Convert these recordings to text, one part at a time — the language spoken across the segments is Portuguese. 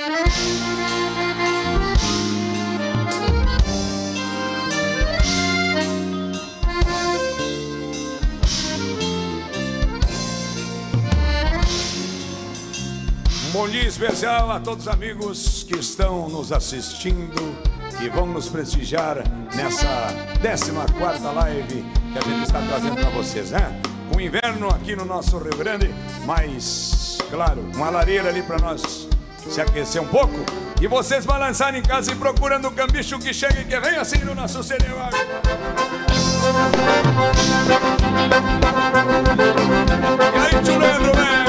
Bom dia especial a todos os amigos que estão nos assistindo e vão nos prestigiar nessa 14ª live que a gente está trazendo para vocês, né? Com inverno aqui no nosso Rio Grande, mas, claro, uma lareira ali para nós se aquecer um pouco e vocês balançarem em casa e procurando o cambicho que chega e que vem assim no nosso cenário. E aí, tio Leandro, né?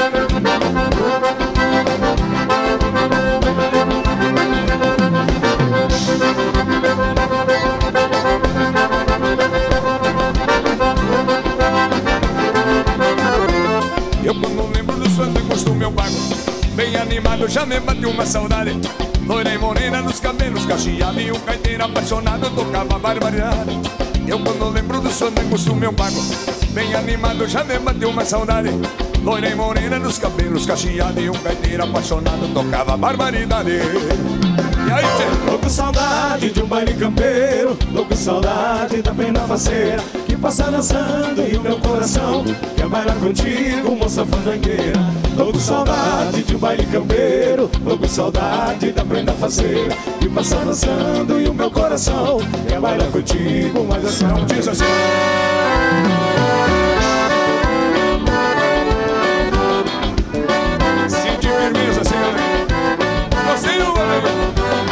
Eu quando lembro do fandangos do meu bairro, bem animado já me bateu uma saudade. Loira e morena nos cabelos cacheados e um caipira apaixonado tocava barbaridade. Eu quando lembro dos fandangos do meu bairro, bem animado já me bateu uma saudade. Loira e morena nos cabelos cacheados e um caipira apaixonado tocava barbaridade. E aí, tchê? Tô com saudade de um baile campeiro, tô com saudade da pena faceira que passa dançando e o meu coração quer bailar contigo, moça fandangueira. Tô com saudade de um baile campeiro, tô com saudade da prenda faceira que passa dançando e o meu coração quer bailar contigo, mas essa não diz assim. Sente firmeza, senhor. Você não vai.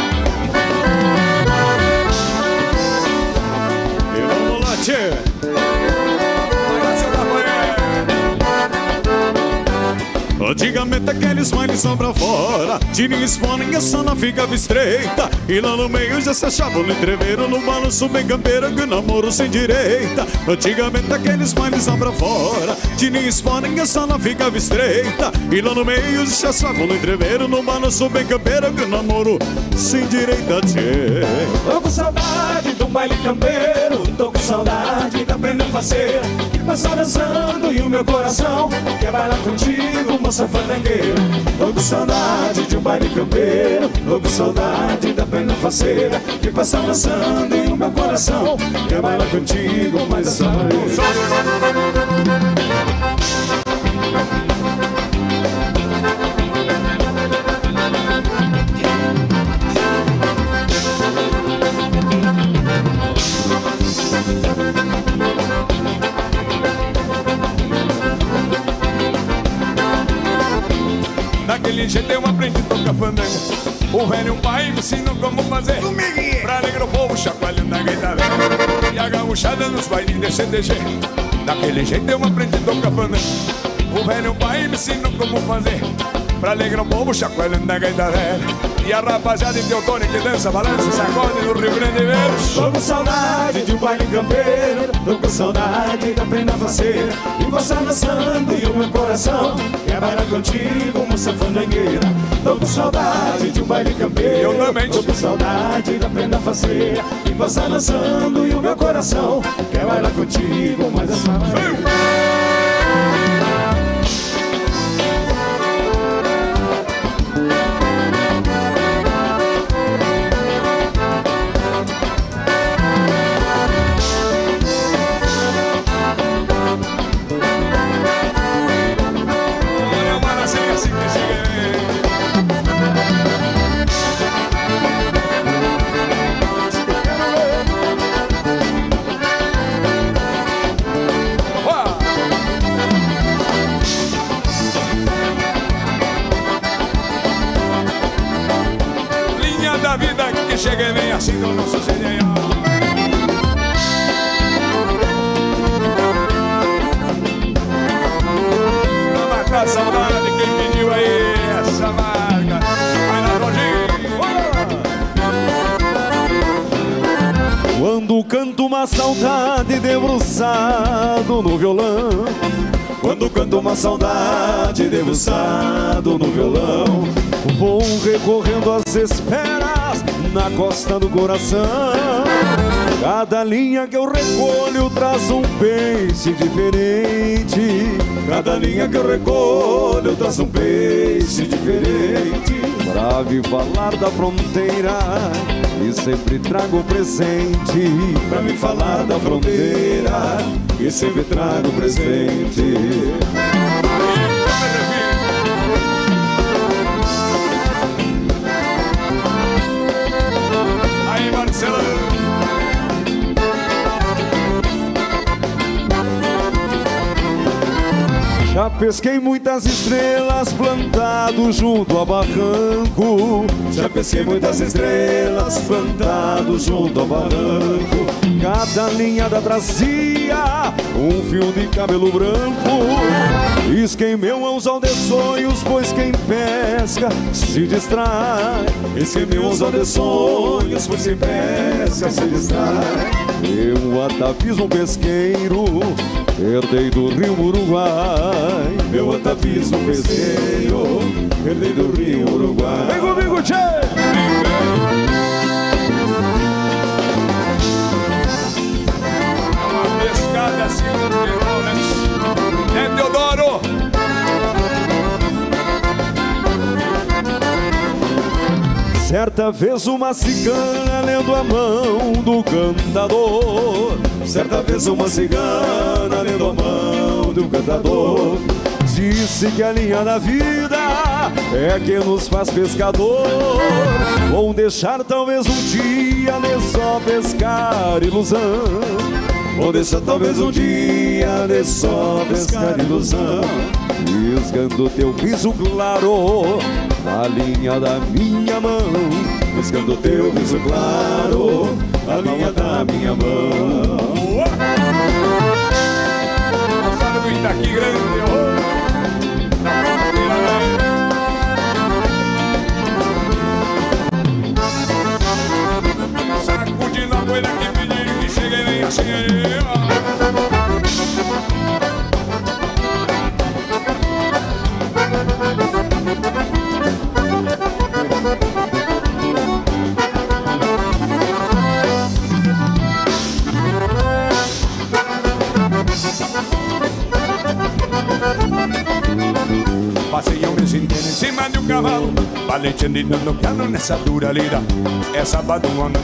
Antigamente aqueles bailes são pra fora, tirinha esfoninha, só não ficava estreita. E lá no meio já se achava no entreveiro, no balanço bem campeiro que o namoro sem direita. Antigamente aqueles bailes são pra fora, tirinha esfoninha, só não ficava estreita. E lá no meio já se achava no entreveiro, no balanço bem campeiro que o namoro sem direita. Tchê. Tô com saudade do baile campeiro, tô com saudade da prenda faceira que passa dançando e o meu coração quer bailar contigo, moça fandangueira. Tô com saudade de um baile campeiro, tô com saudade da prenda faceira que passa dançando e o meu coração quer bailar contigo, mas essa Daquele jeito eu aprendi a tocar fandango. O velho pai me ensinou como fazer pra alegrar o povo chacoalhando a gaita velha e a gauchada nos bailes de CTG. Daquele jeito eu aprendi a tocar fandango. O velho pai me ensinou como fazer pra alegrar o povo chacoalhando a gaita velha e a rapaziada em Teotônia que dança, balança, sacode no Rio Grande Verde. Tô com saudade de um baile campeiro, tô com saudade da prenda faceira e você dançando e o meu coração quer bailar contigo, moça fandangueira. Tô com saudade de um baile campeiro, eu também. Tô com saudade da prenda faceira e você dançando e o meu coração quer bailar contigo, mas essa da vida que chega e vem assim do nosso cedeio. Pra matar a saudade de quem pediu aí essa marca. Vai lá, Rodinho. Quando canto uma saudade debruçado no violão, quando canto uma saudade debruçado no violão, vou recorrendo às esperas na costa do coração. Cada linha que eu recolho traz um peixe diferente. Cada linha que eu recolho traz um peixe diferente. pra me falar da fronteira. E sempre trago presente pra me falar da fronteira. E sempre trago presente. Aí, Marcelo. Já pesquei muitas estrelas plantado junto a barranco. Já pesquei muitas estrelas plantado junto ao barranco. Cada linhada trazia um fio de cabelo branco. Isquei meu anzol de sonhos, pois quem pesca se distrai. Isquei meu anzol de sonhos, pois quem pesca se distrai. Eu atavismo pesqueiro, herdei do rio Uruguai. Meu atavismo pesqueiro, herdei do rio Uruguai. Vem comigo, tchê! É uma pescada assim no final, né? É, Teodoro! Certa vez uma cigana lendo a mão do cantador. Certa vez uma cigana lendo a mão do cantador. Disse que a linha da vida é que nos faz pescador. Vão deixar talvez um dia de só pescar ilusão. Vou deixar talvez um dia de só pescar ilusão. Pescando teu riso claro a linha da minha mão. Pescando teu riso claro a linha da minha mão. Moçada do Itaqui Grande, sacudindo a poeira que pediram que cheguei nem assim aí. Passei um mês inteiro em cima de um cavalo, valente dando piano nessa dura lida. É sábado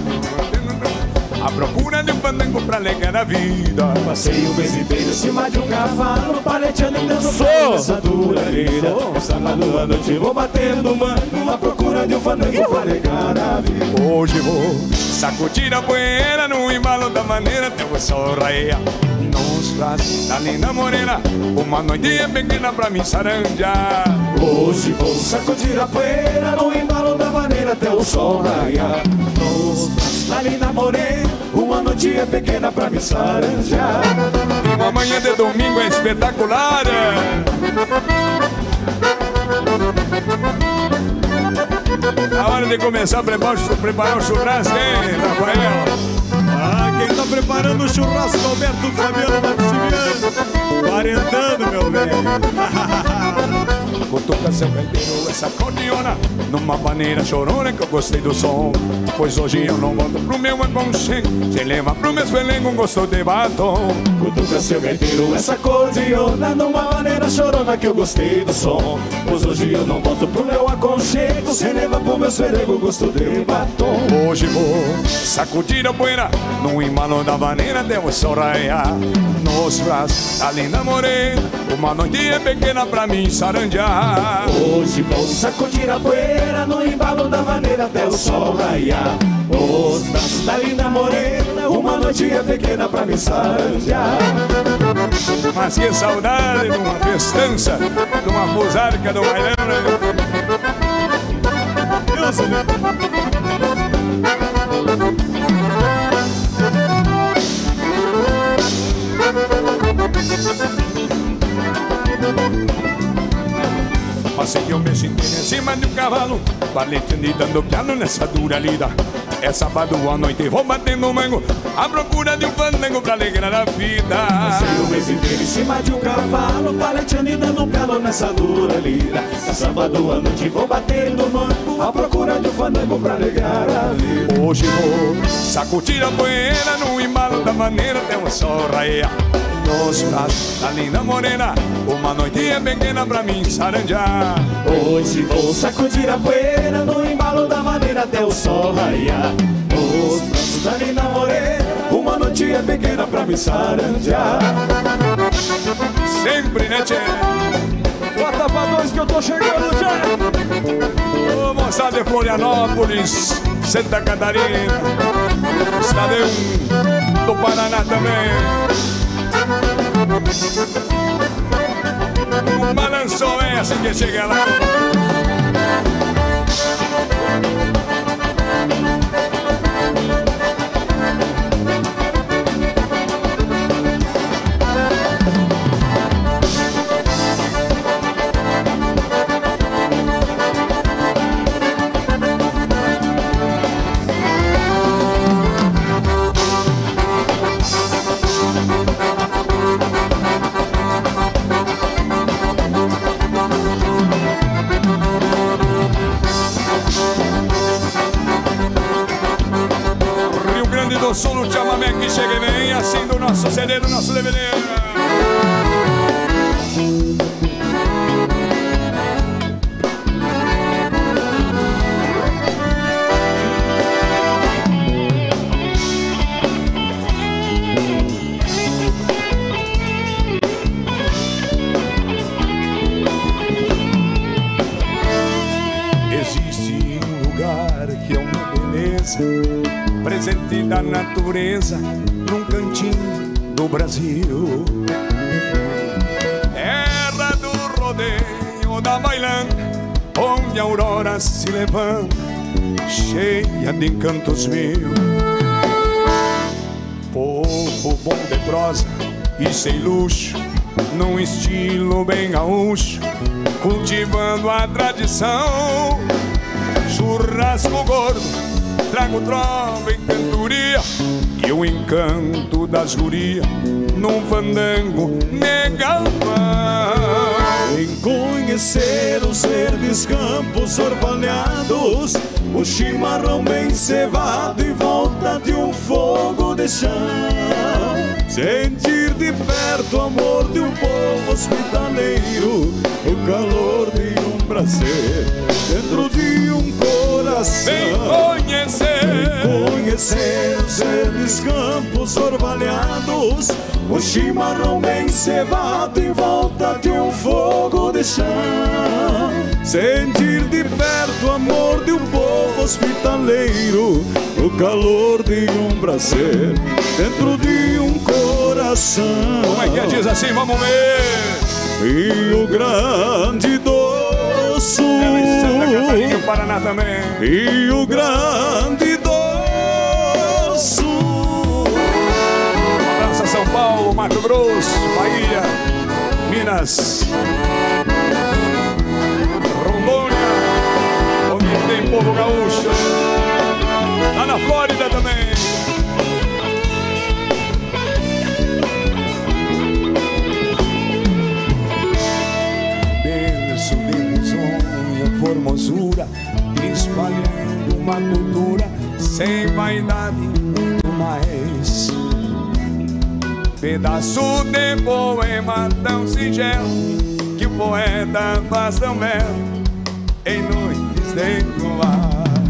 à procura de um fandango pra alegrar a vida. Passei o mês inteiro em cima de um cavalo, paleteando e dando piano nessa dura lida. É sábado à noite vou batendo mano, à procura de um fandango pra alegrar a vida. Hoje vou sacudir a poeira no embalo da maneira até o sol raiar nos braços da linda morena. Uma noite pequena pra me saranjar. Hoje vou sacudir a poeira no embalo da maneira até o sol raiar nos braços da linda morena. Uma noite é pequena pra me saranjar. E uma manhã de domingo é espetacular. Na hora de começar a preparar o churrasco, hein, Rafael? Ah, quem tá preparando o churrasco, Alberto Fabiano Maximiano. Quarentando, meu velho. Cutuca seu gaiteiro, essa cordiona, numa maneira chorona que eu gostei do som. Pois hoje eu não volto pro meu aconchego, se leva pro meu espelengo um gosto de batom. Cutuca seu gaiteiro, essa cordiona, numa maneira chorona que eu gostei do som. Pois hoje eu não volto pro meu aconchego, se leva pro meu espelengo um gosto de batom. Hoje vou sacudir a poeira no embalo da maneira até o sol raiar nos braços da linda morena. Uma noite é pequena pra mim saranjar. Hoje vou sacudir a poeira no embalo da maneira até o sol raiar os braços da linda morena. Uma noite é pequena pra me saranjar. Mas que saudade de uma festança, de uma fusarca do bailão, né? Deus, Passei o mês inteiro em cima de um cavalo, valente dando piano nessa dura lida. É sábado à noite vou batendo mango, à procura de um fandango pra alegrar a vida. Passei o mês inteiro em cima de um cavalo, paleteando e dando piano nessa dura lida. É sábado à noite vou batendo mango, à procura de um fandango pra alegrar a vida. Hoje vou sacudir a poeira no embalo da maneira até o sol raiar nos braços da linda morena, uma noitinha pequena pra mim saranjar. Hoje vou sacudir a poeira no embalo da maneira até o sol raiar. Nos braços da linda morena, uma noitinha pequena pra me saranjar. Sempre, né, tchê? Bota pra dois que eu tô chegando já. Ô, moçada de Florianópolis, Santa Catarina, Estado do Paraná também. O balançou é assim que chega lá. Do sul, o chamamé que chega e vem, assim do nosso CD, do nosso DVD. Existe um lugar que é uma beleza, presente da natureza, num cantinho do Brasil. Terra do rodeio da bailanta, onde a aurora se levanta, cheia de encantos mil. Povo bom de prosa e sem luxo, num estilo bem gaúcho, cultivando a tradição. Churrasco gordo, trago trova em cantoria, que o encanto das gurias num fandango negava. Em conhecer os verdes campos orvalhados, o chimarrão bem cevado em volta de um fogo de chão. Sentir de perto o amor de um povo hospitaleiro, o calor de um prazer dentro de um coração. Vem conhecer os verdes campos orvalhados, o chimarrão bem cevado em volta de um fogo de chão. Sentir de perto o amor de um povo hospitaleiro, o calor de um prazer dentro de um coração. Como é que diz assim? Vamos ver. Rio Grande do Sul, Santa Catarina, Paraná também. Rio Grande do Sul. França, São Paulo, Mato Grosso, Bahia, Minas, Rondônia, onde tem povo gaúcho. Lá na Flórida também. Berço de risonha, formosura, espalhando uma cultura sem vaidade, muito mais. Pedaço de poema tão singelo que o poeta faz tão belo em noites de luar.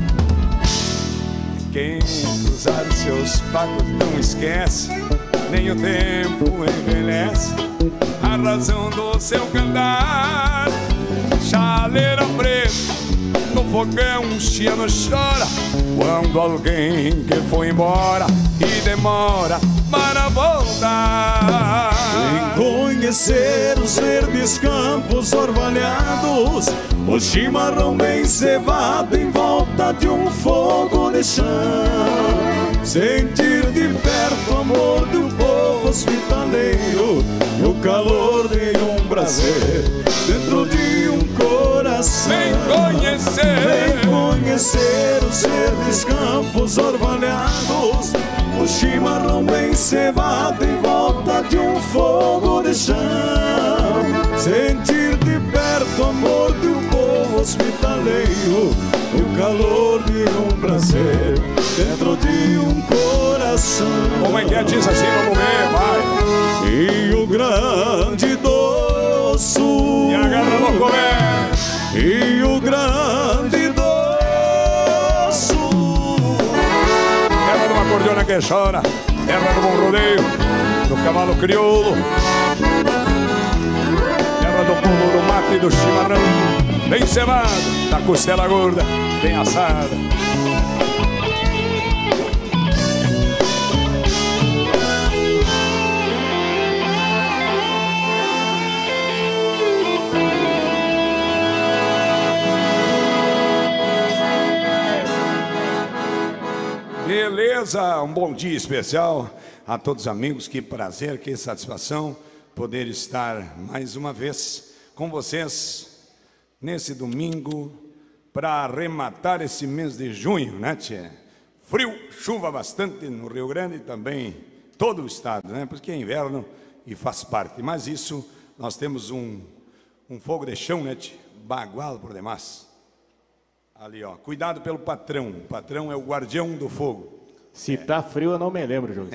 Quem cruzar seus passos não esquece, nem o tempo envelhece a razão do seu cantar. Chaleira preta no fogão, um chiano chora quando alguém que foi embora e demora para voltar. Em conhecer os verdes campos orvalhados, o chimarrão bem cevado em volta de um fogo de chão. Sentir de perto o amor de um povo hospitaleiro, o calor de um prazer dentro de um coração. Vem conhecer os verdes campos orvalhados, o chimarrão bem cevado em volta de um fogo de chão. Sentir de perto o amor de um povo hospitaleiro, o calor de um prazer dentro de um coração. Como é que diz assim? Vamos ver, vai. Rio Grande do Sul. E agarra no começo. Rio Grande do Sul. Terra de uma cordiona que chora, terra do bom rodeio, do cavalo crioulo, terra do povo do mato e do chimarrão, bem cevado, da costela gorda, bem assada. Beleza, um bom dia especial a todos os amigos, que prazer, que satisfação poder estar mais uma vez com vocês nesse domingo para arrematar esse mês de junho, né, tchê? Frio, chuva bastante no Rio Grande e também todo o estado, né? Porque é inverno e faz parte, mas isso nós temos um fogo de chão, né, tchê? Bagual por demais. Ali, ó, cuidado pelo patrão. O patrão é o guardião do fogo. Se tá frio, eu não me lembro, João.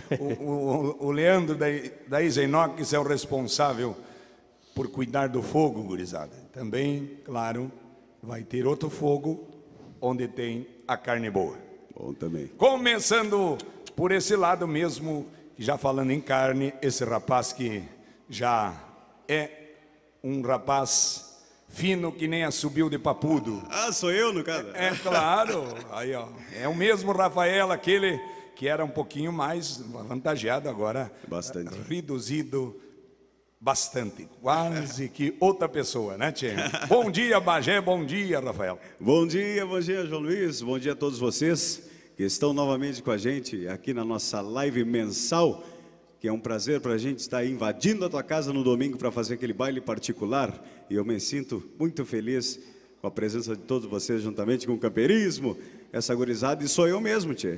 O Leandro da Isenox é o responsável por cuidar do fogo, gurizada. Também, claro, vai ter outro fogo onde tem a carne boa. Bom também. Começando por esse lado mesmo, já falando em carne, esse rapaz que já é um rapaz fino que nem assobio de papudo. Ah, sou eu, no caso? É claro. Aí, ó, é o mesmo Rafael, aquele que era um pouquinho mais avantajado, agora bastante reduzido bastante. Quase que outra pessoa, né, tchê? Bom dia, Bagé. Bom dia, Rafael. Bom dia, João Luiz. Bom dia a todos vocês que estão novamente com a gente aqui na nossa live mensal, que é um prazer para a gente estar invadindo a tua casa no domingo para fazer aquele baile particular. E eu me sinto muito feliz com a presença de todos vocês, juntamente com o camperismo, essa gurizada. E sou eu mesmo, tchê.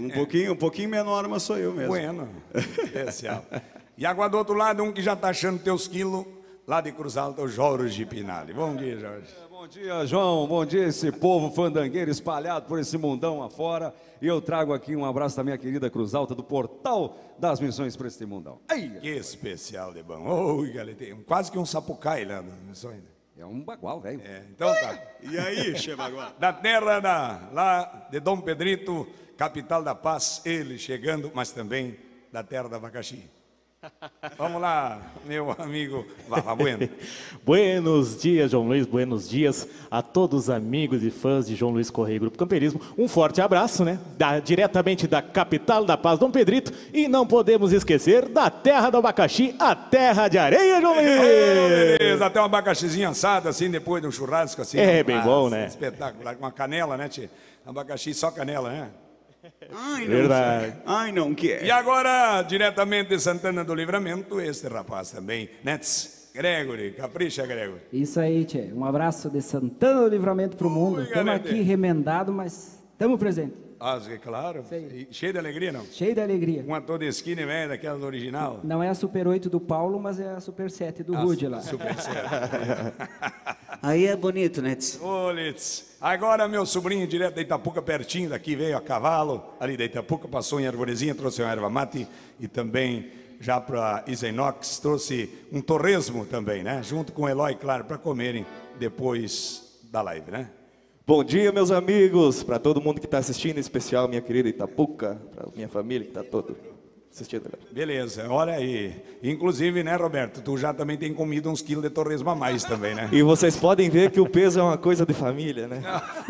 Um pouquinho menor, mas sou eu mesmo. Bueno, especial. E agora do outro lado, um que já está achando teus quilos, lá de Cruz Alta, o Jorge Pinali. Bom dia, Jorge. Bom dia, João. Bom dia, esse povo fandangueiro espalhado por esse mundão afora. E eu trago aqui um abraço da minha querida Cruz Alta, do Portal das Missões para esse mundão. Ai, que especial de bom. Oi, galera, tem quase que um sapucai lá no missões. É um bagual, velho. Então tá. E aí, che Bagual? Da terra lá de Dom Pedrito, capital da paz, ele chegando, mas também da terra da abacaxi. Vamos lá, meu amigo Vava Bueno. Buenos dias, João Luiz, buenos dias a todos os amigos e fãs de João Luiz Correia Grupo Camperismo. Um forte abraço, né? Diretamente da capital da paz, Dom Pedrito. E não podemos esquecer da terra do abacaxi, a terra de areia, João Luiz. Beleza, até um abacaxizinho assado, assim, depois de um churrasco, assim. É, bem bom, né? Espetacular, com uma canela, né, tchê? Abacaxi só canela, né? Ai, não. Verdade. Ai, não, que é? E agora, diretamente de Santana do Livramento, este rapaz também, Nets Gregory. Capricha, Gregory. Isso aí, tchê. Um abraço de Santana do Livramento pro mundo. Estamos galera. aqui remendado, mas estamos presentes. Ah, claro. E cheio de alegria, não? Cheio de alegria. Uma toda skinny, velho, daquela do original. Não é a Super 8 do Paulo, mas é a Super 7 do Rude lá. Super sério. Aí é bonito, né? Ô, Litz. Agora, meu sobrinho, direto da Itapuca, pertinho daqui, veio a cavalo, ali da Itapuca, passou em Arvorezinha, trouxe uma erva mate e também, já para Isenox, trouxe um torresmo também, né? Junto com o Eloy, claro, para comerem depois da live, né? Bom dia, meus amigos, para todo mundo que está assistindo, em especial minha querida Itapuca, para minha família que está todo assistindo agora. Beleza, olha aí. Inclusive, né, Roberto, tu já também tem comido uns quilos de torresmo a mais também, né? E vocês podem ver que o peso é uma coisa de família, né?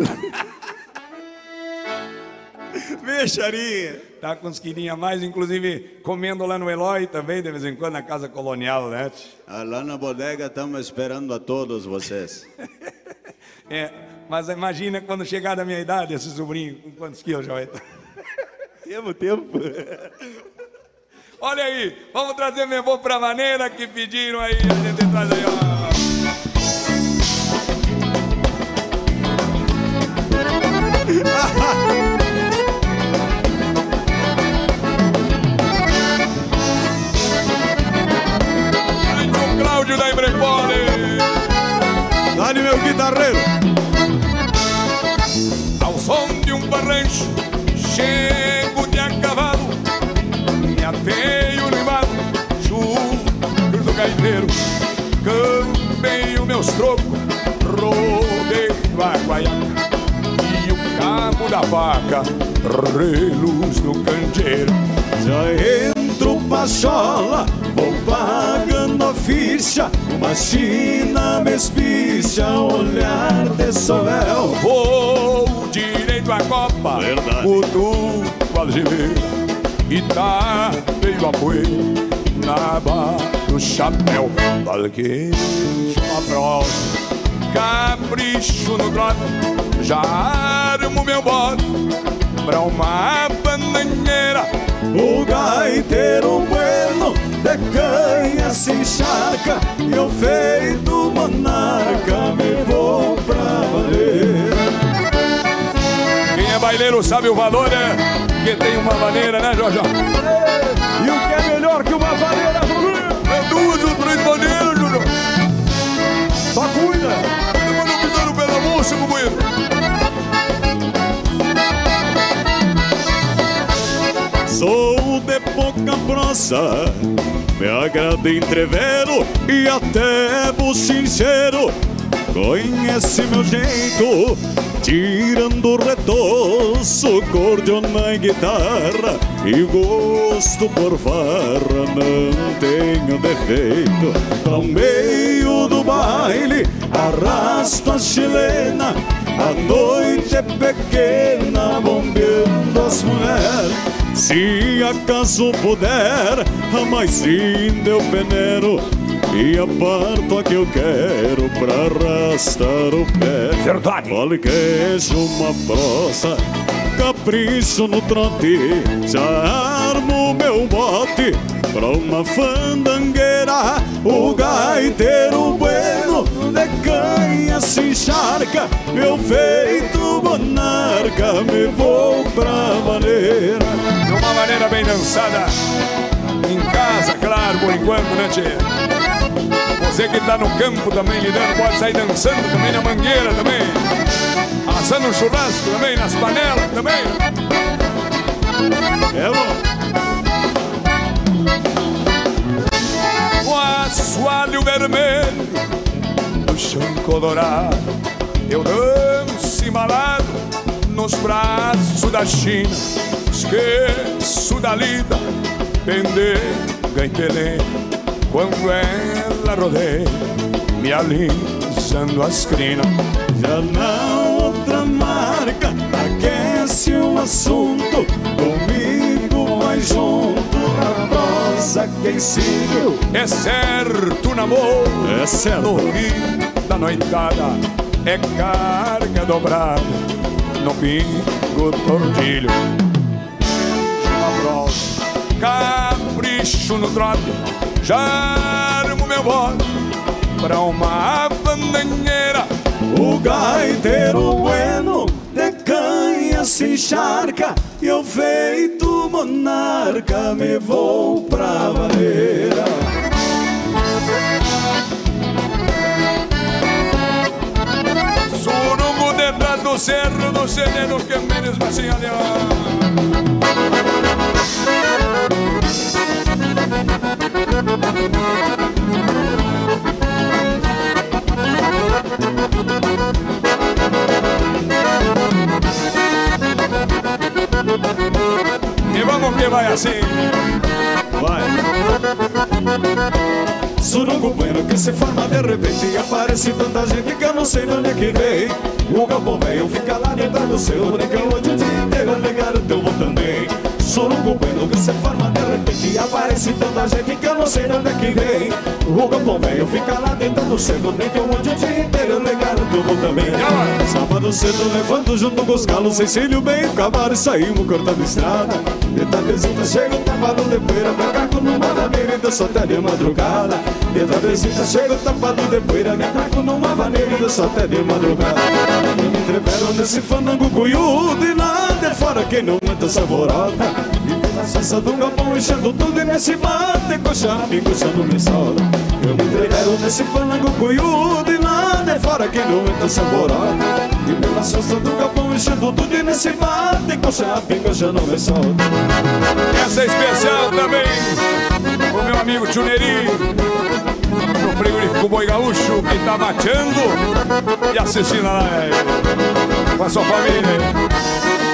Mexaria. Tá com uns quilinhos a mais, inclusive comendo lá no Eloy também, de vez em quando, na casa colonial, né? Lá na bodega estamos esperando a todos vocês. Mas imagina quando chegar da minha idade, esse sobrinho, com quantos quilos já vai estar? Tempo. Olha aí, vamos trazer meu avô pra maneira que pediram aí, a gente traz aí, ó. Ai, o Cláudio da Ibrepole. Dá-lhe meu guitarreiro. Ao som de um barrancho, chego de a cavalo, me ateio no embalo, rabo da vaca, reluz no candeeiro. Já entro pachola, vou pagando a ficha, uma china me espicha, olhar de sovel. Vou direito à copa, cutuco algibeiro, e tá veio a poeira na barra do chapéu. Valqueiro, uma prosa, capricho no trote, já armo meu bode pra uma bananheira. O gaiteiro bueno de canha se encharca, e eu feito monarca me vou pra valer. Quem é baileiro sabe o valor, né? Que tem uma vaneira, né, Jorge? E o que é melhor que uma vaneira, Julinho? É 2 ou 3 maneiras, Júnior. Só cuida. Eu não pisando pela moça, companheiro. Sou de pouca prosa, me agrada entrevero e até buchincheiro. Conhece meu jeito, tirando o retoço, cordiona e guitarra, e gosto por farra não tenho defeito. Ao meio do baile arrasto a chilena, a noite é pequena, bombeando as mulheres. Se acaso puder, a mais linda eu peneiro, e aparto a que eu quero pra arrastar o pé. Verdade. Folguejo uma prosa, capricho no trote, já armo meu bote pra uma fandangueira. O gaiteiro bueno de canha se encharca, eu feito monarca me vou pra maneira. Uma maneira bem dançada, em casa, claro, por enquanto, né, tchê? Você que tá no campo também lidando, pode sair dançando também na mangueira também, assando um churrasco também, nas panelas também. É bom. O assoalho vermelho, o chão colorado, eu danço embalado nos braços da China. Esqueço da lida, pendenga e pelê, quando ela rodeia, me alisando as crinas. Já na outra marca, aquece o assunto, comigo vai junto, a prosa que ensino. É certo, namoro, É certo. no rio da noitada, é carga dobrada, no pingo tordilho. Capricho no trote, já armo meu bode pra uma bandanheira. O gaiteiro bueno de canha se encharca, e eu feito monarca me vou pra vaneira. Surungo detrás do cerro, do sereno que menos me senhora. E vamos que vai assim. Vai. Surungo bueno que se forma de repente, e aparece tanta gente que eu não sei de onde é que vem. O galpão velho fica lá dentro do seu, brinca onde o dia inteiro, negar o teu vou também. Surungo bueno que se forma de repente, e aparece tanta gente que eu não sei de onde é que vem. O galpão velho fica lá dentro do seu, brinca onde o dia inteiro, negar o teu vou também. Sábado cedo levanto junto com os galos, ensilho bem o cavalo e saímos cortando estrada. De tardezita chega o tapado de poeira, macaco numa vaneira e danço até de madrugada. De tardezita chega o tapado de poeira, macaco numa vaneira e danço até de madrugada. E me entreveram nesse fandango cunhudo, e lá de fora quem não aguenta essa borota. E pela salsa do galpão enchendo tudo, e nesse bate coxa, me coxa no me solda. Eu me entreveram nesse fandango cunhudo, e lá de fora quem não aguenta essa borota. E pela salsa do galpão enchendo tudo, e nesse bate coxa, me coxa no me solda. Essa é especial também o meu amigo Tchuneri, no frigorífico Boi Gaúcho, que tá mateando e assistindo a live com a sua família.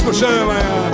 suruco chama.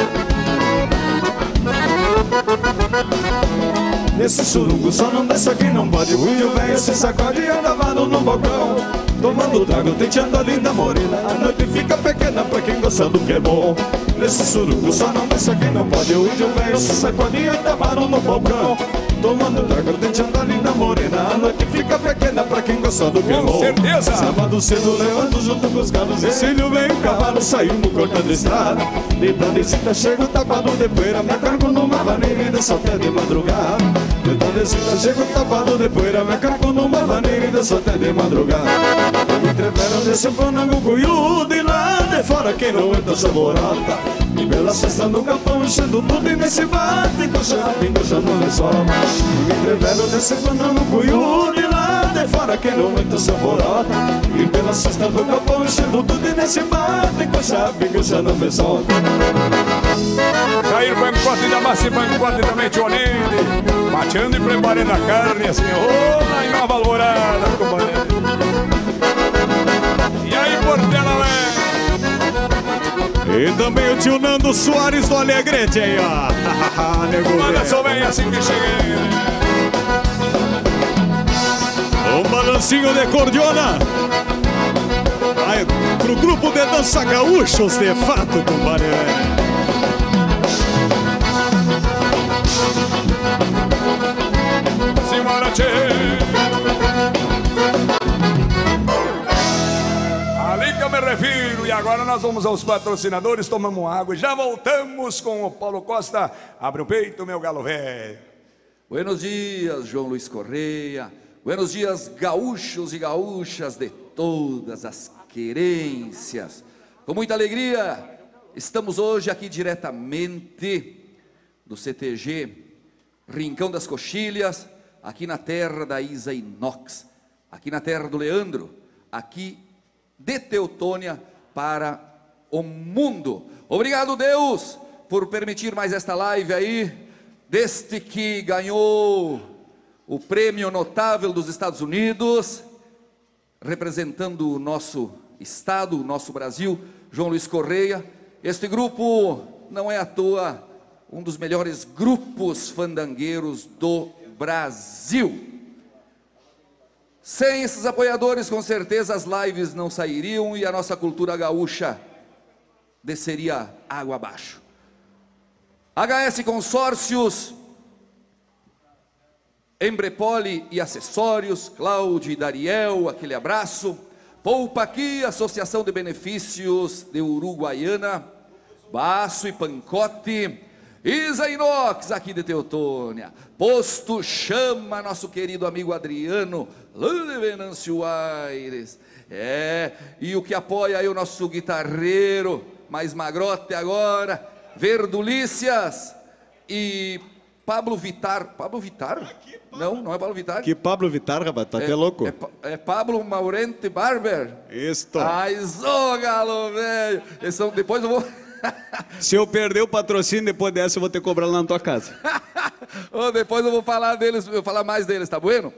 Nesse suruco só não desce quem não pode. O índio velho se sacode e anda varado no balcão, tomando trago, tenteando a linda morena. A noite fica pequena pra quem gosta do que é bom. Nesse suruco só não desce quem não pode. O índio velho se sacode e anda varado no balcão, tomando trago, tenteando a linda morena. A noite fica pequena pra quem gosta do que é bom. Com certeza. Sábado cedo levando junto com os galos, Cecílio vem o cavalo, saímos cortando estrada. Deitando em cita, chego tapado de poeira, me cargo numa vaneira e desço até de madrugada. Deitando em cita, chego tapado de poeira, me cargo numa vaneira e desço até de madrugada. Me entreveram desse fandango cuiudo e lá de fora quem não entra se alvorota. E pela cesta no capão enchendo tudo e nesse bate, encoxa não resolve. Me entreveram desse fandango cuiudo e lá de fora quem não entra se alvorota. E pela cesta do capão enchendo tudo e nesse bate, encoxa não resolve. Jair Bancote da Massa e Bancote também Tionene, mateando e preparando a carne assim, lá em Nova Alvorada, companheiro. E aí, Portela, velho? E também o tio Nando Soares do Alegrete aí, ó. Manda só bem assim que cheguei. Um balancinho de cordiona aí, pro grupo de dança gaúchos de fato, compadre. Simbora, tchê. Ali que eu me refiro. E agora nós vamos aos patrocinadores, tomamos água e já voltamos com o Paulo Costa. Abre o peito, meu galo velho. Buenos dias, João Luiz Correia. Buenos dias, gaúchos e gaúchas de todas as querências. Com muita alegria, estamos hoje aqui diretamente do CTG Rincão das Coxilhas, aqui na terra da Isa Inox, aqui na terra do Leandro, aqui de Teutônia para o mundo. Obrigado, Deus, por permitir mais esta live aí, deste que ganhou o prêmio notável dos Estados Unidos, representando o nosso estado, o nosso Brasil, João Luiz Correia. Este grupo não é à toa um dos melhores grupos fandangueiros do Brasil. Sem esses apoiadores, com certeza as lives não sairiam e a nossa cultura gaúcha desceria água abaixo. HS Consórcios, Embrepoli e Acessórios, Cláudio e Dariel, aquele abraço. Poupa Aqui, Associação de Benefícios de Uruguaiana, Baço e Pancote, Isa Inox, aqui de Teutônia, Posto Chama, nosso querido amigo Adriano, lá de Venâncio Aires, e o que apoia aí o nosso guitarreiro, mais magrote agora, Verdulícias e Pablo Vittar. Pablo Vittar? Não, não é Pablo Vittar. Que Pablo Vittar, rapaz, tá até louco. É Pablo Maurente Barber. Isto. Ai, sou galo, velho. Depois eu vou... Se eu perder o patrocínio, depois dessa eu vou ter que cobrar lá na tua casa. Depois eu vou falar deles, eu vou falar mais deles, tá bueno?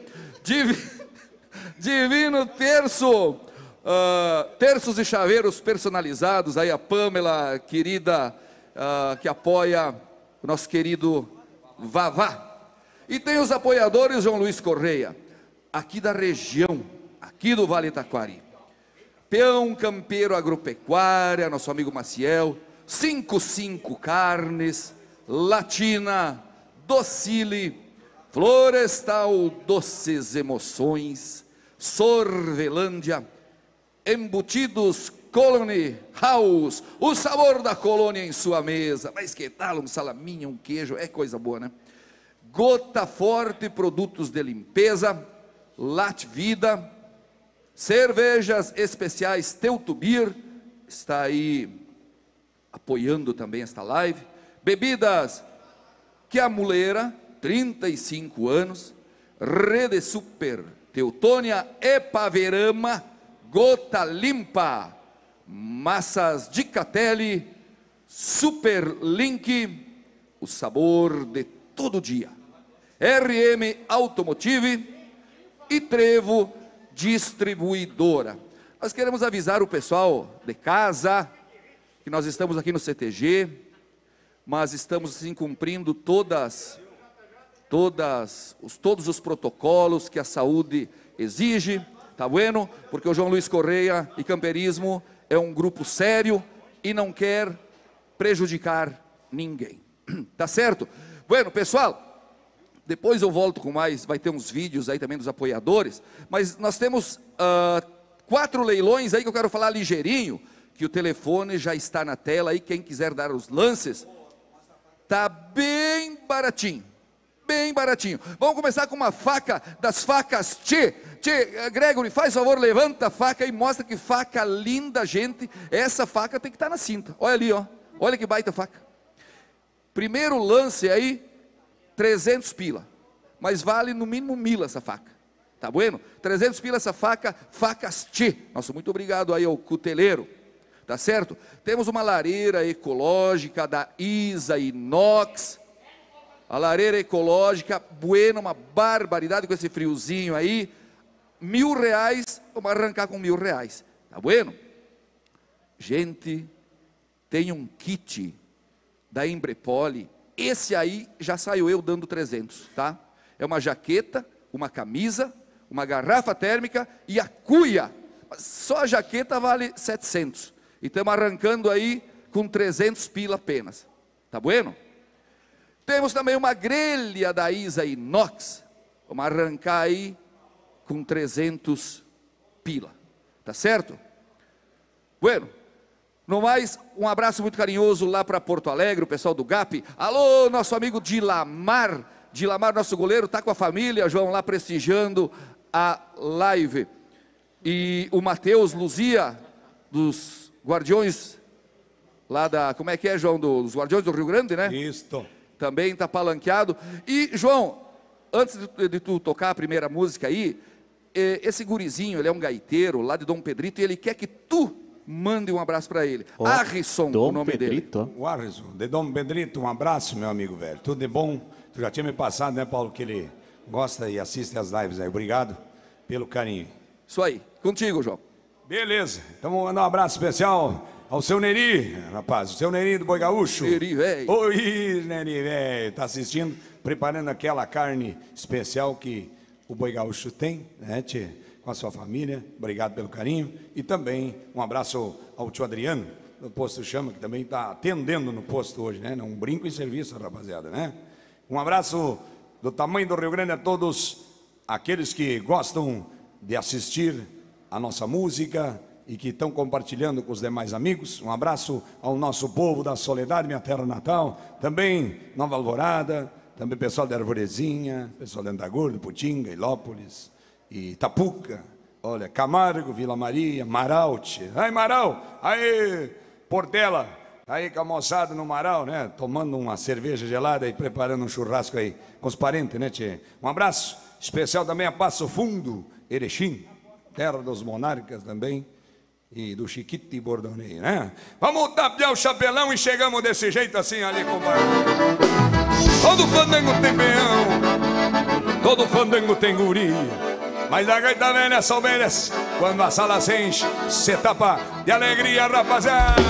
Divino Terço, terços e chaveiros personalizados, aí a Pamela, querida, que apoia o nosso querido Vavá. E tem os apoiadores, João Luiz Correia, aqui da região, aqui do Vale Taquari. Peão Campeiro Agropecuária, nosso amigo Maciel, 55 Carnes, Latina, Docile, Florestal Doces Emoções, Sorvelândia, Embutidos Colony House, o sabor da colônia em sua mesa. Mas que tal um salaminho, um queijo, é coisa boa, né? Gota Forte, produtos de limpeza, Latvida, Cervejas Especiais Teutubir, está aí apoiando também esta live. Bebidas Quiamuleira, 35 anos, Rede Super Teutônia, Epaverama, Gota Limpa, Massas de Catelli, Super Link, o sabor de todo dia. RM Automotive e Trevo Distribuidora. Nós queremos avisar o pessoal de casa que nós estamos aqui no CTG, mas estamos assim cumprindo todos os protocolos que a saúde exige, tá bueno? Porque o João Luiz Correia e Camperismo é um grupo sério e não quer prejudicar ninguém, tá certo? Bueno, pessoal, depois eu volto com mais, vai ter uns vídeos aí também dos apoiadores, mas nós temos 4 leilões aí que eu quero falar ligeirinho, que o telefone já está na tela aí, quem quiser dar os lances, tá bem baratinho, bem baratinho. Vamos começar com uma faca das facas Tchê. Tchê, Gregory, faz favor, levanta a faca e mostra que faca linda, gente. Essa faca tem que estar na cinta, olha ali, ó, olha que baita faca. Primeiro lance aí, 300 pila, mas vale no mínimo 1000 essa faca, tá bueno? 300 pila essa faca, facas Tchê. Nosso muito obrigado aí ao cuteleiro, tá certo? Temos uma lareira ecológica da Isa Inox, a lareira ecológica, bueno, uma barbaridade com esse friozinho aí, R$1000, vamos arrancar com R$1000, tá bueno? Gente, tem um kit da Embrepoli, esse aí já saiu eu dando 300, tá? É uma jaqueta, uma camisa, uma garrafa térmica e a cuia, só a jaqueta vale 700, e estamos arrancando aí com 300 pila apenas, tá bueno? Temos também uma grelha da Isa Inox, vamos arrancar aí com 300 pila, tá certo? Bueno, no mais, um abraço muito carinhoso lá para Porto Alegre, o pessoal do GAP. Alô, nosso amigo Dilamar, nosso goleiro, tá com a família, João, lá prestigiando a live. E o Matheus Luzia, dos Guardiões, lá da, como é que é, João, dos Guardiões do Rio Grande, né? Isto. Também está palanqueado. E, João, antes de tu tocar a primeira música aí, esse gurizinho, ele é um gaiteiro lá de Dom Pedrito, e ele quer que tu mande um abraço para ele. Arrisson, o nome Pedrito. dele. O Arrisson, de Dom Pedrito, um abraço, meu amigo velho. Tudo de bom. Tu já tinha me passado, né, Paulo, que ele gosta e assiste as lives aí. Obrigado pelo carinho. Isso aí, contigo, João. Beleza, então vamos mandar um abraço especial ao seu Neri, rapaz, o seu Neri do Boi Gaúcho. Neri, velho. Oi, Neri, velho, tá assistindo, preparando aquela carne especial que o Boi Gaúcho tem, né, tchê, com a sua família. Obrigado pelo carinho. E também um abraço ao tio Adriano, do Posto Chama, que também está atendendo no posto hoje, né, um brinco em serviço, rapaziada, né. Um abraço do tamanho do Rio Grande a todos aqueles que gostam de assistir a nossa música e que estão compartilhando com os demais amigos. Um abraço ao nosso povo da Soledade, minha terra natal, também Nova Alvorada, também pessoal da Arvorezinha, pessoal de Antagordo, Putinga, Ilópolis e Itapuca, olha, Camargo, Vila Maria, Maraute. Aí, Marau, aí, Portela, aí com a moçada no Marau, né, tomando uma cerveja gelada e preparando um churrasco aí com os parentes, né, tchê? Um abraço especial também a Passo Fundo, Erechim, terra dos monarcas também, e do Chiquito e Bordoneio, né? Vamos tapear o chapelão e chegamos desse jeito assim ali, compadre. Todo fandango tem peão, todo fandango tem guria, mas a gaita velha só obedece quando a sala se enche, se tapa de alegria, rapaziada.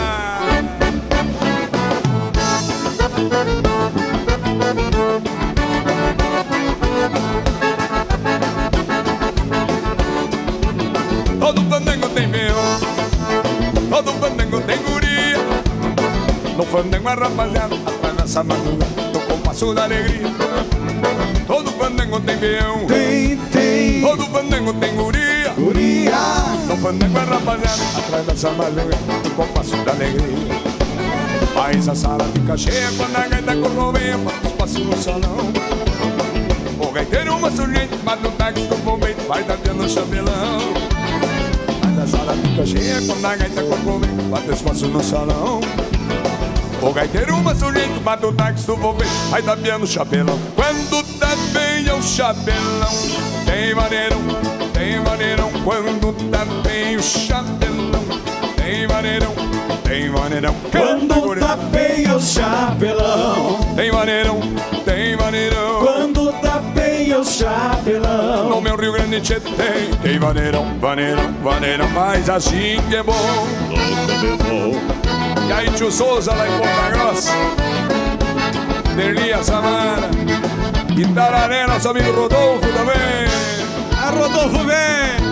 Todo fandango tem peão, todo fandango tem guria. No fandango a rapaziada atrás dessa madruga do compasso da alegria. Todo fandango tem peão, tem. Todo fandango tem guria. No fandango a rapaziada atrás dessa madruga do compasso da alegria. Mas a sala fica cheia quando a gaita corroveia para os passos no salão. O gaiteiro uma surgente, mas no táxi do bombeiro vai tapeando o chapelão. Mas a sala fica cheia quando a gaita corroveia, bate espaço no salão. O gaiteiro uma surgente, bate o táxi do bombeiro vai tapeando o chapelão. Quando tapeia o chapelão, tem maneirão, tem maneirão. Quando tapeia o chapelão, tem maneirão, tem maneirão. Quando tapeia o chapelão, tem maneirão, tem maneirão. quando tapeia o chapelão, No meu Rio Grande tem maneirão, maneirão, maneirão. Mas assim que é bom. E aí, Tio Souza lá em Ponta Grossa, Derlia Samara, Itararé, nosso amigo Rodolfo também. A Rodolfo vem!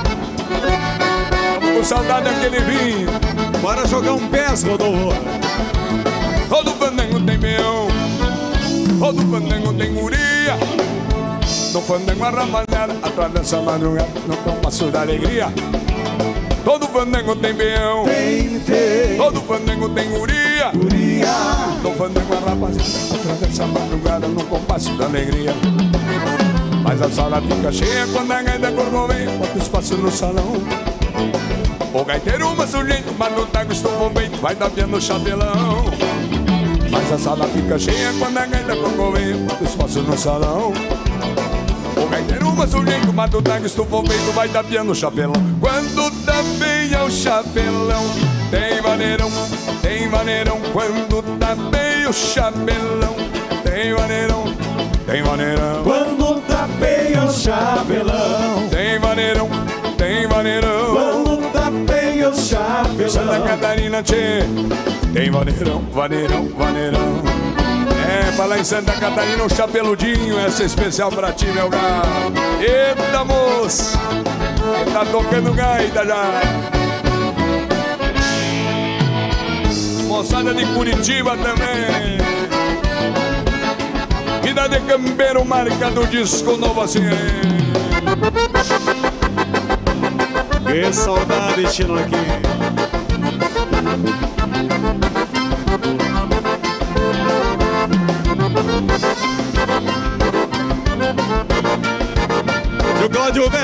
Com saudade daquele vinho. Bora jogar um pés, Rodolfo. Todo fandango tem peão, todo fandango tem guria. No fandango a ramalhada atravessa a madrugada no compasso da alegria. Todo fandango tem peão, todo fandango tem guria. No fandango a rapaziada atravessa a madrugada no compasso da alegria. Mas a sala fica cheia quando a gaita corcoveia, bota espaço no salão. O gaiteiro uma sujeito, mas no taco estou feito, vai dar pia no chapelão. Mas a sala fica cheia quando a gaita corcoveia, bota espaço no salão. O gaiteiro uma sujeito, mas no taco estou feito, vai dar pia no chapelão. Quando tapeia o chapelão, tem maneirão, tem maneirão. Quando tapeia o chapelão, tem maneirão, tem maneirão. Quando tapeia o chapelão, tem maneirão, tem maneirão. quando tapeia o chapelão. Santa Catarina, tchê, tem vaneirão, vaneirão, vaneirão. É, pra lá em Santa Catarina, um chapeludinho, essa é especial pra ti, meu galo. Eita, moço, tá tocando gaita já. Moçada de Curitiba também. Vida de campeiro, marca do disco novo assim. Que saudade, estilo aqui. O Cláudio vem.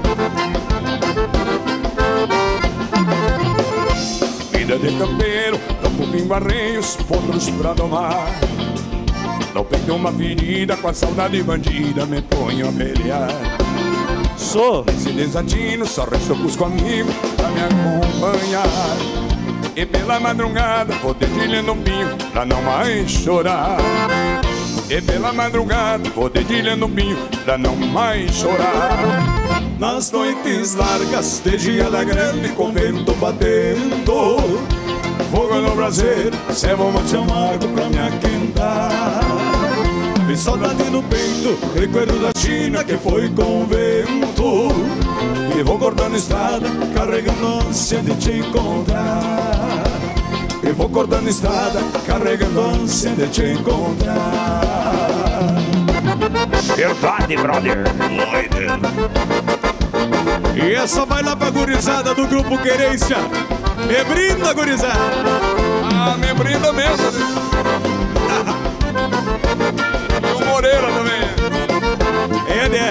Vida de campeiro, campo pingo arreios, potros pra domar. Não peguei uma ferida com a saudade bandida, me ponho a pelear. Sou. Nesse desatino só restou com os amigos pra me acompanhar. E pela madrugada vou dedilhando um pinho pra não mais chorar. E pela madrugada vou dedilhando um pinho pra não mais chorar. Nas noites largas de geada grande com vento batendo, Fogo no braseiro, ceva um mate amargo pra me aquentar. Vi saudade no peito, recuerdo da China que foi com o vento. E vou cortando estrada, carregando ânsia de te encontrar. E vou cortando estrada, carregando ânsia de te encontrar. verdade, brother. E essa vai lá pra gurizada do Grupo Querência. Me brinda, gurizada. Ah, me brinda mesmo. E o Moreira também. É, né?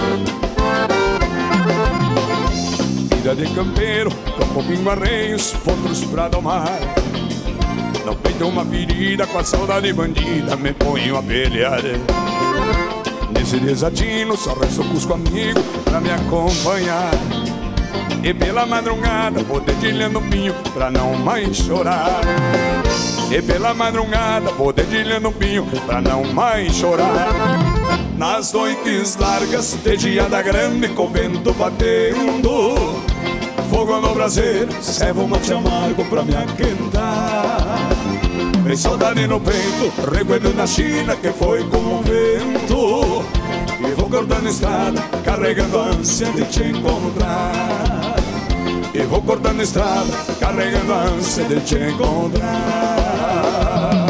Vida de campeiro, campo pingo arreios, potros pra domar. Não peito uma ferida com a saudade bandida, me ponho a pelear. Nesse desatino só resto cusco amigo pra me acompanhar. E pela madrugada vou dedilhando um pinho pra não mais chorar. E pela madrugada vou dedilhando um pinho pra não mais chorar. Nas noites largas de geada grande com vento batendo, fogo no braseiro, ceva um mate amargo pra me aquentar. Vem saudade no peito, recuerdo na China que foi com o vento. E vou cortando estrada, carregando a ânsia de te encontrar. E vou cortando estrada, carregando a ânsia de te encontrar.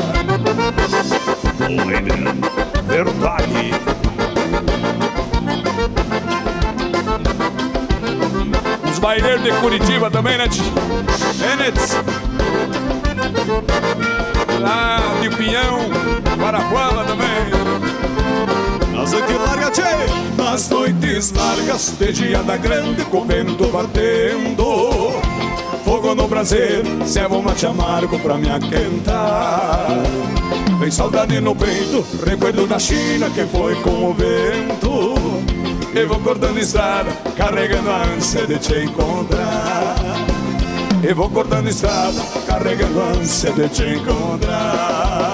Verdade. Os baileiros de Curitiba também, né, tio? É, né, tio? Lá de Pinhão, Guarapuava também. Nas noites largas, tchê. Nas noites largas de geada grande com vento batendo, fogo no braseiro, ceva um mate amargo pra me aquentar. Vem saudade no peito, recuerdo da China que foi com o vento. E vou cortando estrada, carregando a ânsia de te encontrar. E vou cortando estrada, carregando a ânsia de te encontrar.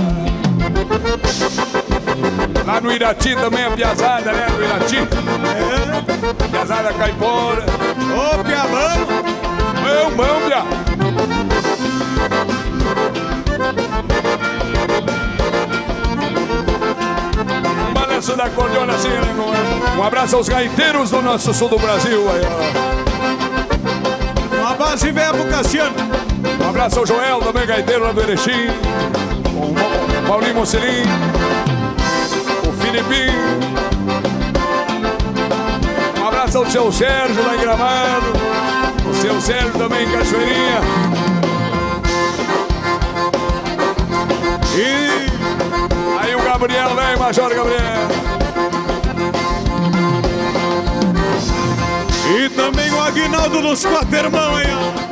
Lá no Irati também a piazada, né? No Irati. É. Piazada caipora. Ô, Piabão! Bom, bom, Pia. abraço da cordiona assim, né? Um abraço aos gaiteiros do nosso sul do Brasil aí, ó. Um abraço e verbo Cassiano. Um abraço ao Joel, também gaiteiro lá do Erechim. O Paulinho Mocelin. O Filipinho. Um abraço ao seu Sérgio lá em Gramado. O seu Sérgio também em Cachoeirinha. E aí o Gabriel, né, Major Gabriel. E também o Aguinaldo dos Quatro Irmãos aí, ó.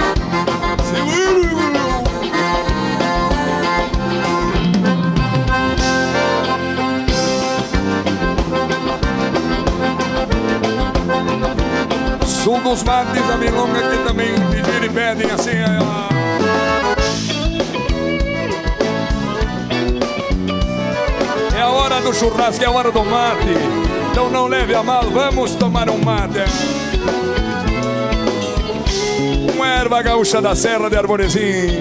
Sul dos mates, a milonga que também pedir e pedem assim, ó. É a hora do churrasco, é a hora do mate. Então não leve a mal, vamos tomar um mate. Uma erva gaúcha da Serra de Arvorezinho.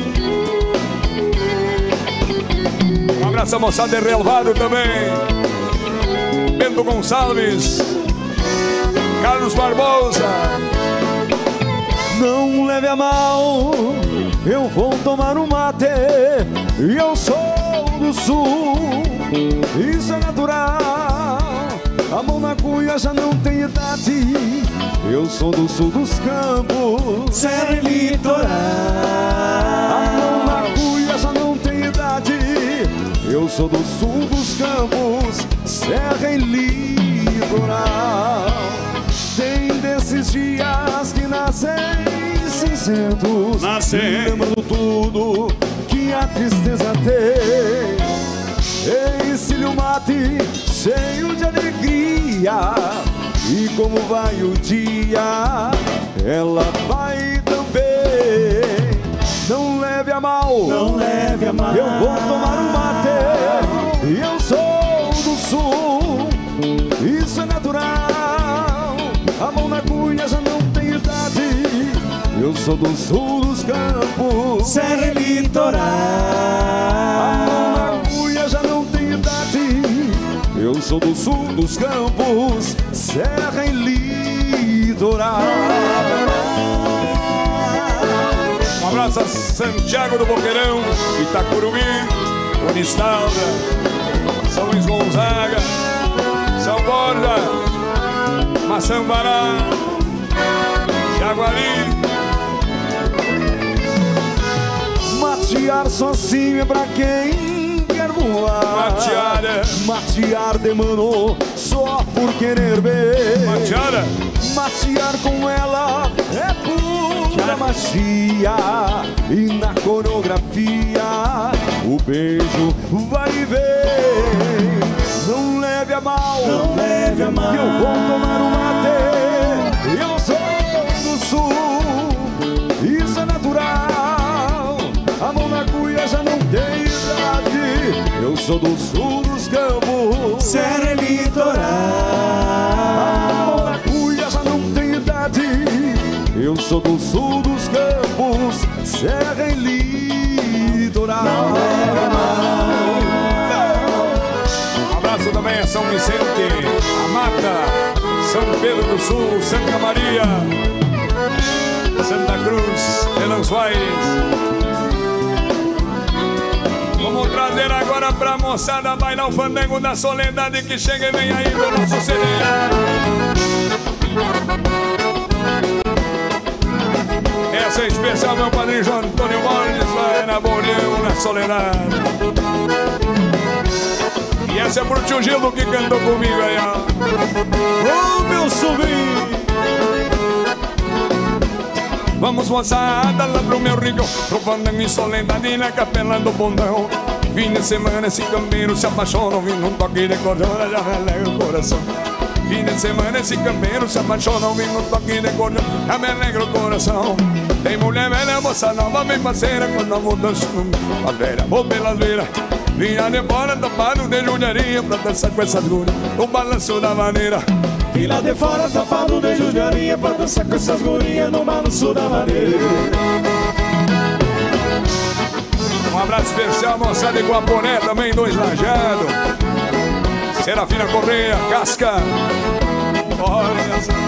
Um abraço a moçada de Relvado também. Bento Gonçalves, Carlos Barbosa. Não leve a mal, eu vou tomar um mate. E eu sou do sul, isso é natural. A mão na cuia já não tem idade. Eu sou do sul dos campos, Serra e Litoral. A mão na cuia já não tem idade. Eu sou do sul dos campos, Serra e Litoral. Tem desses dias que nascem cinzentos, lembrando tudo que a tristeza tem. Eis-lhe o mate cheio de alegria. E como vai o dia, ela vai também. Não leve a mal, não leve a mal. Eu vou tomar um mate. E eu sou do sul, isso é natural. A mão na cuia já não tem idade. Eu sou do sul dos campos, Serra e Litoral. A mão na cuia já não tem idade. Eu sou do sul dos campos, Serra e Litoral. Um abraço a Santiago do Boqueirão, Itacurubi, Unistalda, São Luís Gonzaga, São Borja, Maçambará, Jaguari. Matear sozinho é pra quem quer voar. Matear de mano só por querer ver. Matear com ela é pura magia. E na coreografia o beijo vai e vem. Não leve a mal, não leve a mal. Eu vou tomar um mate. Eu sou do sul, isso é natural. A mão na cuia já não tem idade. Eu sou do sul dos campos, Serra e Litoral. A mão na cuia já não tem idade. Eu sou do sul dos campos, Serra e Litoral. Não leve a mal. Um abraço também a São Vicente, a Mata, São Pedro do Sul, Santa Maria, Santa Cruz, de Lençóis. Vamos trazer agora pra moçada bailar o fandango da Soledade, que chega e vem aí do nosso CD. Essa é especial, meu padrinho João Antônio Borges, vai na Boreão, na Soledade. E essa é pro tio Gildo que cantou comigo aí, ó. Ô, meu sobrinho! Vamos moçada lá pro meu rincão, pro fandango em Soledade na Capela do Bondão. Fim de semana esse campeiro se apaixona, ouvindo um toque de cordona, já me alegra o coração. Fim de semana esse campeiro se apaixona, ouvindo um toque de cordona, já me alegra o coração. Tem mulher velha, moça nova, bem parceira, quando eu vou dançando a velha, vou pelas beiras. Vinha de fora, tapado de judiaria, pra dançar com essas gurias, o balanço da maneira. E lá de fora, tapado de judiaria, pra dançar com essas gurias, no balanço da maneira. Um abraço especial, moçada de Guaporé, também dois lajados. Serafina Correia, Casca. Olha só.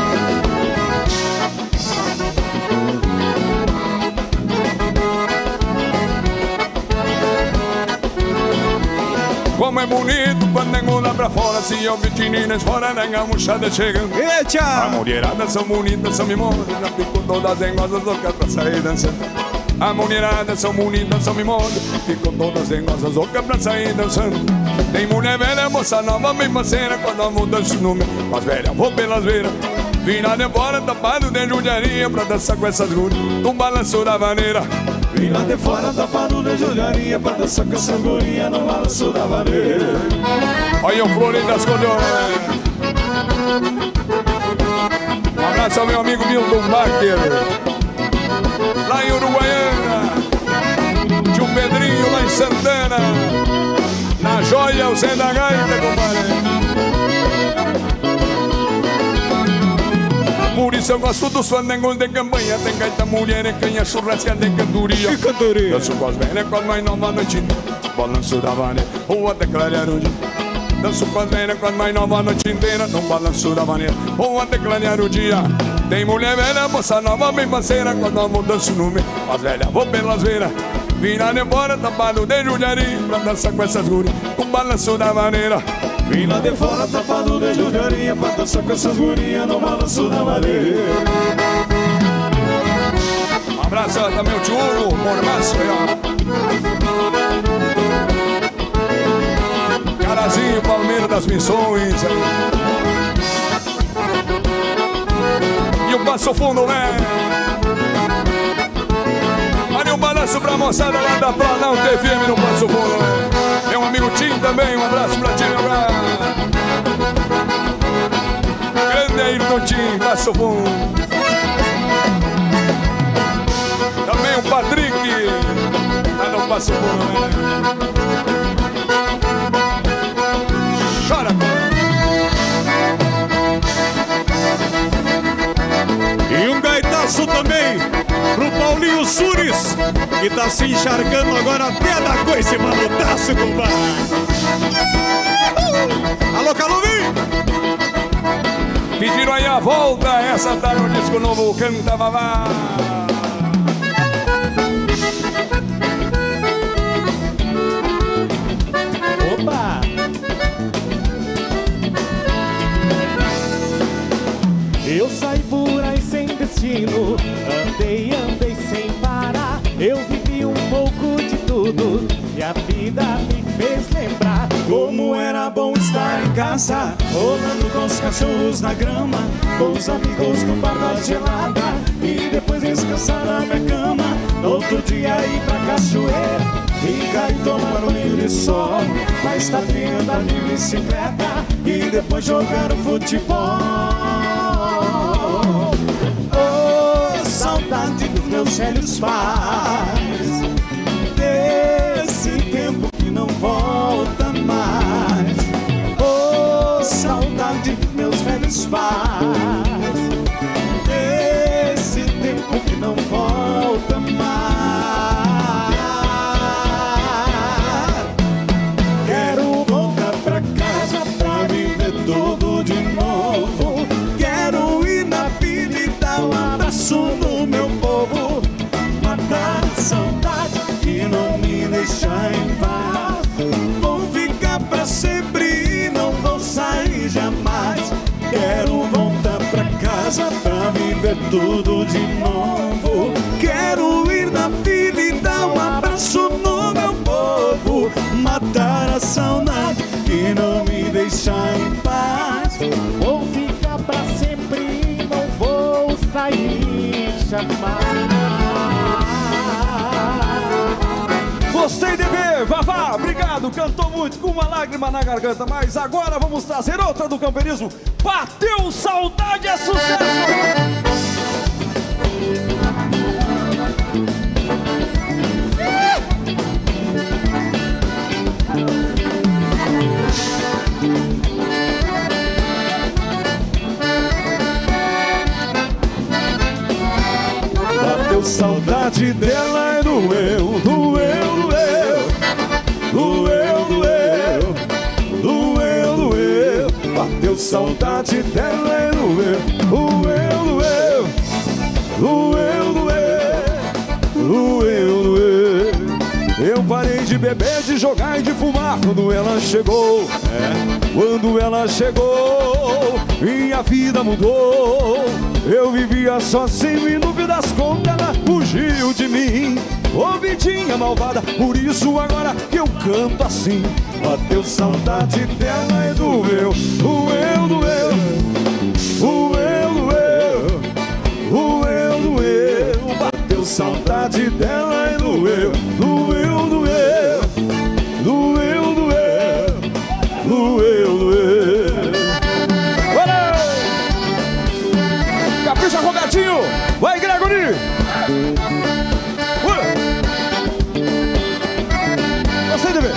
Como é bonito quando nenhum lá pra fora. Se eu vi meninas fora, na gamuchada chegando. Eita! A mulherada são bonitas, são mimosas. Já ficam todas dengosas, loucas pra sair dançando. A mulherada são bonitas, são mimosas. Ficam todas dengosas, loucas pra sair dançando. Tem mulher velha, moça nova, bem parceira. Quando a mudança no meu, com as velhas vou pelas beiras. Virado embora, tapado de judiaria, pra dançar com essas gurias no balanço da maneira. Vim lá de fora, tapado de judiaria, pra dançar com essa guria no balanço da maneira. Olha o Florinho das Cordões. Um abraço ao meu amigo Milton Baker, lá em Uruguaiana. Tio Pedrinho, lá em Santana. Na Joia, o Zé da Gaita, compadre. Por isso eu gosto dos fandangos de campanha. Tem gaita, mulher e canha, churrasca de cantoria. E cantoria. Danço com as velhas, com as mais novas à noite. Balanço da maneira, ou até clarear o dia. Danço com as velhas, com as mais novas a noite inteira. No balanço da maneira, ou até clarear o dia. Tem mulher velha, moça nova, bem parceira. Quando eu danço no meio, as velhas vou pelas beiras. Virado embora, tapado de judiaria, pra dançar com essas gurias no balanço da maneira. Vim lá de fora, tapado de judiaria, pra dançar com essas gurias no balanço da maneira. Um abraço também o tio Hugo, Mormaço, Carazinho, Palmeira das Missões. E o Passo Fundo, né? Olha um balanço pra moçada lá da Planão TFM no Passo Fundo, né? É um amigo Tim também, um abraço pra Tim, grande Ayrton Tim, Passo Fundo. Também o Patrick, lá no Passo Fundo, né? Chora, e um gaitaço também pro Paulinho Sures, que tá se encharcando agora até da coisa, manutaço, compadre. Alô, Calumim! Pediram aí a volta, essa tá no disco novo, Canta Vavá. Opa! Eu saí por aí sem destino, andei sem parar. Eu vivi um pouco de tudo e a vida me fez lembrar Como era bom estar em casa, rolando com os cachorros na grama, com os amigos no bar da gelada, e depois descansar na minha cama. No outro dia ir pra cachoeira, ficar e tomar um banho de sol, na estradinha andar de bicicleta e depois jogar o futebol. Oh, saudade dos meus velhos pais, desse tempo que não volta mais. Oh, saudade dos meus velhos pais, desse tempo que não volta mais. Quero voltar pra casa pra viver tudo de novo. Quero ir na fila e dar um abraço no meu povo, matar a saudade que não me deixa em paz. Vou ficar pra sempre e não vou sair jamais. Quero voltar pra casa pra viver tudo de novo. Quero ir na fila e dar um abraço no meu povo, matar a saudade que não me deixa em paz. Vou ficar pra sempre e não vou sair jamais. Gostei de ver, Vavá, obrigado, cantou muito com uma lágrima na garganta, mas agora vamos trazer outra do camperismo. Bateu saudade, é sucesso! Bateu saudade dela e doeu, doeu, doeu, doeu, doeu, doeu, doeu. saudade dela e doeu. Doeu, doeu, doeu, doeu. Eu parei de beber, de jogar e de fumar quando ela chegou. Quando ela chegou, minha vida mudou. Eu vivia sozinho e no fim das contas ela fugiu de mim. Ô vidinha malvada, por isso agora que eu canto assim. Bateu saudade dela e doeu. Doeu, doeu, doeu, doeu, doeu, doeu. Bateu saudade dela e doeu. Doeu, doeu, doeu, doeu, doeu, doeu. Capricha, Robertinho! Vai, Gregory! Gostei de ver!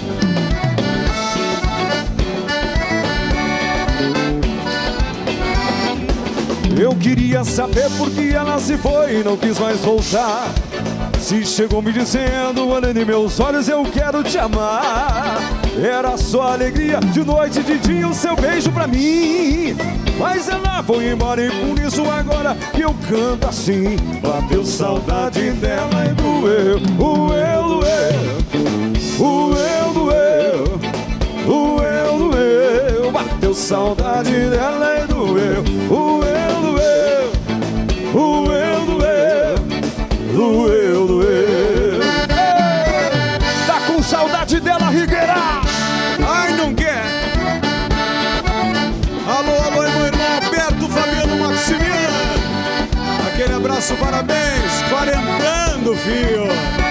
Eu queria saber por que ela se foi e não quis mais voltar. Se chegou me dizendo, olhando em meus olhos, eu quero te amar. Era só alegria, de noite e de dia, o seu beijo pra mim. Mas ela foi embora e por isso agora que eu canto assim. Bateu saudade dela e doeu. Doeu, doeu, doeu, doeu, doeu. Bateu saudade dela e doeu. Doeu, doeu, doeu, doeu, doeu, doeu. Tá com saudade dela, Rigueira? Ai, não quer. Alô, alô, meu irmão Alberto Fabiano Maximiliano. Aquele abraço, parabéns. Quarentando, filho.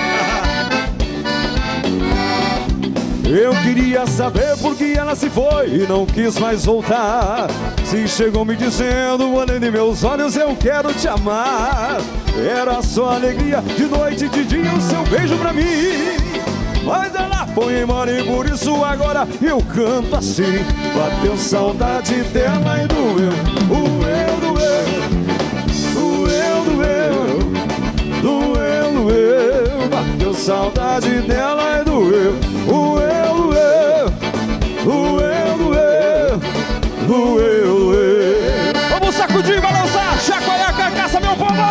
Eu queria saber por que ela se foi e não quis mais voltar. Se chegou me dizendo, olhando em meus olhos, eu quero te amar. Era só alegria, de noite e de dia, o seu beijo pra mim. Mas ela foi embora e por isso agora eu canto assim. Bateu saudade dela e doeu. Doeu, doeu, doeu, doeu, doeu, doeu. Bateu saudade dela e doeu. Doeu, doeu, doeu, doeu, doeu, doeu. Vamos sacudir, balançar, chacoalhar a carcaça, meu povo!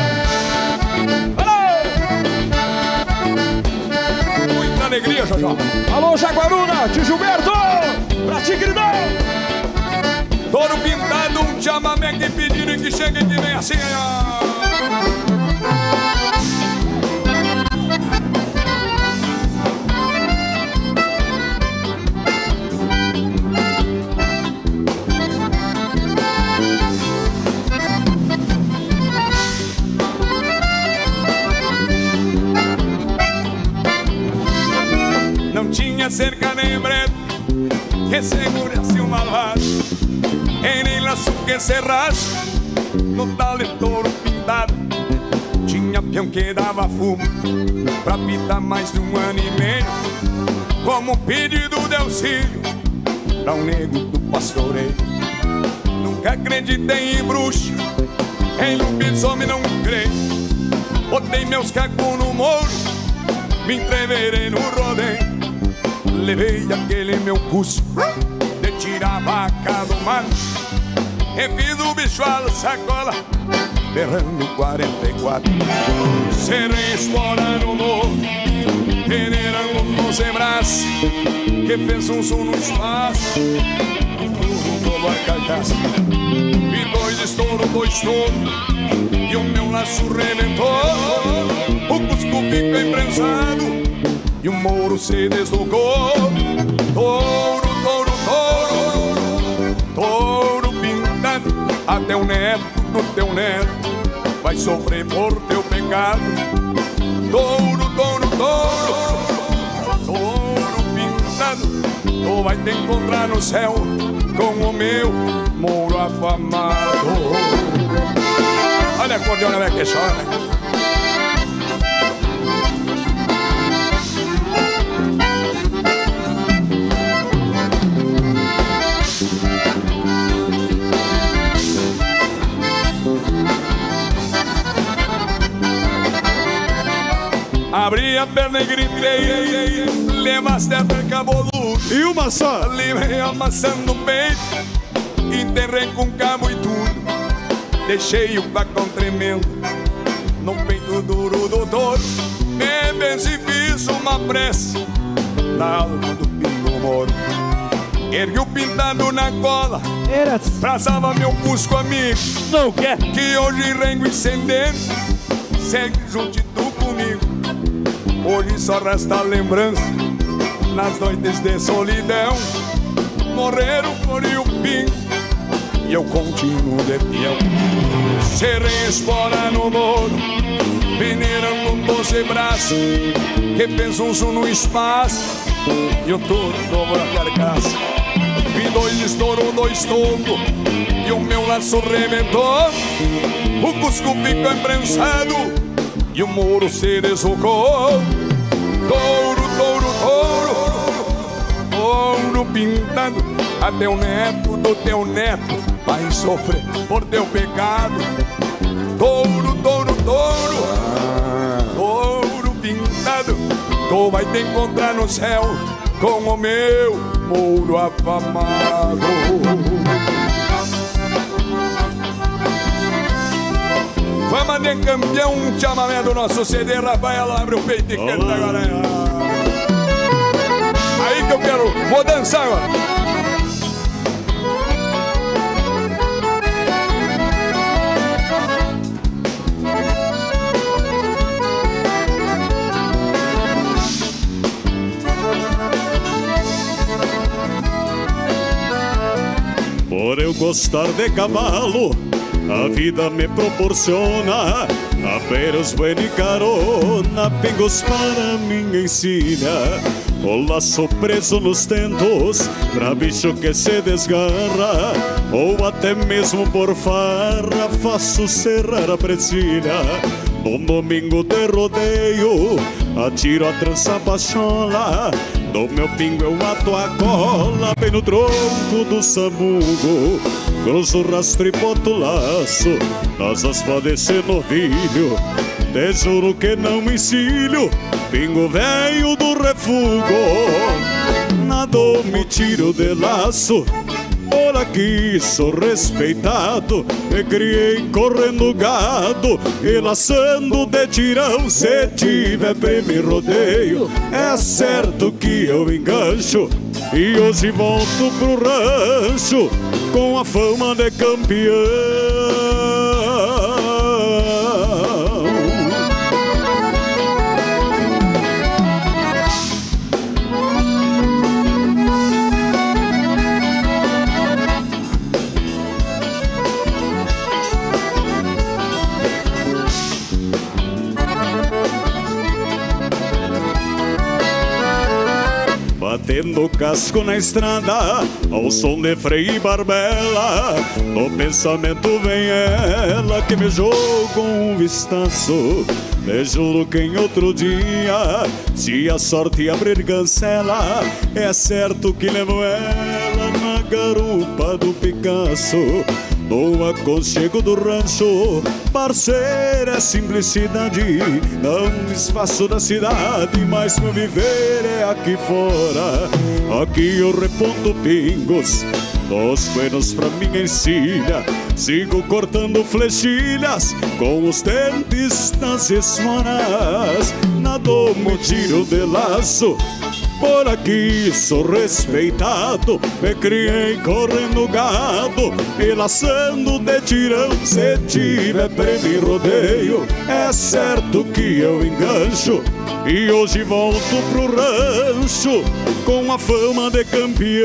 Muita alegria, Jojó. Alô, Jaguaruna, de Gilberto, pra ti, queridão! Touro pintado, um chamamé que pediram que chegue que vem assim, ó. Não tinha cerca nem brete que segurasse o malvado, e nem laço que serrasse no tal de touro pintado. Tinha peão que dava fumo pra pitar mais de 1 ano e meio, como pedido de auxílio pra um nego do pastoreio. Nunca acreditei em bruxo, em lobisomem não creio. Botei meus cacos no moro, me entreverei no rodeio. Levei aquele meu curso de tirar a vaca do mato, e fiz o bicho à sacola, berrando 44. Serei espora no morro, peneirando com sem braço, que fez um som no espaço, e tudo a carcaça. E 2 estouros, 2 touros, e o meu laço rebentou. O cusco ficou imprensado e o moro se deslocou. Touro, touro, touro, touro pintado, até o neto do teu neto vai sofrer por teu pecado. Touro, touro, touro, touro pintado, tu vai te encontrar no céu com o meu moro afamado. Olha a acordeona, né, que chora. Abri a perna e gritei, levaste até caboludo. E uma só. Livrei amassando o peito, enterrei com cabo e tudo, deixei o bacão tremendo no peito duro do touro. Me benzi e fiz uma prece na alma do pingo moro. Ergui o pintado na cola, traçava meu cusco amigo. Não quer? Que hoje rengo incendente, segue juntinho comigo. Hoje só resta lembrança nas noites de solidão. Morreram por e o pingo e eu continuo de peão. Serei espora no moro, peneirando um 12 braços, que penso no espaço e o touro dobrou a carcaça. Vi 2 estouros, 2 tombos e o meu laço rebentou. O cusco ficou emprensado e o moro se deslocou. Touro, touro, touro, touro pintado, até o neto do teu neto vai sofrer por teu pecado. Touro, touro, touro, touro pintado, tu vai te encontrar no céu com o meu mouro afamado. Fama de campeão, chamamento do nosso CD. Rafael, abre o peito e canta agora. Aí que eu quero, vou dançar agora. Por eu gostar de cavalo, a vida me proporciona apenas bueno e carona, pingos para mim ensina. O laço preso nos tentos, pra bicho que se desgarra, ou até mesmo por farra, faço serrar a presilha. Num domingo de rodeio, atiro a trança baixola, no meu pingo eu ato a cola, bem no tronco do sabugo. Cruzo o rastro e boto o laço nas aspas desse novilho. Te juro que não me encilho, pingo velho do refugo. Nado me tiro de laço, por aqui sou respeitado. Me criei correndo gado e laçando de tirão. Se tiver prêmio rodeio, é certo que eu engancho. E hoje volto pro rancho com a fama de campeão. Batendo casco na estrada, ao som de freio e barbela, no pensamento vem ela que me jogou um vistaço. Me juro que em outro dia, se a sorte abrir cancela, é certo que levo ela na garupa do Picasso. No aconchego do rancho, parceira é simplicidade, não me esfaço da cidade, mas meu viver é aqui fora. Aqui eu reponto pingos, dos buenos pra minha encilha, sigo cortando flechilhas com os dentes nas esporas. Nado me tiro de laço, por aqui sou respeitado. Me criei correndo gado e laçando de tirão. Se tiver prêmio rodeio, é certo que eu engancho. E hoje volto pro rancho com a fama de campeão.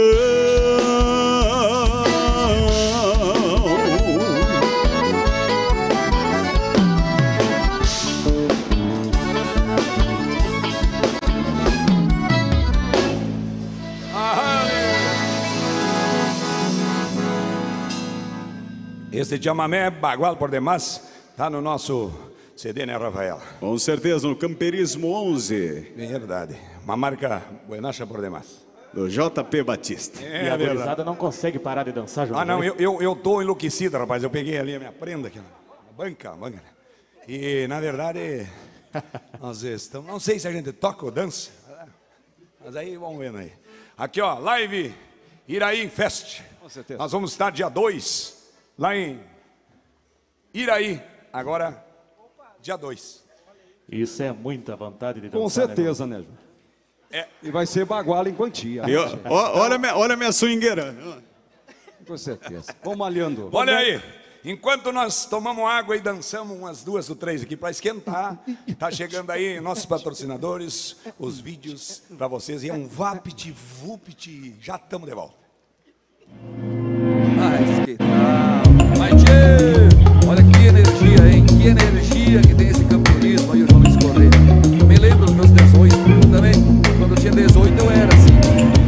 Este chamamé, bagual por demais, tá no nosso CD, né, Rafael? Com certeza, no Camperismo 11. Verdade. Uma marca buenacha por demais. Do JP Batista. E a gurizada não consegue parar de dançar, João. Ah, não, eu tô enlouquecido, rapaz. Eu peguei ali a minha prenda aqui, banca. E, na verdade, nós estamos... Não sei se a gente toca ou dança, mas aí vamos vendo aí. Aqui, ó, live Iraí Fest. Com certeza. Nós vamos estar dia 2, lá em Iraí, agora dia 2. Isso é muita vontade de dançar. Com certeza, né, João? E vai ser baguala em quantia. Olha minha swingueira. Com certeza. Vamos malhando. Olha aí, enquanto nós tomamos água e dançamos umas 2 ou 3 aqui para esquentar, tá chegando aí nossos patrocinadores, os vídeos para vocês. E é um vapit, vupit, já estamos de volta. Mas que tal? Mas, tchê, olha que energia, hein? Que energia que tem esse campeonismo aí, o João Luiz Correia. Eu me lembro dos meus 18 também. Quando eu tinha 18 eu era assim.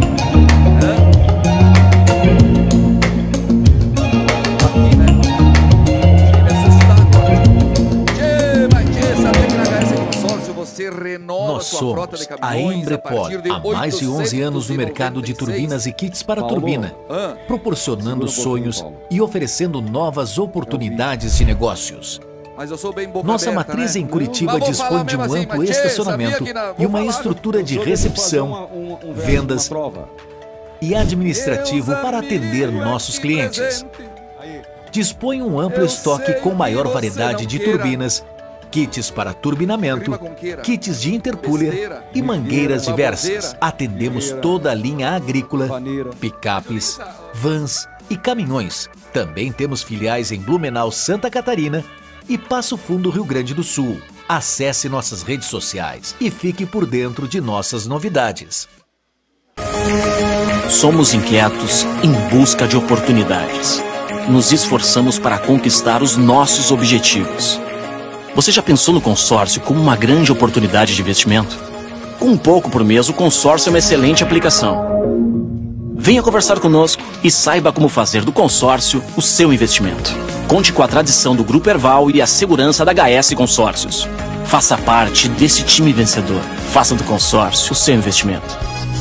Aqui, né? Time assustado. Tchê, mas tchê, sabia que na HS Consórcio você renova Nós sua frota de somos caminhões a Embrepor, há mais de 11 anos no mercado de turbinas e kits para turbina, proporcionando sonhos e oferecendo novas oportunidades de negócios. Mas eu sou bem boca Nossa aberta, matriz né? em Curitiba Mas vou dispõe falar de um mesmo assim, amplo mas, tchê, estacionamento sabia que na- e vou uma falar estrutura de recepção, vendas e administrativo para atender nossos clientes. Dispõe um amplo estoque com maior variedade de turbinas, kits para turbinamento, kits de intercooler e mangueiras diversas. Atendemos toda a linha agrícola, picapes, vans e caminhões. Também temos filiais em Blumenau, Santa Catarina e Passo Fundo, Rio Grande do Sul. Acesse nossas redes sociais e fique por dentro de nossas novidades. Somos inquietos em busca de oportunidades. Nos esforçamos para conquistar os nossos objetivos. Você já pensou no consórcio como uma grande oportunidade de investimento? Com um pouco por mês, o consórcio é uma excelente aplicação. Venha conversar conosco e saiba como fazer do consórcio o seu investimento. Conte com a tradição do Grupo Erval e a segurança da HS Consórcios. Faça parte desse time vencedor. Faça do consórcio o seu investimento.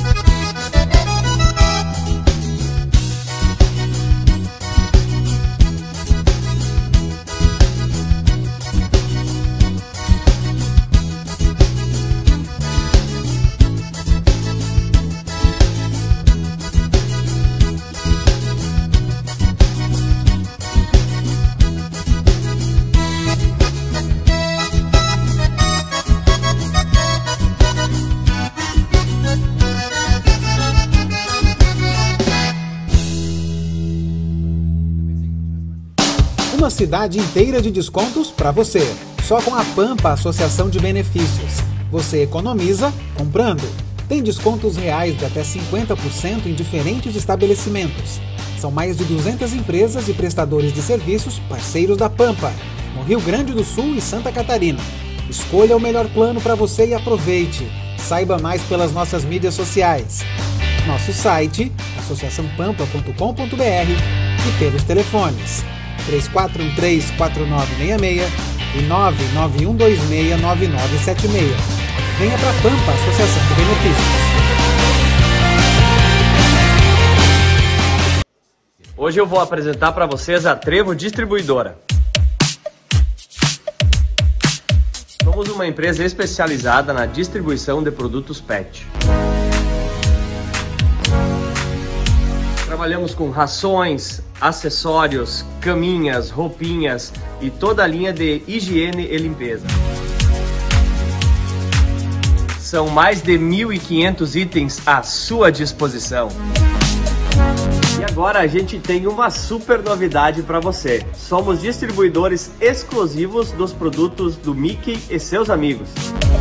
Uma cidade inteira de descontos para você. Só com a Pampa Associação de Benefícios. Você economiza comprando. Tem descontos reais de até 50% em diferentes estabelecimentos. São mais de 200 empresas e prestadores de serviços parceiros da Pampa, no Rio Grande do Sul e Santa Catarina. Escolha o melhor plano para você e aproveite. Saiba mais pelas nossas mídias sociais. Nosso site, associaçãopampa.com.br e pelos telefones 3413-4966 e 99126-9976. Venha para a Pampa Associação de Benefícios. Hoje eu vou apresentar para vocês a Trevo Distribuidora. Somos uma empresa especializada na distribuição de produtos PET. Trabalhamos com rações, acessórios, caminhas, roupinhas e toda a linha de higiene e limpeza. São mais de 1.500 itens à sua disposição. E agora a gente tem uma super novidade para você. Somos distribuidores exclusivos dos produtos do Mickey e seus amigos.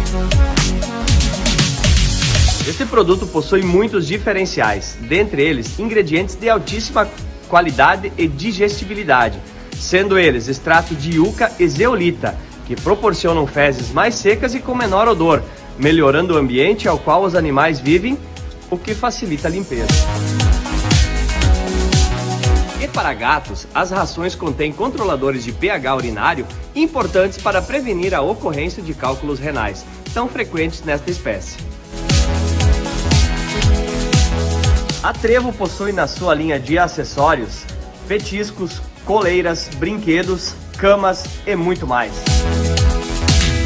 Este produto possui muitos diferenciais, dentre eles ingredientes de altíssima qualidade e digestibilidade, sendo eles extrato de yuca e zeolita, que proporcionam fezes mais secas e com menor odor, melhorando o ambiente ao qual os animais vivem, o que facilita a limpeza. E para gatos, as rações contêm controladores de pH urinário importantes para prevenir a ocorrência de cálculos renais, tão frequentes nesta espécie. A Trevo possui na sua linha de acessórios, petiscos, coleiras, brinquedos, camas e muito mais.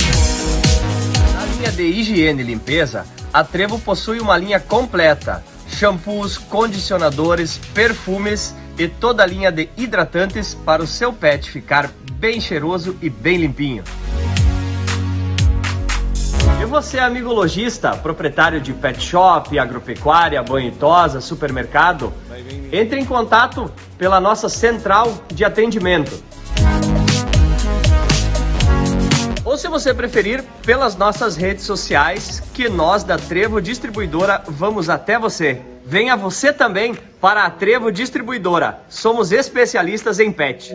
Na linha de higiene e limpeza, a Trevo possui uma linha completa, shampoos, condicionadores, perfumes e toda a linha de hidratantes para o seu pet ficar bem cheiroso e bem limpinho. E você, amigo lojista, proprietário de pet shop, agropecuária, banho e tosa, supermercado, entre em contato pela nossa central de atendimento. Ou se você preferir, pelas nossas redes sociais, que nós da Trevo Distribuidora vamos até você. Venha você também para a Trevo Distribuidora. Somos especialistas em pet.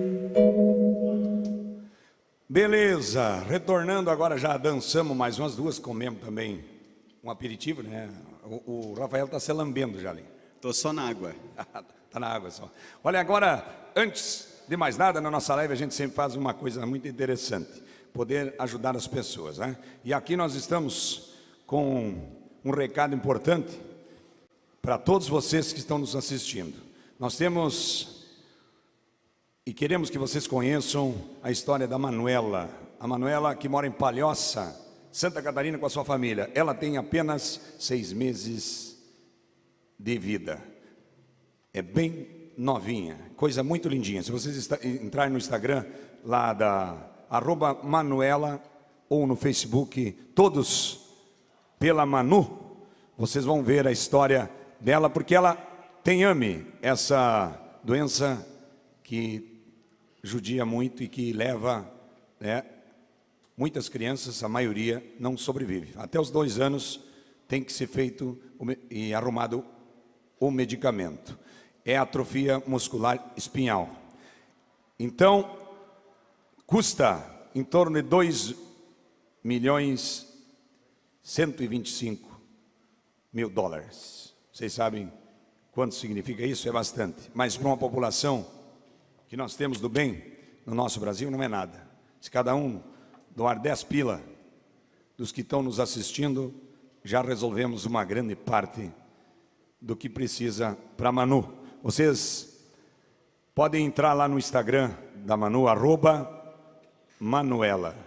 Beleza, retornando agora, já dançamos mais umas duas, comemos também um aperitivo, né? O Rafael está se lambendo já ali. Tô só na água. Tá na água só. Olha, agora, antes de mais nada, na nossa live a gente sempre faz uma coisa muito interessante, poder ajudar as pessoas, né? E aqui nós estamos com um recado importante para todos vocês que estão nos assistindo. Nós temos e queremos que vocês conheçam a história da Manuela. A Manuela, que mora em Palhoça, Santa Catarina, com a sua família. Ela tem apenas 6 meses de vida. É bem novinha, coisa muito lindinha. Se vocês entrarem no Instagram, lá da @Manuela, ou no Facebook, todos pela Manu, vocês vão ver a história dela, porque ela tem AME, essa doença que judia muito e que leva, né, muitas crianças, a maioria não sobrevive. Até os 2 anos tem que ser feito e arrumado o medicamento. É atrofia muscular espinhal. Então, custa em torno de 2.125.000 dólares. Vocês sabem quanto significa isso? É bastante. Mas para uma população que nós temos do bem no nosso Brasil, não é nada. Se cada um doar 10 pila dos que estão nos assistindo, já resolvemos uma grande parte do que precisa para a Manu. Vocês podem entrar lá no Instagram da Manu, @Manuela.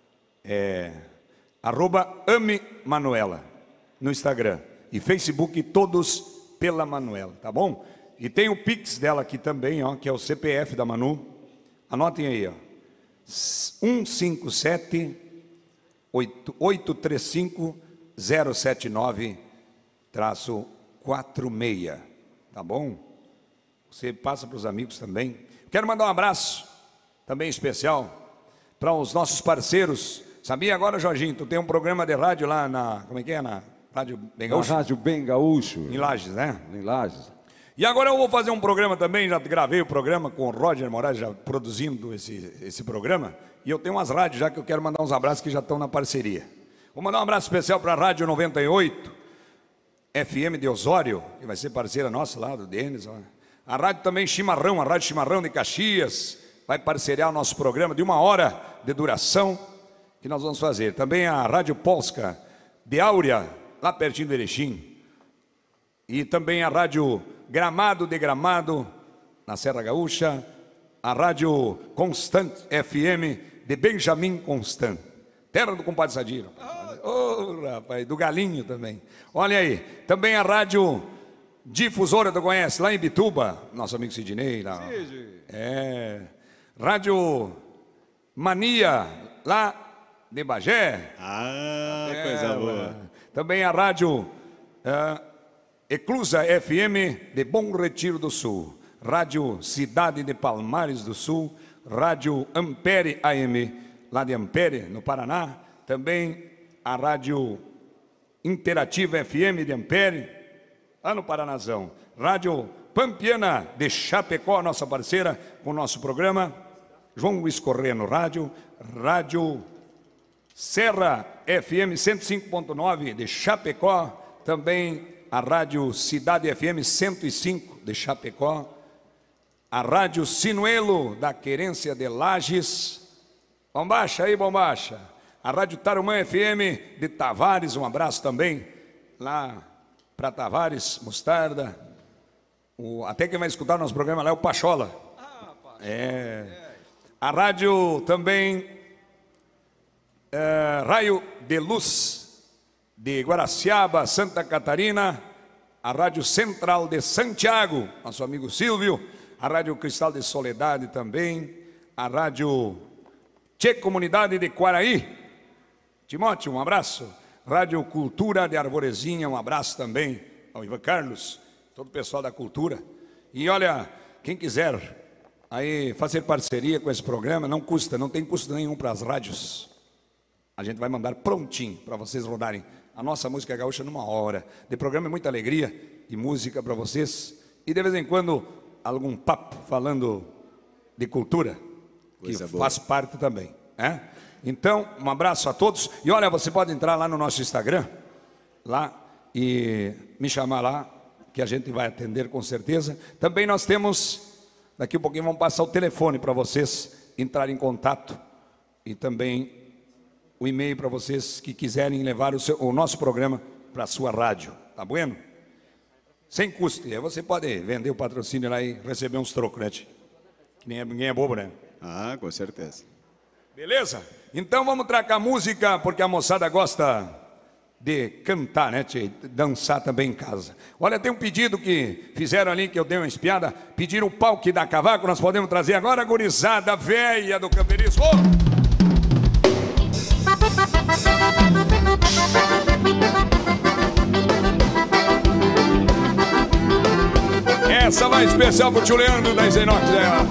@AmeManuela no Instagram. E Facebook, todos pela Manuela, tá bom? E tem o Pix dela aqui também, ó, que é o CPF da Manu. Anotem aí, ó. 157-835-079-46. Tá bom? Você passa para os amigos também. Quero mandar um abraço também especial para os nossos parceiros. Sabia agora, Jorginho, tu tem um programa de rádio lá na... Como é que é? Na Rádio Bem Gaúcho? Na Rádio Bem Gaúcho. Em Lages, né? Em Lages. E agora eu vou fazer um programa também, já gravei o programa com o Roger Moraes, já produzindo esse programa. E eu tenho umas rádios já que eu quero mandar uns abraços que já estão na parceria. Vou mandar um abraço especial para a Rádio 98, FM de Osório, que vai ser parceira nossa lá, do Denis. Ó. A rádio também Chimarrão, a Rádio Chimarrão de Caxias, vai parceriar o nosso programa de 1 hora de duração que nós vamos fazer. Também a Rádio Polska de Áurea, lá pertinho do Erechim. E também a Rádio Gramado de Gramado, na Serra Gaúcha. A Rádio Constant FM de Benjamin Constant, terra do compadre Sadir. Oh, rapaz, do Galinho também. Olha aí, também a Rádio Difusora, tu conhece, lá em Bituba, nosso amigo Sidney. Lá. Rádio Mania, lá de Bagé. Coisa boa. Também a Rádio Eclusa FM de Bom Retiro do Sul. Rádio Cidade de Palmares do Sul. Rádio Ampere AM, lá de Ampere, no Paraná. Também a Rádio Interativa FM de Ampere, lá no Paranazão. Rádio Pampiana de Chapecó, nossa parceira, com o nosso programa. João Luiz Correia no rádio. Rádio Serra FM 105.9 de Chapecó. Também a Rádio Cidade FM 105 de Chapecó. A Rádio Sinuelo da Querência de Lages. Bombacha aí, Bombacha. A Rádio Tarumã FM de Tavares, um abraço também lá para Tavares, Mostarda. Até quem vai escutar nosso programa lá é o Pachola. A rádio também Raio de Luz de Guaraciaba, Santa Catarina. a Rádio Central de Santiago, nosso amigo Silvio, a Rádio Cristal de Soledade também, a Rádio Tchê Comunidade de Quaraí. Timóteo, um abraço. Rádio Cultura de Arvorezinha, um abraço também ao Ivan Carlos, todo o pessoal da cultura. E olha, quem quiser aí fazer parceria com esse programa, não custa, não tem custo nenhum para as rádios. A gente vai mandar prontinho para vocês rodarem a nossa música gaúcha numa hora. De programa é muita alegria e música para vocês. E de vez em quando algum papo falando de cultura, que faz parte também, né? Então, um abraço a todos. E olha, você pode entrar lá no nosso Instagram, lá, e me chamar lá, que a gente vai atender com certeza. Também nós temos, daqui um pouquinho vamos passar o telefone para vocês entrarem em contato. E também o e-mail para vocês que quiserem levar o nosso programa para a sua rádio. Tá bueno? Sem custo. E aí você pode vender o patrocínio lá e receber uns trocos, né, tio? Que ninguém é bobo, né? Ah, com certeza. Beleza? Então vamos tracar música, porque a moçada gosta de cantar, né, tchê? Dançar também em casa. Olha, tem um pedido que fizeram ali, que eu dei uma espiada. Pediram o pau que dá cavaco. Nós podemos trazer agora a gurizada velha do campeirismo. Essa vai especial pro tio Leandro da Zenox, né?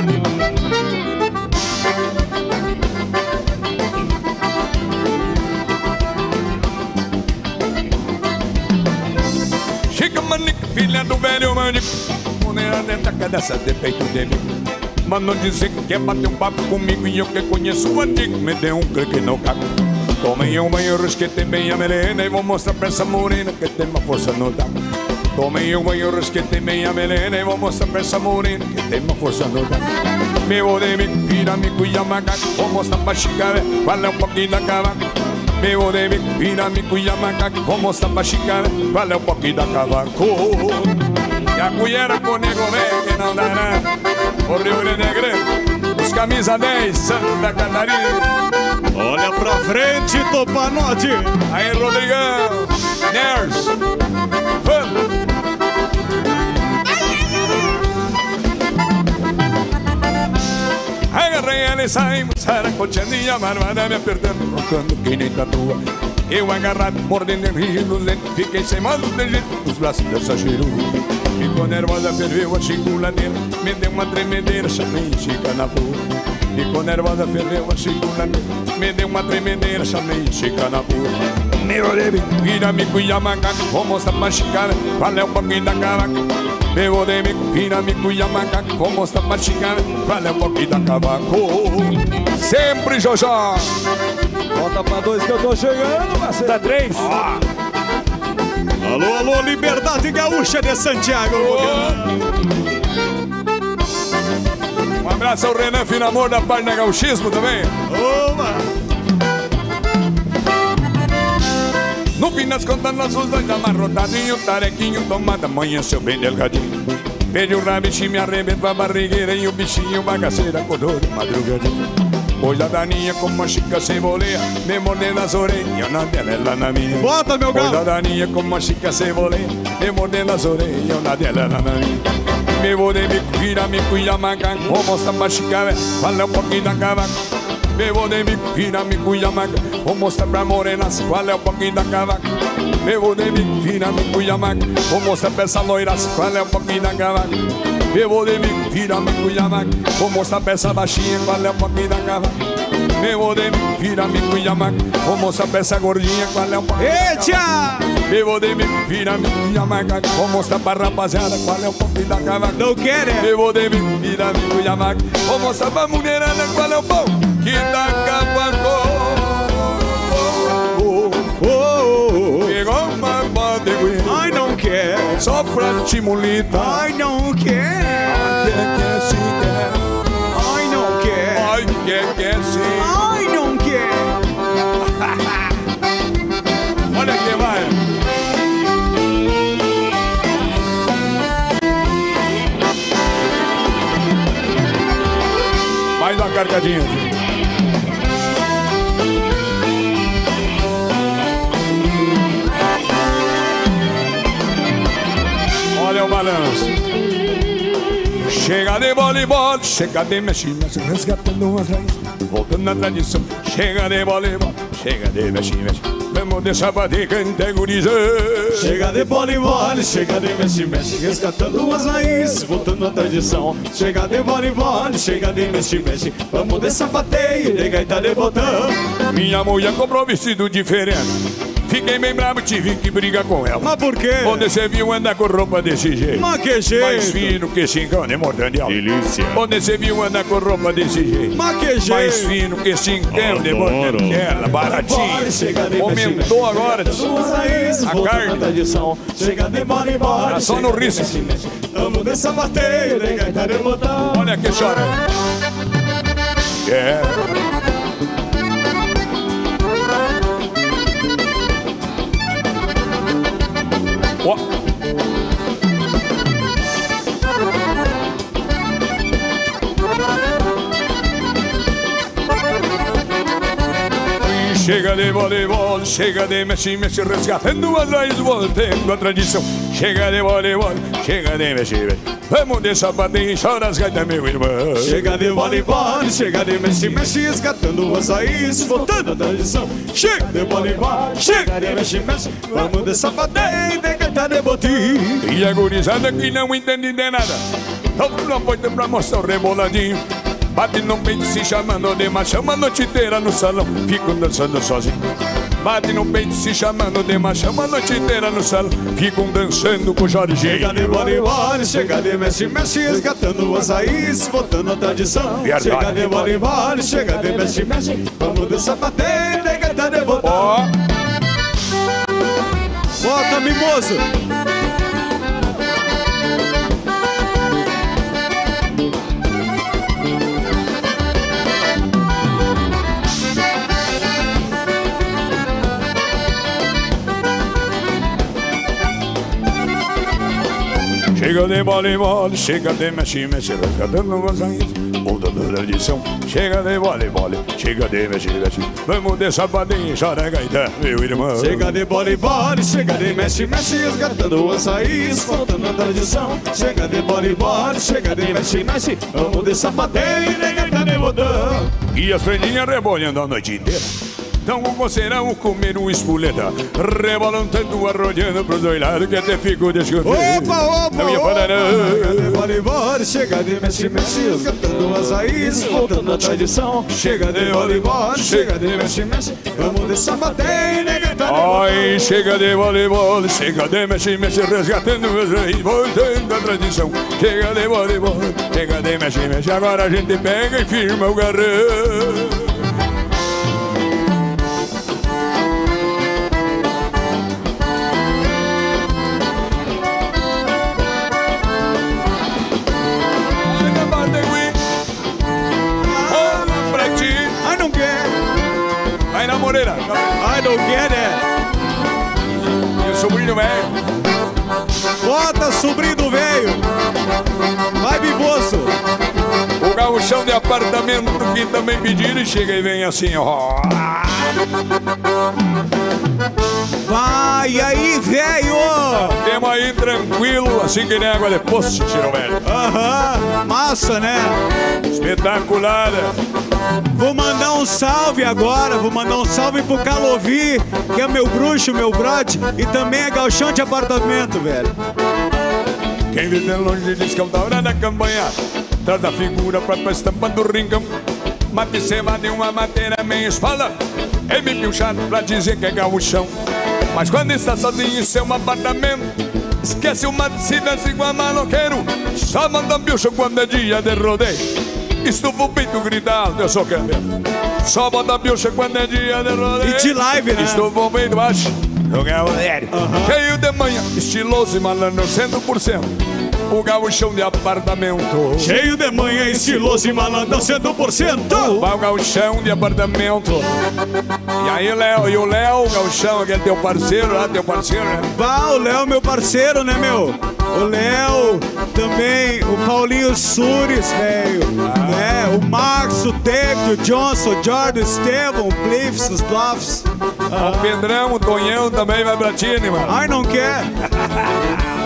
Chica Manico, filha do velho Manico, mulher dentro da dessa de peito dele. Mandou dizer que quer bater um papo comigo e eu que conheço o antigo, me deu um clique no caco. Tomei um banho, resquetei bem a melena e vou mostrar pra essa morena que tem uma força no taco. Tomei um banho, resquetei bem a melena e vou mostrar pra essa morena que tem uma força no taco. Meu de mico, vira mico e a macaco, vou mostrar pra chicara qual é um pouquinho da cavaco. Meu de mico, vira mico e a macaco, vou mostrar pra chicara qual é um pouquinho da cavaco. E a colhera com nego velho que não dá nada, o Rio Negro, os camisa 10, Santa Catarina. Olha pra frente, Topanote. Aí, Rodrigão, Ners, vamos. Agarrei ela e saímos, saracoteando a marvada me apertando, rocando que nem tatua. Eu agarrado, mordendo em rio nos dentes, fiquei sem modo de jeito, os braços dessa cheiruda. Ficou nervosa, ferveu a chiculadeira, me deu uma tremedeira, chamei Chica na rua. Ficou nervosa, ferveu a chiculadeira, me deu uma tremedeira, chamei Chica na rua. Meu leve, vira mico e a macaco, vou mostrar pra chicana qual é o pouquinho da cavaco. Meu de mico, vira mico e a macaco, vou mostrar pra chicana qual é o pouquinho da cavaco. Sempre Jojó. Volta pra 2 que eu tô chegando, parceiro. Tá 3. Alô, alô, Liberdade Gaúcha de Santiago. Um abraço ao Renan Finamor da página Gauchismo também. No fim das contas, nossos dois amarrotadinhos, tarequinho, tomada, amanheceu bem delgadinho. Veio o rabicho, me arrebentou a barrigueira e o bichinho bagaceira acordou de madrugadinha. Pois a daninha com uma chica ceboleia, me mordendo as orelhas, na dela, ela na minha. Bota, meu galo! Pois a daninha com uma chica ceboleia, me mordendo as orelhas, na dela, ela na minha. Me vou de bico, vira mico e a macaco, vou mostrar pra chica, fala um pouquinho da cavaco. Me vou de bico, vira mico e a macaco, vou mostrar pra morenas qual é o pouquinho da cavaco. Me vou de bico, vira mico e a macaco, vou mostrar pra essa loiraça qual é o pouquinho da cavaco. Me vou de bico, vira mico e a macaco, vou mostrar pra essa baixinha qual é o pouquinho da cavaco. Me vou de bico, vira mico e a macaco, vou mostrar pra essa gordinha qual é o pouquinho da cavaco. Me vou de bico, vira mico e a macaco, vou mostrar pra rapaziada qual é o pouquinho da cavaco. Não quer, Me vou de bico, vira mico e a macaco, vou mostrar pra mulherada qual é o pão que dá cavaco. Pegou uma badeguinha, ai não quer, só pra te molita, ai não quer, ai quer se quer, ai não quer, ai quer se, ai não quer. Olha que vai. Mais uma carcadinha. balanço. Chega de voleibol, chega de mexer, resgatando as raízes, voltando na tradição. Chega de voleibol, chega de mexer. Vamos deixar bater, canta gurizão. Chega de voleibol, chega de mexe, resgatando as raízes, voltando à tradição. Chega de voleibol, chega de mexe, vamos de sapateio, de gaita de botão. Minha mulher comprou vestido diferente, fiquei bem bravo, tive que brigar com ela. Mas por quê? Onde você viu andar com roupa desse jeito? Mas que jeito? Mais fino que cincão de mortandela. Delícia. Onde você viu andar com roupa desse jeito? Mas que jeito? Mais fino que cincão de mortandela. Baratinho. Aumentou agora a carne. Chega de bola embora. Tá só no risco. Vamos de sapateio, de gaita de botão. Olha que chora. É. Ó. Chega de voleibol, chega de mexe, resgatando as raízes, voltando a tradição. Chega de voleibol, chega de mexe. Vamos de sapatinho, chora as gaitas, meu irmão. Chega de voleibol, chega de mexe, resgatando as raízes, voltando a tradição. Chega de voleibol, chega de mexe, vamos de sapatinho, de gaita de botim. E a gurizada que não entende de nada, todo mundo apoia pra mostrar o reboladinho. Bate no peito se chamando de machão, a noite inteira no salão, fico dançando sozinho. Bate no peito se chamando de machão, a noite inteira no salão, fico dançando com o Jorginho. Chega de voleibol, chega de mexe, resgatando as raízes, voltando a tradição. Verdade. Chega de voleibol, chega de mexe, vamos de sapateio, de gaita de botão. Ó. Bota, mimoso. Chega de voleibol, chega de mexe, resgatando as raízes, voltando a tradição. Chega de voleibol, chega de mexe. Vamos de sapatinho, chora a gaita, meu irmão. Chega de voleibol, chega de mexe, resgatando as raízes, voltando a tradição. Chega de voleibol, chega de mexe, vamos de sapateio, de gaita de botão. E as prendinhas rebolhando a noite inteira. Então como serão comer um espoleta, rebolando, arrodeando pros dois lados, que até fico desconfiado. Opa, não ia parar não. Chega de voleibol, chega de mexe, resgatando as raízes, voltando a tradição. Chega de voleibol, chega de mexe, vamos de sapateio, de gaita de botão. Ai, chega de voleibol, chega de mexe, resgatando as raízes, voltando a tradição. Chega de voleibol, chega de mexe, agora a gente pega e firma o garrão. Vai na Moreira. I don't get it. E o sobrinho velho. Bota, sobrinho do velho. Vai, Biboso. O gauchão de apartamento que também pediram e chega e vem assim, ó. Vai aí, velho. Temos aí tranquilo, assim que nem água de poço, tiro velho. Aham, massa, né? Espetacular. Vou mandar um salve agora, vou mandar um salve pro Calovi, que é meu bruxo, meu brode, e também é gauchão de apartamento, velho. Quem vê de longe diz que é da hora da campanha, traz da figura própria estampa do rincão. Mate ceva de uma madeira meio espalda, é bem puxado pra dizer que é gauchão. Mas quando está sozinho em seu apartamento, esquece o mate, se dança igual maloqueiro. Só manda bicho quando é dia de rodeio. Estufa o peito, grita alto, eu sou campeão. Só bota bicha quando é dia de rodeio. E de live, né? Estufa o peito baixo, jogar o aéreo. Cheio de manhã, estiloso e malandro 100%. O gauchão de apartamento. Cheio de manhã, estiloso e malandro 100%. Vai o gauchão de apartamento. E aí, Léo, e o Léo, o gauchão, que é teu parceiro lá, teu parceiro, né? Vai, o Léo, meu parceiro, né, meu? O Léo, também o Paulinho Sures, velho. Né? O Max, o Teco, o Johnson, o Jordan, o Estevam, o Blifs, os Bluffs. O Pedrão, o Tonhão também vai pra ti, né, mano? Ai, não quer.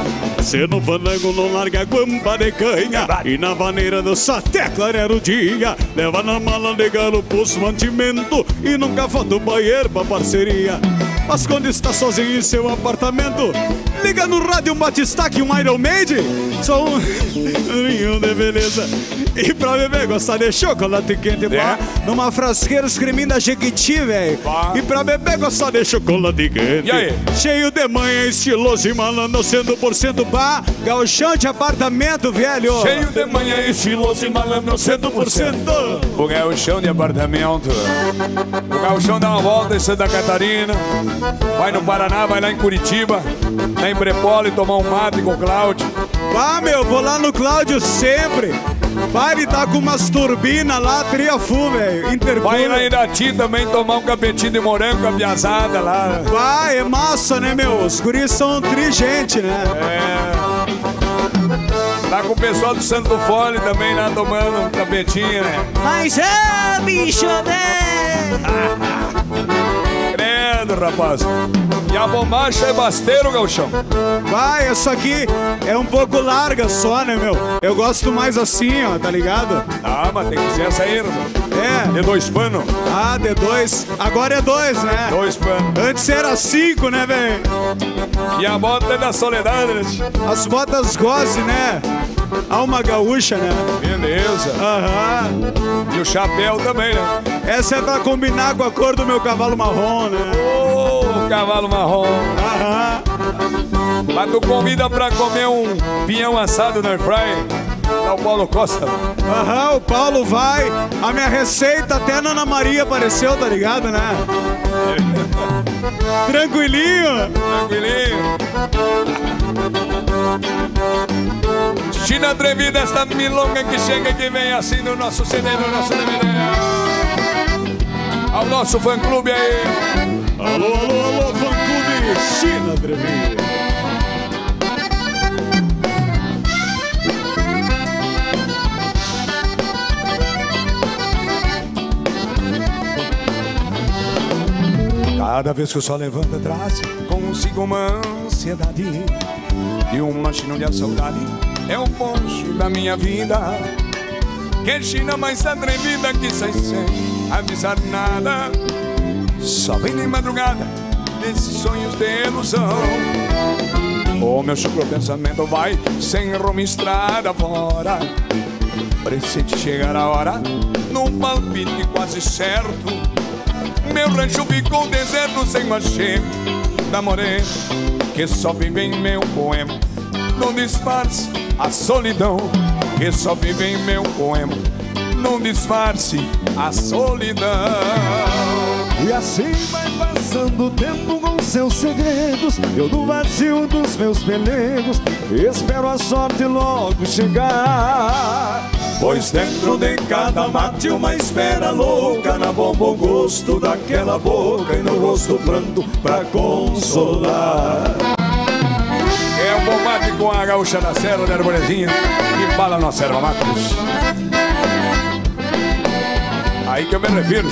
Cê no fandango não larga a guampa de canha. E na vaneira dança até clarear o dia. Leva na mala de galo pros mantimento. E nunca falta um banheiro pra parceria. Mas quando está sozinho em seu apartamento, liga no rádio um batistaque, um Iron Maiden. Só um vinho de beleza. E pra beber gostar de chocolate quente, pá. Numa frasqueira os creminhos da Jequiti, velho. E pra beber gostar de chocolate quente. E aí? Cheio de manha, estiloso e malandro, 100% pá. Gauchão de apartamento, velho. Cheio de manha, estiloso e malandro, 100%. O gauchão de apartamento. O gauchão dá uma volta em Santa Catarina. Vai no Paraná, vai lá em Curitiba. Lá em Brepoli tomar um mate com o Cláudio. Ah, meu, vou lá no Cláudio sempre. Vai, ele tá com umas turbinas lá, triafu, velho. Vai lá em Irati também tomar um capetinho de morango com a piazada lá. Vai, é massa, né, meu? Os guris são trigente, né? É. Tá com o pessoal do Santo Fole também lá tomando um capetinho, né? Mas é, bicho, né? Credo, rapaz. E a bombacha é basteiro, gauchão? Vai, essa aqui é um pouco larga só, né, meu? Eu gosto mais assim, ó, tá ligado? Ah, mas tem que ser essa aí, irmão. É. De 2 panos. Ah, de 2. Agora é 2, né? 2 panos. Antes era 5, né, velho? E a bota é da Soledade, né? As botas goze, né? Alma gaúcha, né? Beleza. Aham. E o chapéu também, né? Essa é pra combinar com a cor do meu cavalo marrom, né? Ô, cavalo marrom. Aham. Mas tu convida pra comer um pinhão assado no airfryer. Tá o Paulo Costa. Aham, o Paulo vai. A minha receita até a Ana Maria apareceu, tá ligado, né? Tranquilinho. Tranquilinho. China atrevida, esta milonga que chega, que vem assim no nosso CD, no nosso DVD. Ao nosso fã-clube aí. Alô, alô, alô, fã-clube China atrevida. Cada vez que o sol levanta, traz consigo uma ansiedade e uma chinonha de saudade. É o poncho da minha vida. Que China mais atrevida que sai sem avisar nada. Só vem de madrugada nesses sonhos de ilusão. O meu chucro pensamento vai sem rumo estrada fora. Pressente chegar a hora, num palpite quase certo. Meu rancho ficou deserto sem mais cheiro da morena, que só vive em meu poema. Não disfarce a solidão, que só vive em meu poema. Não disfarce a solidão. E assim vai passando o tempo com seus segredos. Eu no vazio dos meus pelegos espero a sorte logo chegar. Pois dentro de cada mate uma espera louca. Na bomba o gosto daquela boca e no rosto pranto pra consolar. É um bom mate com a gaúcha da serra da arvorezinha que bala nossa erva matos. Aí que eu me refiro.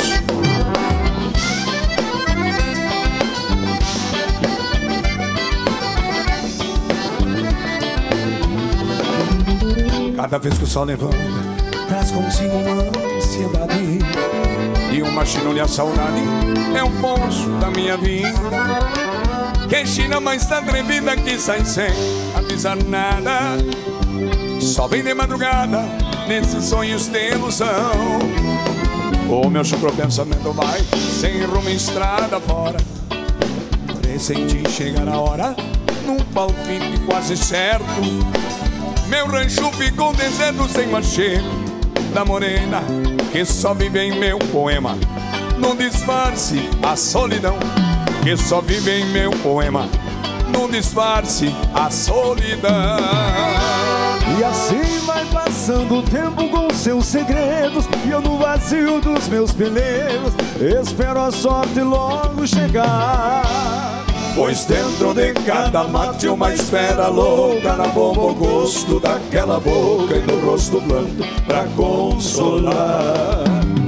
Cada vez que o sol levanta, traz consigo uma ansiedade e uma chinolha saudade. É um poncho da minha vida. Que China mais atrevida que sai sem avisar nada. Só vem de madrugada nesses sonhos de ilusão. O meu chucro pensamento vai sem rumo estrada fora. Pressenti chegar a hora, num palpite quase certo. Meu rancho ficou deserto sem mais cheiro da morena, que só vive em meu poema. Não disfarce a solidão, que só vive em meu poema. Não disfarce a solidão. E assim vai passando o tempo com seus segredos. E eu no vazio dos meus pelegos espero a sorte logo chegar. Pois dentro de cada mate uma espera louca. Na bomba o gosto daquela boca e no rosto blanco pra consolar.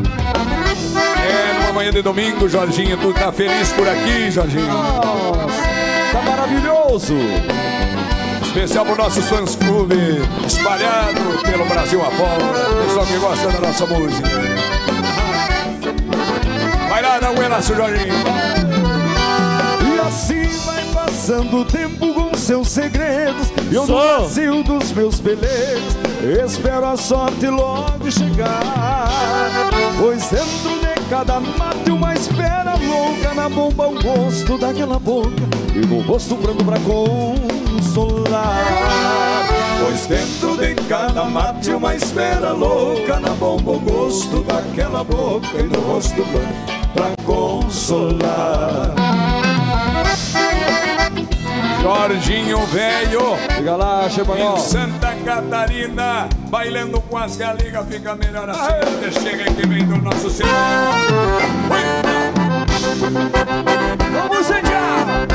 É numa manhã de domingo, Jorginho, tu tá feliz por aqui, Jorginho? Nossa, tá maravilhoso. Especial para os nossos fãs clube, espalhado pelo Brasil afora. Pessoal que gosta da nossa música. Vai lá, dá um abraço, Jorginho. E assim vai passando o tempo com seus segredos. Eu no vazio dos meus pelegos espero a sorte logo chegar. Pois dentro de cada mate uma espera louca. Na bomba o gosto daquela boca e no rosto branco pra consolar. Pois dentro de cada mate uma espera louca. Na bomba o gosto daquela boca e no rosto branco pra consolar. Jorginho Velho, liga lá, em Santa Catarina, bailando com as galinhas, fica melhor assim. Chega que vem do nosso Senhor. Vamos incendiar!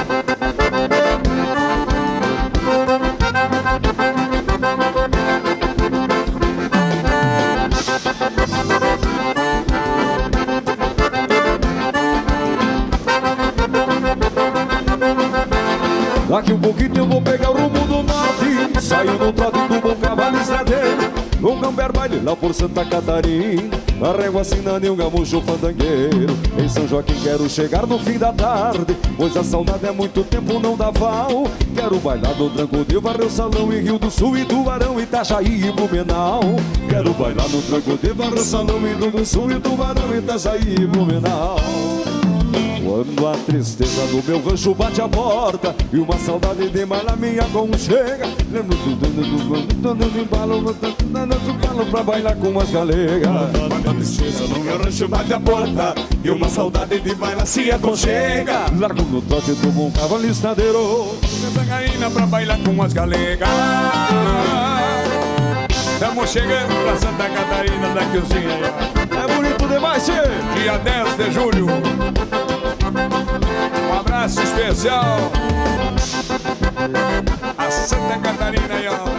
Daqui um pouquinho eu vou pegar o rumo do norte. Saio no trote do bom cavalo estradeiro, com camper baile lá por Santa Catarina. Arrego assinando e um gamucho fandangueiro. Em São Joaquim quero chegar no fim da tarde, pois a saudade é muito tempo não dá val. Quero bailar no tranco de Varreu, Salão e Rio do Sul e Tubarão, Itajaí e Blumenau. Quero bailar no tranco de Varreu, Salão e Rio do Sul e Tubarão, Itajaí e Blumenau. Quando a tristeza do meu rancho bate a porta e uma saudade de malha me aconchega, lembro do embalo pra bailar com as galegas. Quando a tristeza do meu rancho bate a porta e uma saudade de baila se aconchega, largo no trote do bom cavalo estradeiro, essa gaina pra bailar com as galegas. Estamos chegando pra Santa Catarina daqui uns dias. É bonito demais, che! Dia 10 de julho. Um abraço especial a Santa Catarina aí, ó.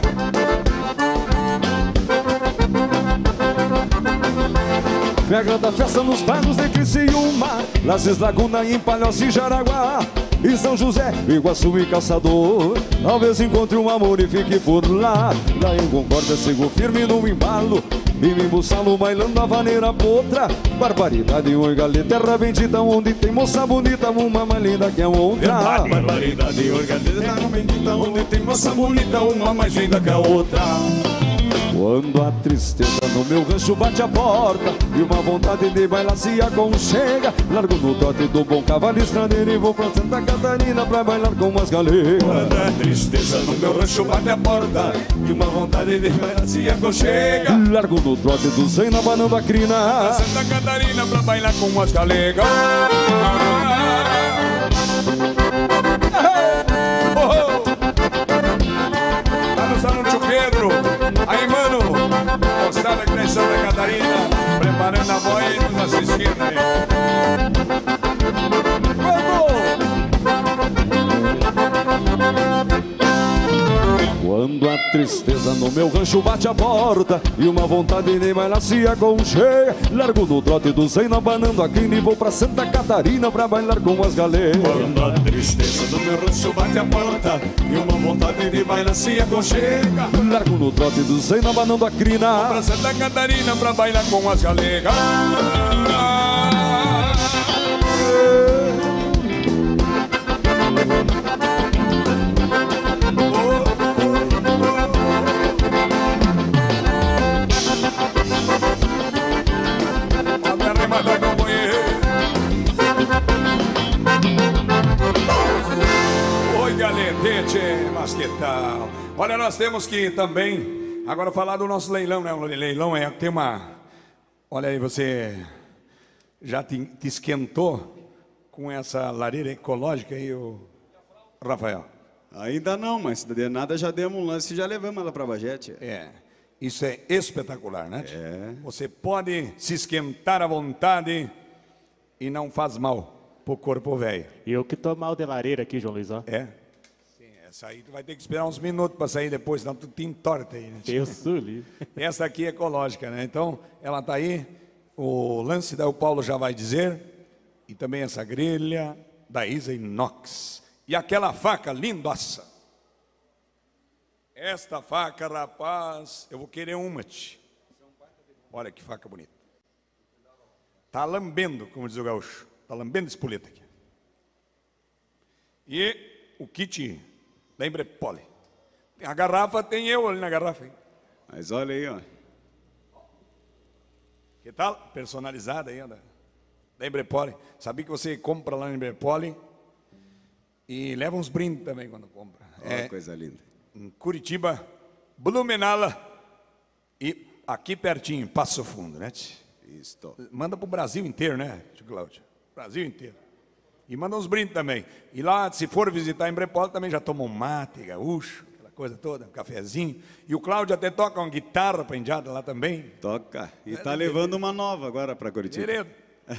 Pega da festa nos praios de Criciúma, Lages, Laguna, em Palhoça e Jaraguá, e São José, Iguaçu e Caçador. Talvez encontre um amor e fique por lá. Lá em Concórdia sigo firme no embalo e me embuçalo bailando a vaneira potra. Barbaridade, oi galê, terra bendita, onde tem moça bonita, uma mais linda que a outra. Barbaridade, oi galê, terra bendita, onde tem moça bonita, uma mais linda que a outra. Quando a tristeza no meu rancho bate a porta e uma vontade de bailar se aconchega, largo no trote do bom cavalo estradeiro e vou pra Santa Catarina pra bailar com as galegas. Quando a tristeza no meu rancho bate a porta e uma vontade de bailar se aconchega, largo no trote do Zé na banana da crina pra Santa Catarina pra bailar com as galegas. Tá no Salão Tio Pedro. Aí, mano, moçada que tá em Santa Catarina, preparando a voz e nos assistindo aí. Quando a tristeza no meu rancho bate a porta e uma vontade de bailar se aconchega, largo no trote do Zé na banana aqui e vou pra Santa Catarina pra bailar com as galegas. Quando a tristeza no meu rancho bate a porta e uma vontade de bailar se aconchega, largo no trote do Zé na banana da crina, vou pra Santa Catarina pra bailar com as galegas. Oi, galetete, mas que tal? Olha, nós temos que também agora falar do nosso leilão, né? O leilão tem uma... Olha aí, você já te esquentou com essa lareira ecológica aí, o Rafael? Ainda não, mas de nada já demos um lance e já levamos ela para a Bagete. É, isso é espetacular, né? É. Você pode se esquentar à vontade e não faz mal pro corpo velho. E eu que tô mal de lareira aqui, João Luiz, ó. É? Sim, essa aí tu vai ter que esperar uns minutos para sair depois, senão tu te entorta aí, né? Deus do livre. Essa aqui é ecológica, né? Então, ela tá aí, o lance da o Paulo já vai dizer, e também essa grelha da Isa Inox. E aquela faca lindaça. Esta faca, rapaz, eu vou querer uma, tch. Olha que faca bonita. Tá lambendo, como diz o gaúcho. Tá lambendo espoleta aqui. E o kit da Imbrepoli. A garrafa tem eu ali na garrafa. Hein? Mas olha aí, ó. Que tal? Personalizada aí, da Imbrepoli. Sabia que você compra lá na Imbrepoli e leva uns brindes também quando compra. Olha, coisa linda. Em Curitiba, Blumenau e aqui pertinho, Passo Fundo, né? Isso. Manda pro Brasil inteiro, né, tio Cláudio? Brasil inteiro. E manda uns brindes também. E lá, se for visitar a Imbrepoli, também já toma um mate, gaúcho, aquela coisa toda, um cafezinho. E o Cláudio até toca uma guitarra pra indiada lá também. Toca. E tá levando uma nova agora pra Curitiba. Querido.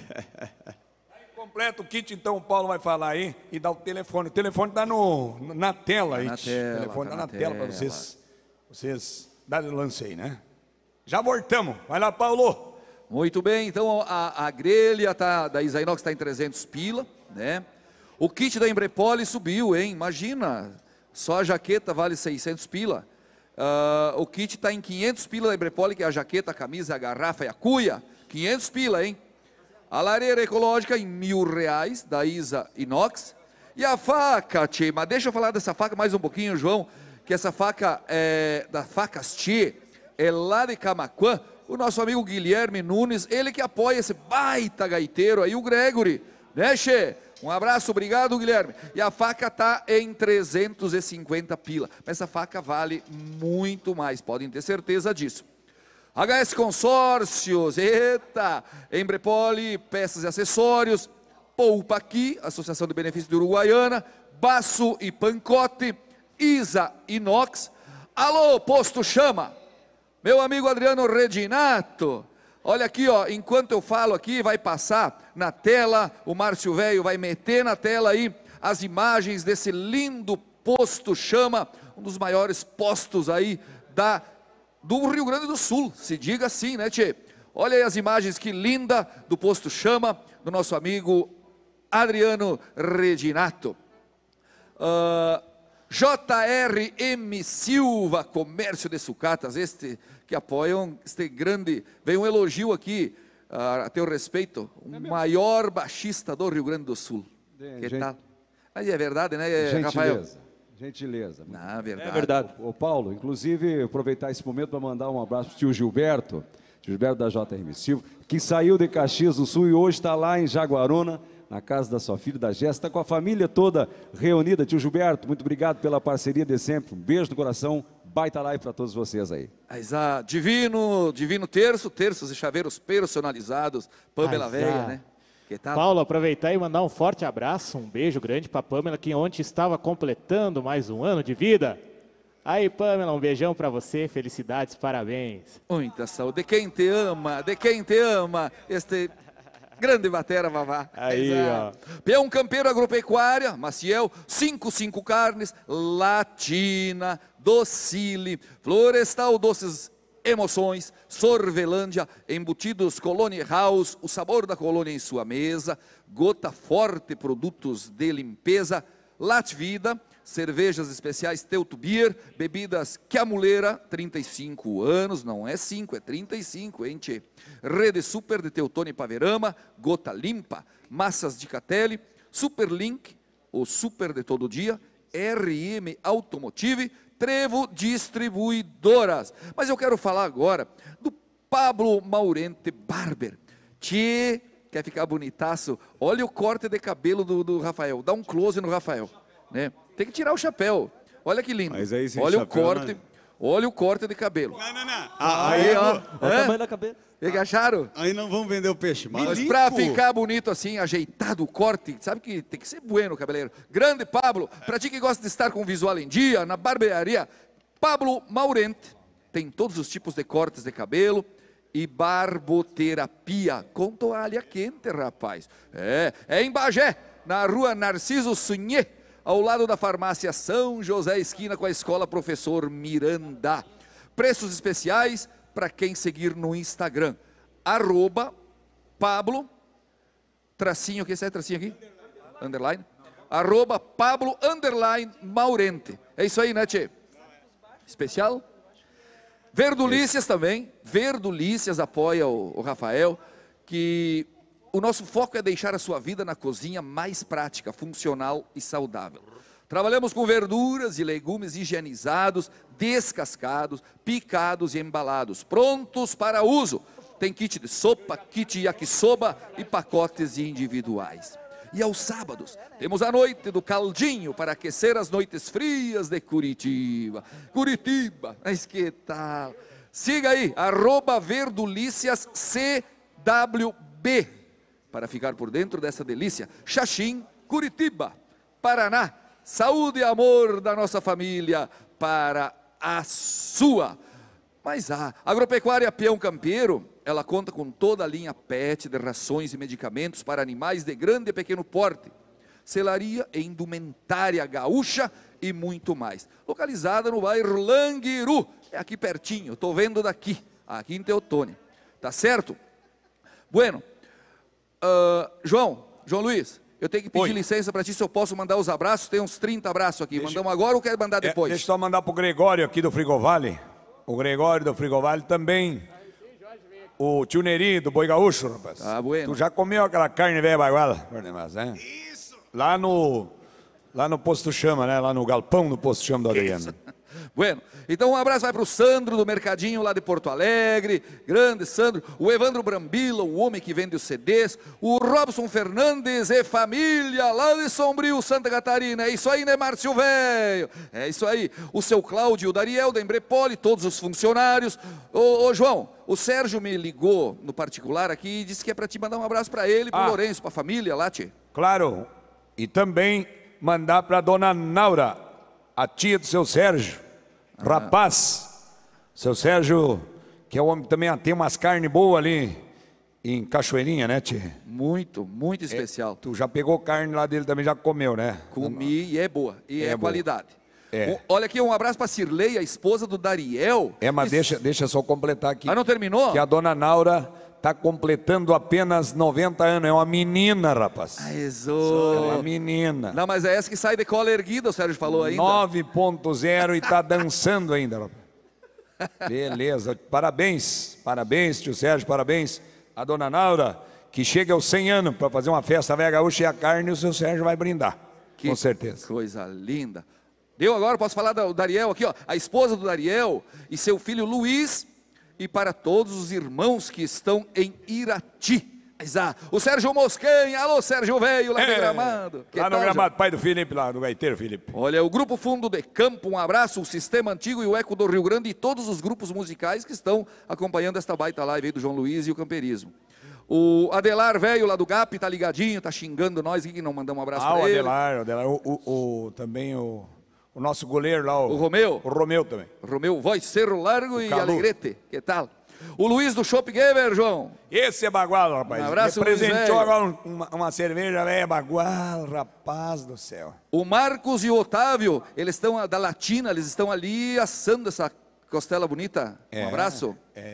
Aí completa o kit, então o Paulo vai falar aí e dá o telefone. O telefone tá na tela aí. Na tela, o telefone tá na tela. tela pra vocês darem lance aí, né? Já voltamos. Vai lá, Paulo. Muito bem, então a grelha da Isainox está em 300 pila, né? O kit da Imbrepoli subiu, hein? Imagina, só a jaqueta vale 600 pila. O kit está em 500 pila da Imbrepoli, que é a jaqueta, a camisa, a garrafa e a cuia. 500 pila, hein? A lareira ecológica em R$1.000 da Isa Inox. E a faca, tchê, mas deixa eu falar dessa faca mais um pouquinho, João, que essa faca é da Facas Tchê, é lá de Camaquã. O nosso amigo Guilherme Nunes, ele que apoia esse baita gaiteiro aí, o Gregory, né, Che? Um abraço, obrigado, Guilherme. E a faca tá em 350 pila. Mas essa faca vale muito mais, podem ter certeza disso. HS Consórcios, eita! Imbrepoli, peças e acessórios. Poupa Aqui, Associação de Benefícios de Uruguaiana. Baço e Pancote. Isa Inox. Alô, Posto Chama. Meu amigo Adriano Reginato, olha aqui, ó, enquanto eu falo aqui, vai passar na tela, o Márcio Velho vai meter na tela aí as imagens desse lindo Posto Chama, um dos maiores postos aí do Rio Grande do Sul, se diga assim, né, tchê? Olha aí as imagens, que linda, do Posto Chama, do nosso amigo Adriano Reginato. JRM Silva, Comércio de Sucatas, este que apoiam este grande, vem um elogio aqui a teu respeito, o maior baixista do Rio Grande do Sul. Que tal? Mas é verdade, né, Rafael? Gentileza. Não, verdade. É verdade. O Paulo, inclusive, aproveitar esse momento para mandar um abraço para o tio Gilberto da JRM Silva, que saiu de Caxias do Sul e hoje está lá em Jaguarona, na casa da sua filha, da Jéssica, está com a família toda reunida. Tio Gilberto, muito obrigado pela parceria de sempre. Um beijo no coração, baita live para todos vocês aí. Divino terços e chaveiros personalizados, Pamela Velha, né? Que tal? Paulo, aproveitar e mandar um forte abraço, um beijo grande para Pamela, que ontem estava completando mais um ano de vida. Aí, Pamela, um beijão para você, felicidades, parabéns. Muita saúde, de quem te ama, este... grande batera, Vavá. Aí, ó. Peão Campeiro Agropecuária, Maciel, 55 Carnes, Latina, Docile, Florestal Doces Emoções, Sorvelândia, Embutidos Colônia House, o sabor da colônia em sua mesa, Gota Forte Produtos de Limpeza, Latvida, cervejas especiais Teuto Beer, bebidas Quiamuleira, 35 anos, não é 5, é 35, hein, tchê? Rede Super de Teutônio e Paverama, Gota Limpa, Massas de Catelli, Superlink, o super de todo dia, RM Automotive, Trevo Distribuidoras. Mas eu quero falar agora do Pablo Maurente Barber. Tchê, quer ficar bonitaço? Olha o corte de cabelo do Rafael, dá um close no Rafael, né? Tem que tirar o chapéu. Olha que lindo. Mas aí, olha o chapéu, corte. né? Olha o corte de cabelo. Não. Aí, ó. Olha o tamanho da cabeça. E acharam? Aí não vamos vender o peixe. Mas pra ficar bonito assim, ajeitado o corte, sabe que tem que ser bueno, cabeleiro. Grande Pablo, pra ti que gosta de estar com o visual em dia, na barbearia, Pablo Maurente tem todos os tipos de cortes de cabelo e barboterapia com toalha quente, rapaz. É em Bagé, na rua Narciso Sunhê, ao lado da farmácia São José, esquina com a escola Professor Miranda. Preços especiais para quem seguir no Instagram. @Pablo, tracinho, que é tracinho aqui? Underline. @Pablo, Maurente. É isso aí, né, tchê? especial. Verdulícias também. Verdulícias apoia o Rafael, que o nosso foco é deixar a sua vida na cozinha mais prática, funcional e saudável. Trabalhamos com verduras e legumes higienizados, descascados, picados e embalados, prontos para uso. Tem kit de sopa, kit yakisoba e pacotes individuais. E aos sábados, temos a noite do caldinho para aquecer as noites frias de Curitiba. Curitiba, mas que tal? Siga aí, @verdulíciascwb, para ficar por dentro dessa delícia. Xaxim, Curitiba, Paraná. Saúde e amor da nossa família para a sua. Mas a Agropecuária Peão Campeiro, ela conta com toda a linha PET de rações e medicamentos para animais de grande e pequeno porte, selaria e indumentária gaúcha e muito mais. Localizada no bairro Languiru, é aqui pertinho, estou vendo daqui, aqui em Teotônio. Tá certo? Bueno, João Luiz, eu tenho que pedir licença para ti, se eu posso mandar os abraços. Tem uns 30 abraços aqui. Mandamos agora ou quer mandar depois? Deixa eu só mandar pro Gregório aqui do Frigovale. O Gregório do Frigovale também. O tio Neri do Boi Gaúcho, rapaz. Ah, bueno. Tu já comeu aquela carne velha baguala? Isso! Lá no Posto Chama, né? Lá no galpão do Posto Chama do Adriano. Bueno, então um abraço vai para o Sandro do Mercadinho lá de Porto Alegre, grande Sandro, o Evandro Brambila, o homem que vende os CDs, o Robson Fernandes e família lá de Sombrio, Santa Catarina. É isso aí, né, Márcio Velho? É isso aí. O seu Cláudio, o Dariel da Embrepoli, todos os funcionários. Ô João, o Sérgio me ligou no particular aqui e disse que é para te mandar um abraço para ele, para o Lourenço, para a família lá, tchê. Claro, e também mandar para dona Naura, a tia do seu Sérgio, rapaz, seu Sérgio, que é o homem que também tem umas carnes boas ali em Cachoeirinha, né, tia? Muito especial. Tu já pegou carne lá dele também, já comeu, né? Comi e é boa, e é boa. qualidade. É. Olha aqui, um abraço para Cirlei, a esposa do Dariel. Mas deixa só completar aqui. Ah, não terminou? Que a dona Naura está completando apenas 90 anos, é uma menina, rapaz. É uma menina. Não, mas é essa que sai de cola erguida, o Sérgio falou ainda. 9.0 e está dançando ainda, rapaz. Beleza, parabéns, tio Sérgio, parabéns a dona Naura, que chega aos 100 anos para fazer uma festa velha gaúcha e a carne, o seu Sérgio vai brindar, com certeza. Coisa linda. Deu agora, posso falar do Dariel aqui, ó, a esposa do Dariel e seu filho Luiz, e para todos os irmãos que estão em Irati. O Sérgio Moscanha, alô Sérgio Velho, lá no Gramado. Lá no Gramado, pai do Felipe, lá do gaiteiro Felipe. Olha, o Grupo Fundo de Campo, um abraço, o Sistema Antigo e o Eco do Rio Grande e todos os grupos musicais que estão acompanhando esta baita live aí do João Luiz e o Camperismo. O Adelar Velho lá do GAP tá ligadinho, tá xingando nós aqui que não mandamos um abraço pra ele. O Adelar, também o nosso goleiro lá, o Romeu. O Romeu também. Romeu, voz, Cerro Largo e Alegrete. Que tal? O Luiz do Chopp Geber, João. Esse é bagual, rapaz. Um abraço, presenteou agora uma cerveja velha bagual, rapaz do céu. O Marcos e o Otávio, eles estão da Latina, eles estão ali assando essa costela bonita. Um abraço.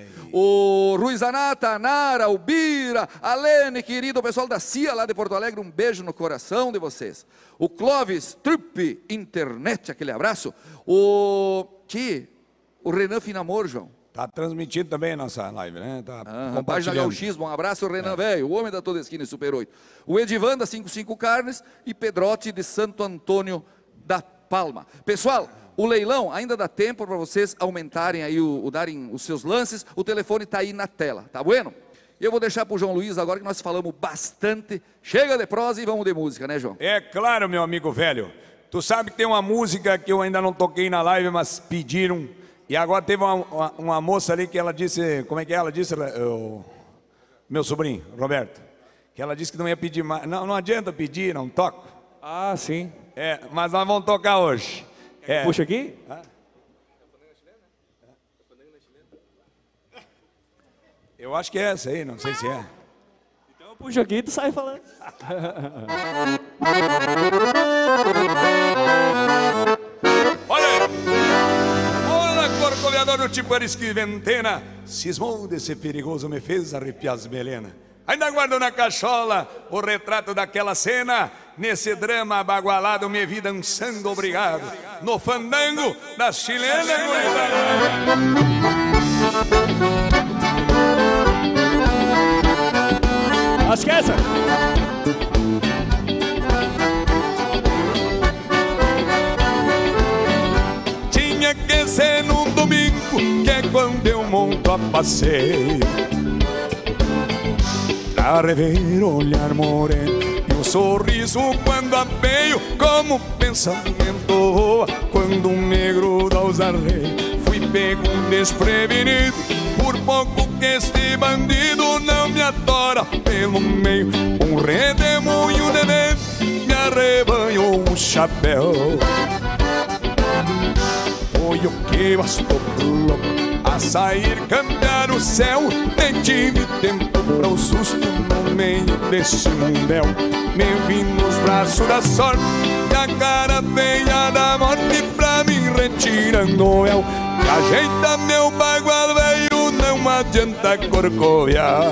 O Rui Zanata, a Nara, o Bira, a Lene, querido, o pessoal da CIA lá de Porto Alegre, um beijo no coração de vocês. O Clóvis Trupp Internet, aquele abraço. O Renan Finamor, João. Tá transmitindo também a nossa live, né? Tá Página Gauchismo, um abraço, Renan Velho, o homem da toda esquina e Super 8. O Edivan da 55 Carnes e Pedrote de Santo Antônio da Palma. Pessoal, o leilão ainda dá tempo para vocês aumentarem aí, darem os seus lances. O telefone está aí na tela, tá bueno? E eu vou deixar para o João Luiz agora que nós falamos bastante. Chega de prosa e vamos de música, né, João? É claro, meu amigo velho. Tu sabe que tem uma música que eu ainda não toquei na live, mas pediram. E agora teve uma moça ali que ela disse, como é que ela disse, meu sobrinho, Roberto, que ela disse que não ia pedir mais. Não adianta pedir, não toco. Ah, sim. Mas nós vamos tocar hoje. Puxa aqui. Eu acho que é essa aí, não sei se é. Então eu puxo aqui e tu sai falando. Olha aí. Corcoveador do tipo Arisquiventena, cismou de ser perigoso, me fez arrepiar as melenas. Ainda guardo na cachola o retrato daquela cena nesse drama bagualado, me vi dançando, obrigado, no fandango da chilena. Acho que é essa. Tinha que ser num domingo, que é quando eu monto a passeio, pra rever olhar moreno e o sorriso quando apeio, como pensamento voa quando um negro dá os arreios. Fui pego desprevenido, por pouco que este bandido não me adora pelo meio. Um redemoinho de vento me arrebanhou o chapéu. Foi o que bastou pro louco a sair cambiar o céu. Nem tive tempo pra o susto no meio desse mundel. Me vi nos braços da sorte e a cara feia da morte pra mim retirando o véu. Que ajeita meu bagual velho, não adianta corcoviar.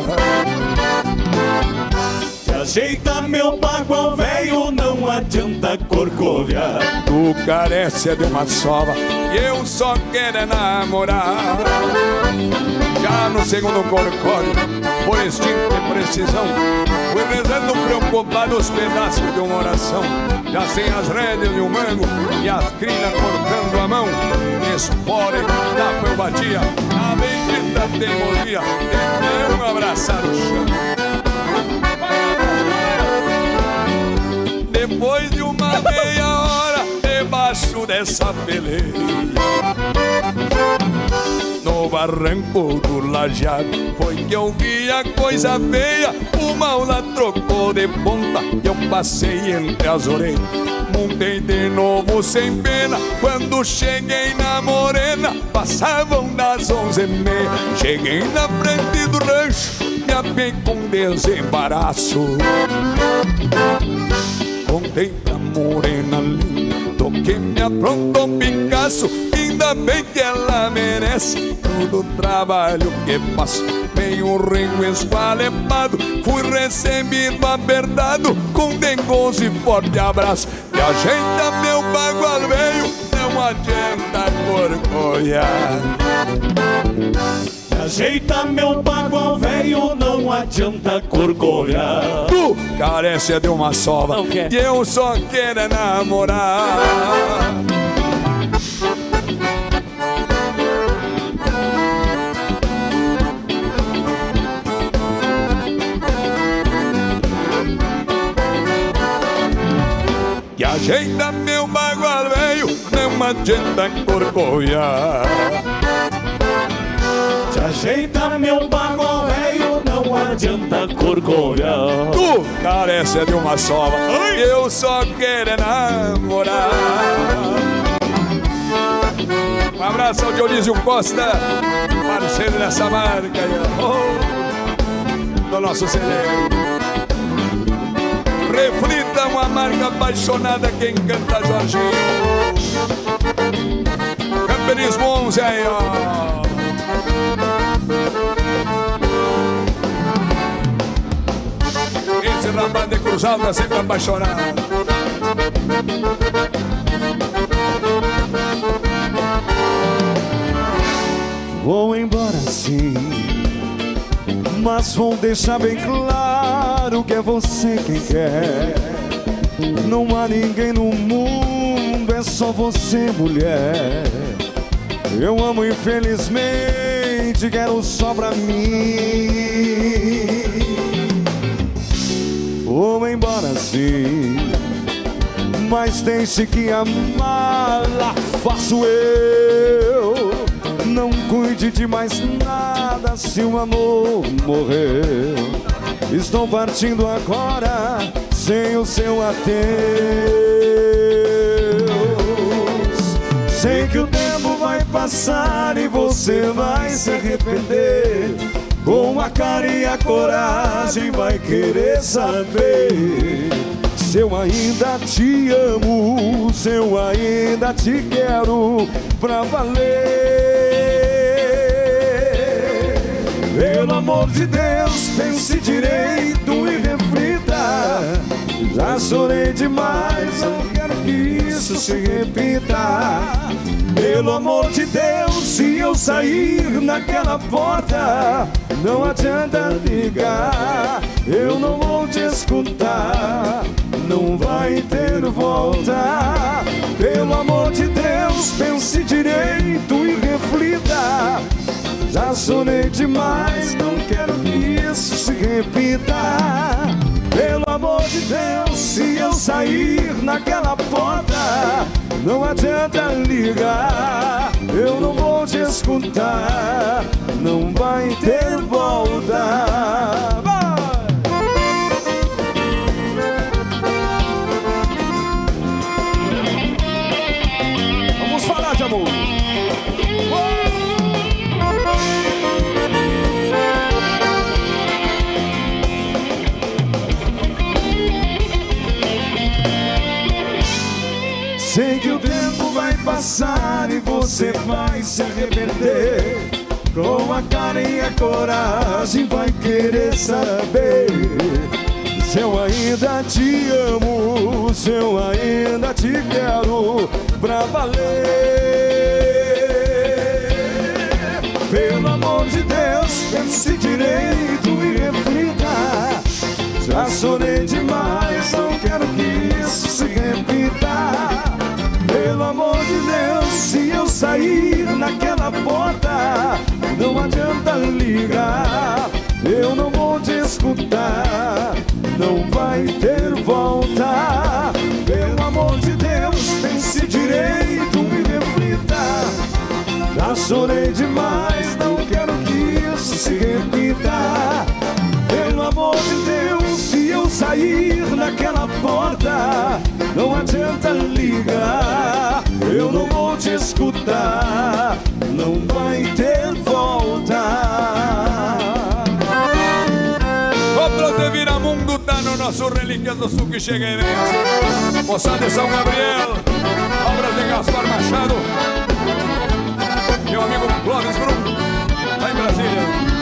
Ajeita meu bagual velho, não adianta corcoviar. Tu carece de uma sova e eu só quero namorar. Já no segundo corcório, por instinto e precisão, fui rezando preocupado os pedaços de uma oração. Já sem as rédeas de um mango e as crinas cortando a mão, espore da eu batia, a bendita teimosia de um abraçar o chão. Depois de uma meia hora debaixo dessa peleia, no barranco do Lajeado, foi que eu vi a coisa feia. O mal lá trocou de ponta e eu passei entre as orelhas. Montei de novo sem pena, quando cheguei na morena passavam das 11h30. Cheguei na frente do rancho, me apeei com desembaraço. Contei pra morena linda do que me aprontou Picasso. Ainda bem que ela merece todo o trabalho que faço. Meio ringo esqualepado, fui recebido apertado com dengoso e forte abraço. E ajeita meu bagual velho, não adianta corcoviar. Ajeita meu bagual velho, não adianta corcoviar. Tu carece de uma sova e eu só quero namorar. E ajeita meu bagual velho, não adianta corcoviar. Te ajeita meu bagual velho, não adianta corcoviar. Tu carece de uma sova e eu só quero namorar. Um abraço ao Dionísio Costa, parceiro dessa marca do nosso celeiro. Reflita uma marca apaixonada que encanta Jorginho. Camperismo 11 aí, ó. Esse rapaz de cruzado tá sempre apaixonado. Vou embora sim, mas vou deixar bem claro que é você quem quer. Não há ninguém no mundo, é só você, mulher. Eu amo infelizmente, quero só pra mim. Vou embora sim, mas deixe que amá-la faço eu. Não cuide de mais nada se o amor morreu. Estou partindo agora sem o seu adeus. Sei que o tempo vai passar e você vai se arrepender. Com a cara e a coragem vai querer saber se eu ainda te amo, se eu ainda te quero pra valer. Pelo amor de Deus, pense direito e reflita. Já chorei demais, não quero que isso se repita. Pelo amor de Deus, se eu sair naquela porta, não adianta ligar, eu não vou te escutar, não vai ter volta. Pelo amor de Deus, pense direito e reflita. Já chorei demais, não quero que isso se repita. Pelo amor de Deus, se eu sair naquela porta, não adianta ligar, eu não vou te escutar, não vai ter volta. Vamos falar de amor. Sei que o tempo vai passar e você vai se arrepender. Com a cara e a coragem vai querer saber se eu ainda te amo, se eu ainda te quero pra valer. Pelo amor de Deus, pense direito e reflita. Já chorei demais, não quero que isso se repita. Pelo amor de Deus, se eu sair naquela porta, não adianta ligar, eu não vou te escutar, não vai ter volta. Pelo amor de Deus, pense direito e reflita. Já chorei demais, não quero que isso se repita. Pelo amor de Deus, se eu sair naquela porta, não adianta ligar, eu não vou te escutar, não vai ter volta. Obras de Viramundo tá no nosso Relíquias do Sul que chega em vez. Moçada de São Gabriel, obras de Gaspar Machado, meu amigo Clóvis Brum, lá em Brasília.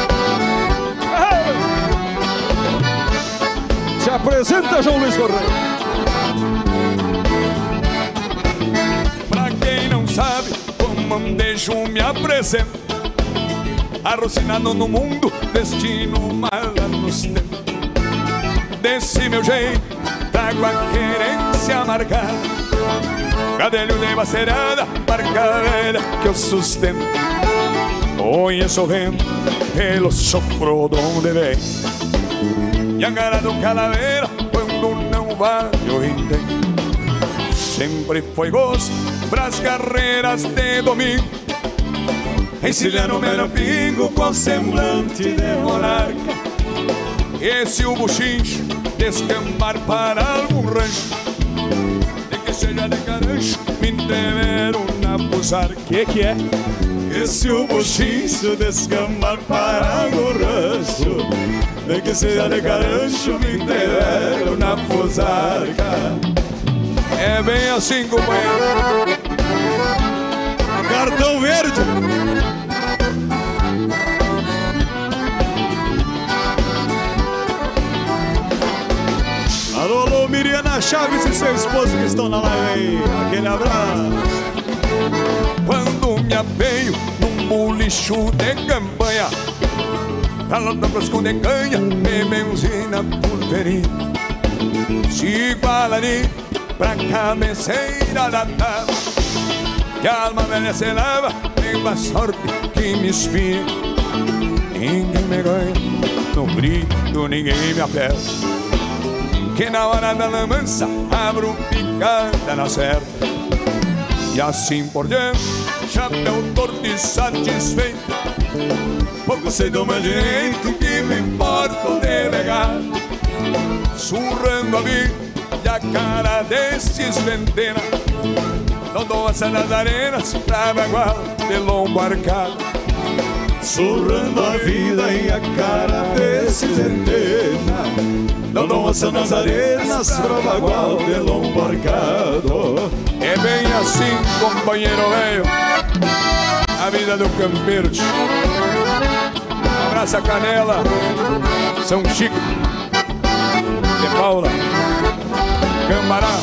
Se apresenta, João Luiz Correia. Pra quem não sabe, como andejo me apresento, arrocinado no mundo, destino mala nos tempos. Desse meu jeito, trago a querência marcada, cadelho de macerada, marca velha que eu sustento. Conheço o vento pelo sopro de onde vem, e a cara do calaveira quando não vai eu entendo. Sempre foi gosto pras carreiras de domingo, encilhando meu pingo com semblante de monarca. E se o buchincho descambar para algum rancho, de que seja de carancho, me entreveram na busarca. Que é? E se o buchincho descambar para algum rancho, nem que seja de carancho, me entreveram na busarca. É bem assim, companheiro. Cartão verde. Alô, alô, Miriana Chaves e seu esposo que estão na live aí. Aquele abraço. Quando me apeio num bulicho de campanha, pra lá da Brasco de canha, me benzina pulverina, se iguala ali pra cabeceira da tábua, que a alma velha se lava, tem uma sorte que me espinha. Ninguém me ganha, no grito ninguém me aperta, que na hora da lamança abro picada na certa. E assim por diante, chapéu torto e satisfeito, pouco sei do meu direito, que me importa delegar, surrando a vida e a cara desses ventena. Não dou essa nas arenas pra bagual de lombo arcado, surrando a vida e a cara desses ventena. Não dou essa nas arenas pra bagual de lombo arcado. É bem assim, companheiro velho, a vida do campeiro. Abraça Canela, São Chico, de Paula, Cambará.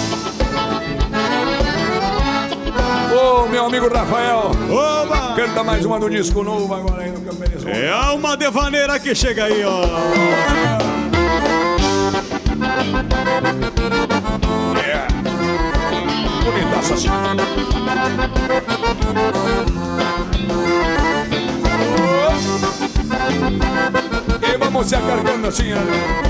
Ô, meu amigo Rafael, oba! Canta mais uma do disco novo agora aí no Campeirismo. É Alma Devaneira que chega aí, ó. Yeah. Bonitaça assim. E vamos se acarcando assim, né?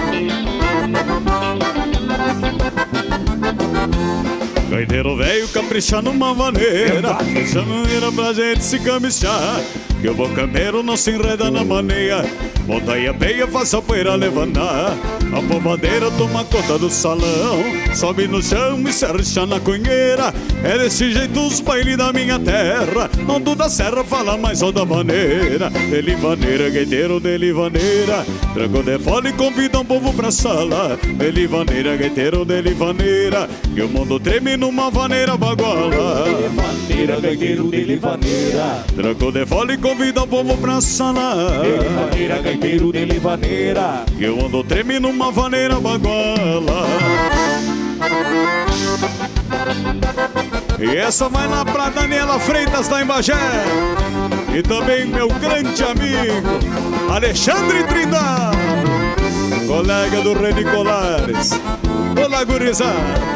Gaiteiro velho capricha numa maneira, essa maneira pra gente se camichar. Que o bom campeiro não se enreda na maneira, montanha peia faz a poeira levantar. A povadeira toma conta do salão, sobe no chão e se arrecha na cunheira. É desse jeito os bailes da minha terra, não do da serra fala mais ou da maneira. De livaneira, gaiteiro de livaneira, trago de fole e convida um povo pra sala. De livaneira, gaiteiro de livaneira, que o mundo treme numa vaneira baguala. De livaneira, gaiteiro de livaneira, trago de fole e convida um povo pra sala. De livaneira, gaiteiro de livaneira, que o mundo treme numa vaneira baguala. E essa vai lá pra Daniela Freitas da Embagé. E também meu grande amigo Alexandre Trindade, colega do Reni Colares. Olá, gurizada.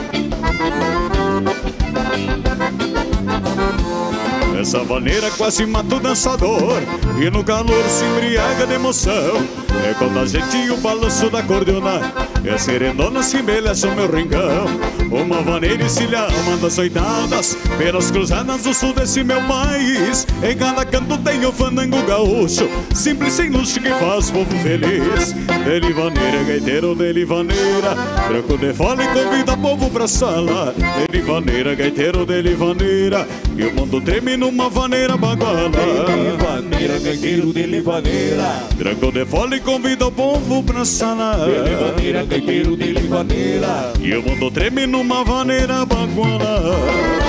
Essa vaneira quase mata o dançador, e no calor se embriaga de emoção. É contagiante o balanço da cordiona, e a serenona se embeleza o meu rincão. Uma vaneira encilha uma das oitadas, pelas cruzadas do sul desse meu país. Em cada canto tem o fandango gaúcho, simples sem luxo que faz o povo feliz. De livaneira, gaiteiro de livaneira, tranco de fole e convida o povo pra sala. De livaneira, gaiteiro de livaneira, e o mundo treme numa vaneira baguala. de livaneira, gaiteiro de livaneira, tranco de fole e convida o povo pra sala. de livaneira, gaiteiro de livaneira, e o mundo treme numa vaneira baguala.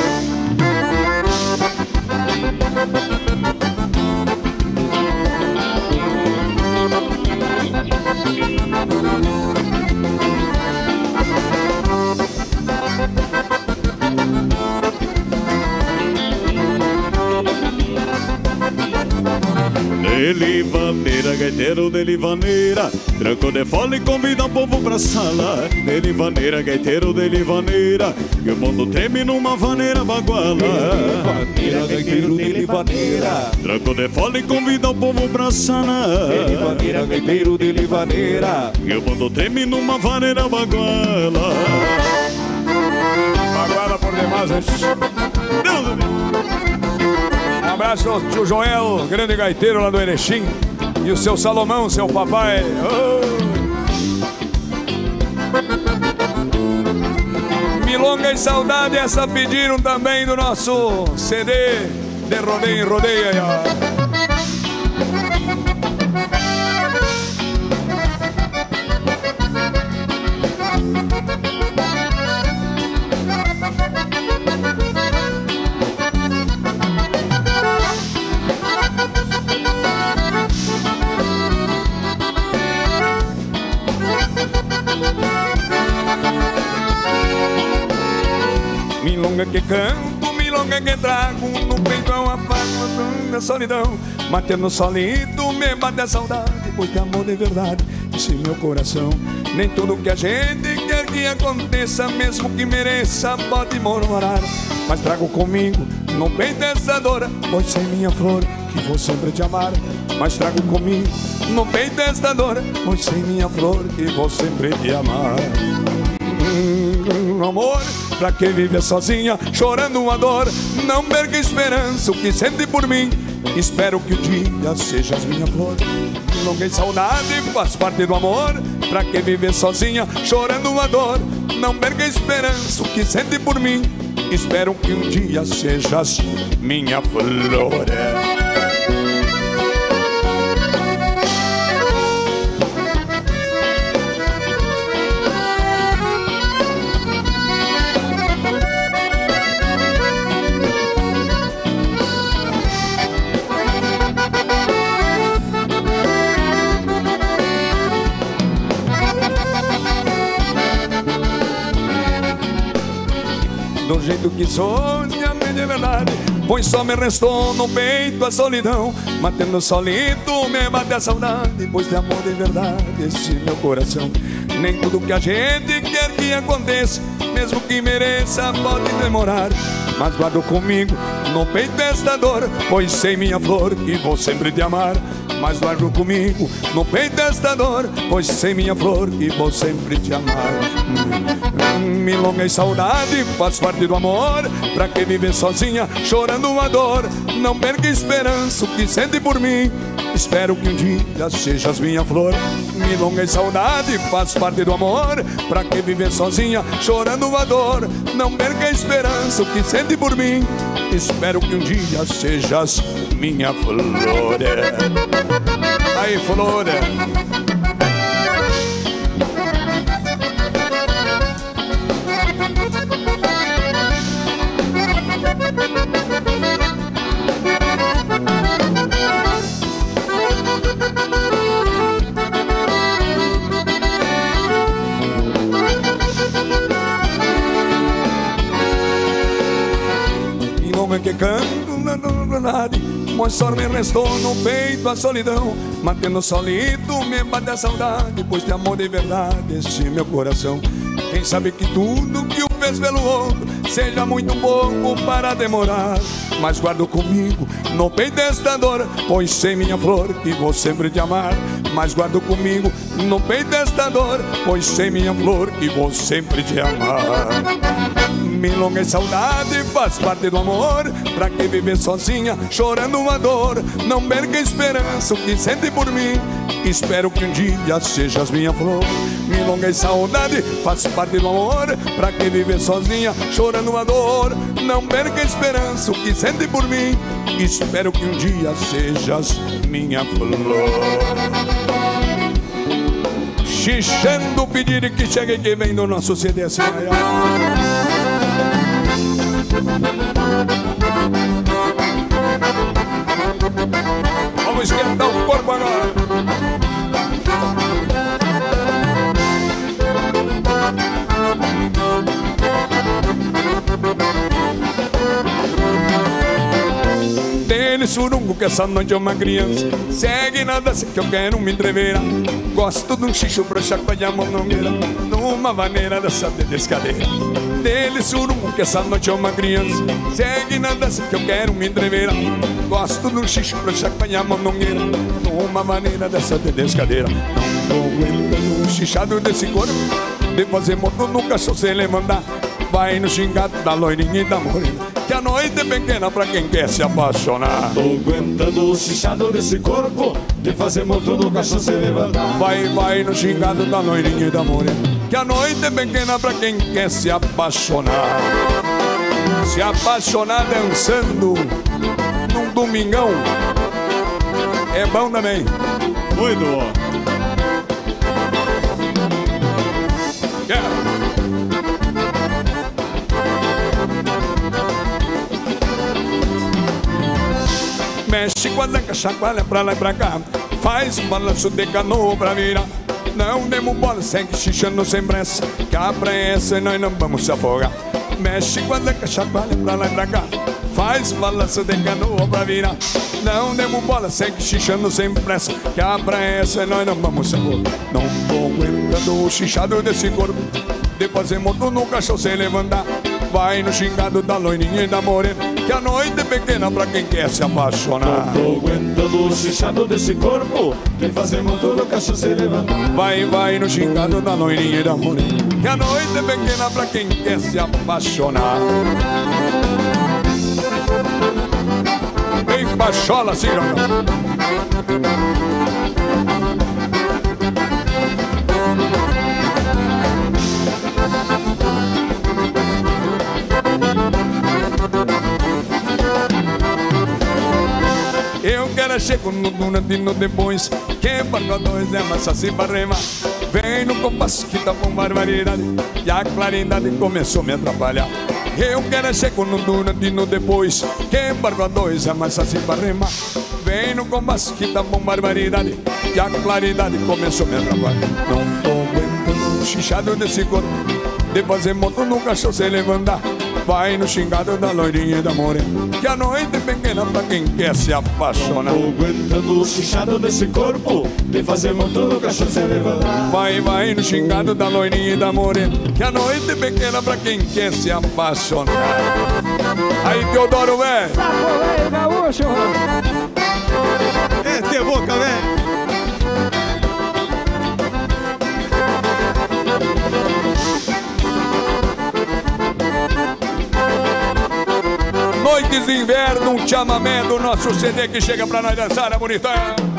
De livaneira, gaiteiro de livaneira, tranco de fole e convida o povo pra sala. De livaneira, gaiteiro de livaneira, e o mundo treme numa vaneira baguala. de livaneira, gaiteiro de livaneira, tranco de fole e convida o povo pra sala. de livaneira, gaiteiro de livaneira, e o mundo treme numa vaneira baguala. Baguala por demais, hein? Um abraço ao tio Joel, grande gaiteiro lá do Erechim, e o seu Salomão, seu papai. Milonga e Saudade, essa pediram também do nosso CD de Rodeio em Rodeio aí, ó. Milonga que canto, milonga que trago, no peito eu apago a solidão. Matando solito, me bate a saudade, pois de amor de verdade, esse meu coração. Nem tudo que a gente quer que aconteça, mesmo que mereça, pode murmurar. Mas trago comigo, no peito essa dor, pois sem minha flor, que vou sempre te amar. Mas trago comigo, no peito esta dor, pois sem minha flor, que vou sempre te amar. Amor, pra quem vive sozinha, chorando uma dor, não perca a esperança, o que sente por mim. Espero que o dia sejas minha flor. Longa e saudade faz parte do amor. Pra quem vive sozinha, chorando uma dor, não perca a esperança, o que sente por mim. Espero que um dia sejas minha flor. tudo que sonhei de verdade, pois só me restou no peito a solidão. Mantendo solito me bate a saudade, pois de amor de verdade esse meu coração. Nem tudo que a gente quer que aconteça, mesmo que mereça, pode demorar. Mas guardo comigo no peito esta dor, pois sei, minha flor, que vou sempre te amar. Mas guardo comigo no peito esta dor, pois sei, minha flor, que vou sempre te amar. Milonga e saudade faz parte do amor. Pra que viver sozinha chorando a dor? Não perca a esperança, o que sente por mim. Espero que um dia sejas minha flor. Milonga e saudade faz parte do amor. Pra que viver sozinha chorando a dor? Não perca a esperança, o que sente por mim. Espero que um dia sejas minha flor. Aí, flor. Que canto na verdade, pois só me restou no peito a solidão. Mantendo solito me bate a saudade, pois de amor de verdade esse meu coração. Quem sabe que tudo que o fez pelo outro seja muito pouco para demorar. Mas guardo comigo no peito esta dor, pois sei, minha flor, que vou sempre te amar. Mas guardo comigo no peito esta dor, pois sei, minha flor, que vou sempre te amar. Milonga e saudade faz parte do amor. Pra que viver sozinha chorando uma dor? Não perca a esperança, o que sente por mim. Espero que um dia sejas minha flor. Milonga e saudade faz parte do amor. Pra que viver sozinha chorando uma dor? Não perca a esperança, o que sente por mim. Espero que um dia sejas minha flor. Xixando o pedido que chega e que vem do nosso CD assim. Vamos esquentar o corpo agora. Dele surungo que essa noite é uma criança. Segue na dança que eu quero me entrever. Gosto de um xixo pra chacoalhar a mão mangueira, numa maneira dessa descadeira. Dele surungo que essa noite é uma criança. Segue na dança que eu quero me entrever. Gosto de um xixo pra chacoalhar a mão mangueira, numa maneira dessa descadeira. Não tô aguentando o xixado desse corpo, de fazer moto no cachorro sem levantar. Vai no xingado da loirinha e da morena, que a noite é pequena pra quem quer se apaixonar. Tô aguentando o xixado desse corpo, de fazer moto no cachorro sem levantar. Vai no xingado da loirinha e da morena, que a noite é pequena pra quem quer se apaixonar. Se apaixonar dançando num domingão é bom também. Muito bom. Mexe com a danca, chacoalha pra lá e pra cá, faz um balanço de canoa pra virar. Não demos bola, segue xixando sem pressa, que a pressa nós não vamos se afogar. Mexe com a danca, chacoalha pra lá e pra cá, faz um balanço de canoa pra virar. Não demos bola, segue xixando sem pressa, que a pressa nós não vamos se afogar. Não tô aguentando o xixado desse corpo, de fazer moto no cachorro sem levantar. Vai no xingado da loirinha e da morena, que a noite é pequena pra quem quer se apaixonar. Tô aguentando o xixado desse corpo, de fazer motor no cachorro sem levantar. Vai no xingado da loirinha e da morena, que a noite é pequena pra quem quer se apaixonar. Vem pachola, Cirão. Eu quero chego no durante e no depois, que barco dois é massa assim para remar. Vem no compasso que tá com barbaridade, e a claridade começou a me atrapalhar. Eu quero chego no durante e no depois, que barco dois é massa assim para remar. Vem no compasso que tá com barbaridade, e a claridade começou a me atrapalhar. Não tô aguentando o xixado desse corpo, de fazer moto no cachorro sem levantar. vai no xingado da loirinha e da morena, que a noite é pequena pra quem quer se apaixonar. Tô aguentando o xixado desse corpo, de fazer montão no caixão se levantar. Vai no xingado da loirinha e da morena, que a noite é pequena pra quem quer se apaixonar. Aí, Teodoro, velho. Sapo, velho, gaúcho. É, tem boca, velho. Noites de inverno, um chamamé do nosso CD que chega pra nós dançar, é bonitão.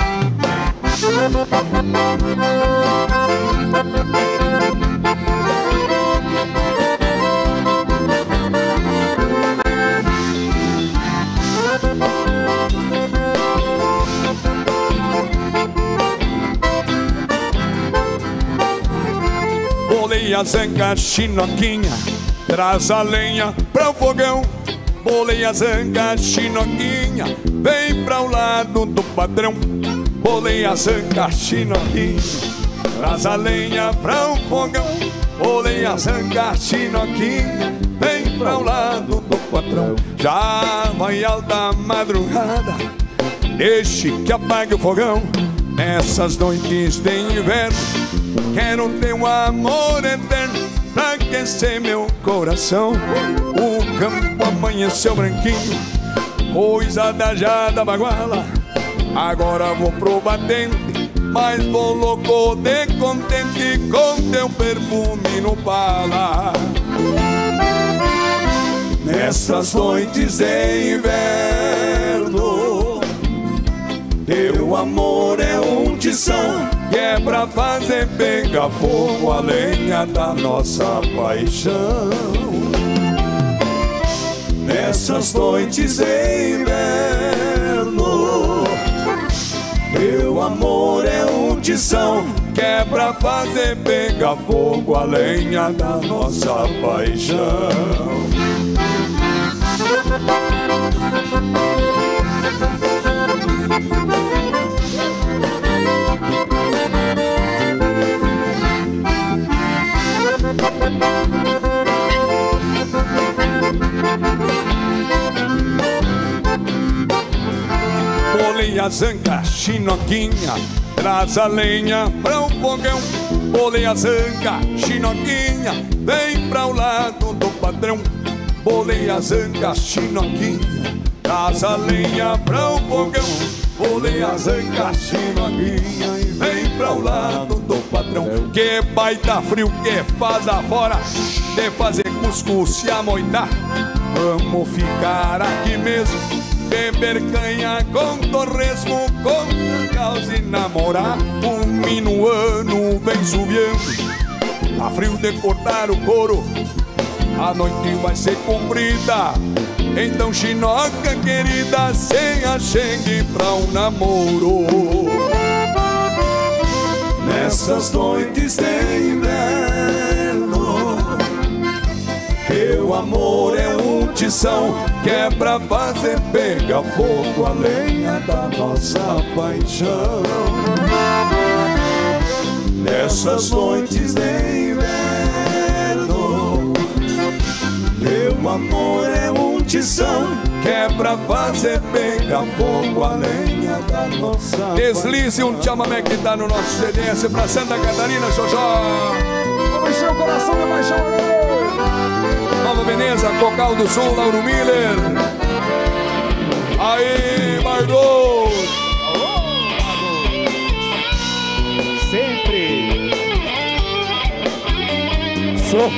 Bolei a zanga chinoquinha, traz a lenha pra o fogão. Bolei a zanga chinoquinha, vem pra o lado do padrão. Bolei a zanga chinoquinha, traz a lenha pra o fogão. Bolei a zanga chinoquinha, vem pra o lado do patrão. Já vai alta madrugada, deixe que apague o fogão. Nessas noites de inverno, quero ter um amor eterno pra aquecer meu coração. O campo amanheceu branquinho, coisa da jada baguala. Agora vou pro batente, mas vou louco de contente com teu perfume no pala. Nessas noites de inverno, teu amor é um tição, que é pra fazer pegar fogo a lenha da nossa paixão. Nessas noites de inverno, teu amor é um tição, que é pra fazer pegar fogo a lenha da nossa paixão. Bolei a zanga chinoquinha, traz a lenha pra um fogão. Bolei a zanga chinoquinha, vem pra o lado do padrão. Bolei a zanga chinoquinha, traz a lenha pra um fogão. Bolei a zanga chinoquinha e vem pra o lado do patrão. Que baita frio que faz afora de fazer cuscuz e amoitar. Vamos ficar aqui mesmo, beber canha com torresmo, com caos e namorar. Um minuano vem subiando, tá frio de cortar o couro, a noite vai ser comprida. Então chinoca querida, sem achengue pra um namoro. Nessas noites de inverno, teu amor é um tição, que é pra fazer pegar fogo a lenha da nossa paixão. Nessas noites de inverno, teu amor é um tição, que é pra fazer pegar fogo a lenha da nossa. Deslize um chamamé que tá no nosso CDS pra Santa Catarina, Xojó. Vamos encher o coração da paixão. Nova Veneza, Cocal do Sul, Lauro Miller. Aí, Margot. Sempre. Sou.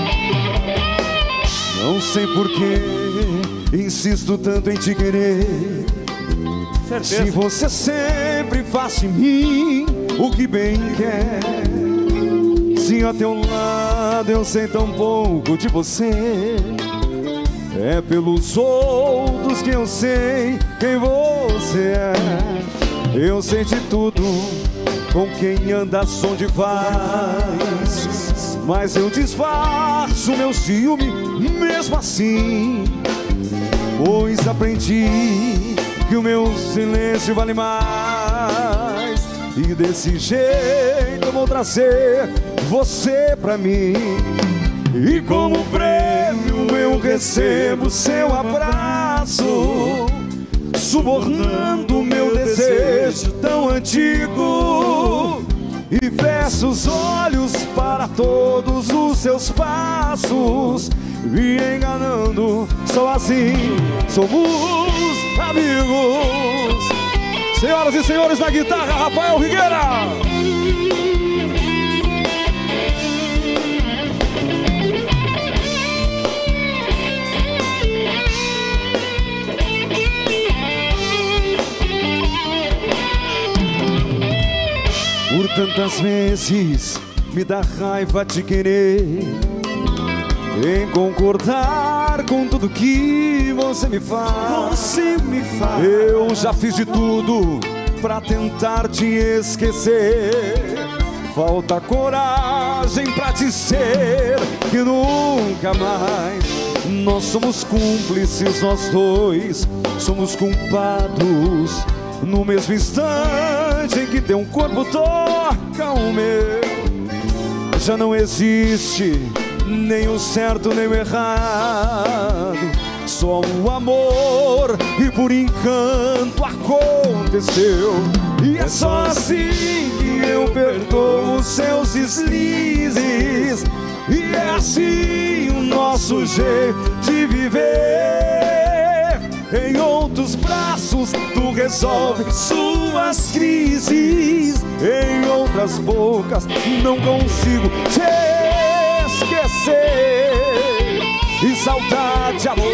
Não sei porquê, insisto tanto em te querer. Certeza. Se você sempre faz em mim o que bem quer. Se a teu lado eu sei tão pouco de você, é pelos outros que eu sei quem você é. Eu sei de tudo, com quem andas, onde vais, mas eu disfarço meu ciúme mesmo assim, pois aprendi que o meu silêncio vale mais. E desse jeito eu vou trazer você pra mim. E como prêmio eu eu recebo seu abraço, subornando meu desejo tão antigo, e fecho os olhos para todos os seus passos, me enganando, só assim somos amigos. Senhoras e senhores, na guitarra, Rafael Figueira. Por tantas vezes me dá raiva de querer em concordar com tudo que você me faz. Eu já fiz de tudo pra tentar te esquecer. Falta coragem pra dizer que nunca mais. Nós somos cúmplices, nós dois somos culpados. No mesmo instante em que teu corpo toca o meu, já não existe nem o certo nem o errado, só o amor, e por encanto aconteceu. E é só assim que eu perdoo os seus deslizes, e é assim o nosso jeito de viver. Em outros braços tu resolve suas crises, em outras bocas não consigo te esquecer. E saudade, amor,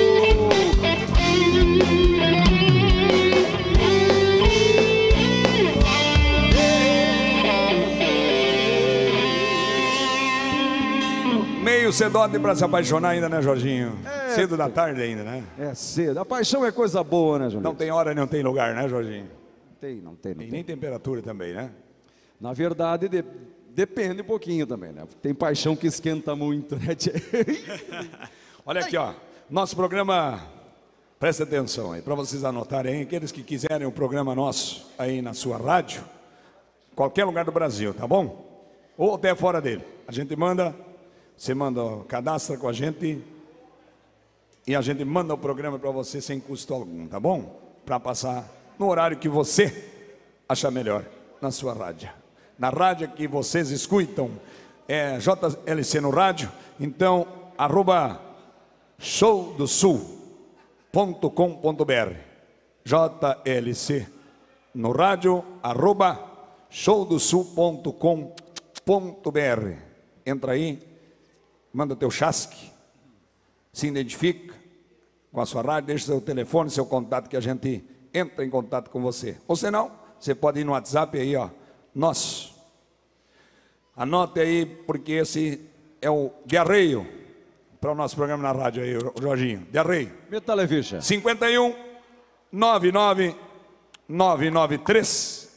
meio cedote pra se apaixonar ainda, né, Jorginho? Cedo da tarde ainda, né? É cedo. A paixão é coisa boa, né, Jorginho? Não tem hora, não tem lugar, né, Jorginho? Não tem. E nem temperatura também, né? Na verdade, depende um pouquinho também, né? Tem paixão que esquenta muito, né, tchê? Olha aqui, ó. Nosso programa, presta atenção aí, para vocês anotarem aí, aqueles que quiserem o programa nosso aí na sua rádio, qualquer lugar do Brasil, tá bom? Ou até fora dele. A gente manda, você manda, cadastra com a gente e a gente manda o programa para você sem custo algum, tá bom? Para passar no horário que você achar melhor na sua rádio. Na rádio que vocês escutam, é JLC no rádio, então, @showdosul.com.br, JLC no rádio, @showdosul.com.br. Entra aí, manda teu chasque, se identifica com a sua rádio, deixa seu telefone, seu contato, que a gente entra em contato com você. Ou se não, você pode ir no WhatsApp aí, ó, nosso. Anote aí, porque esse é o diarreio para o nosso programa na rádio aí, Jorginho. Diarreio. Metalevicha. 51 99 993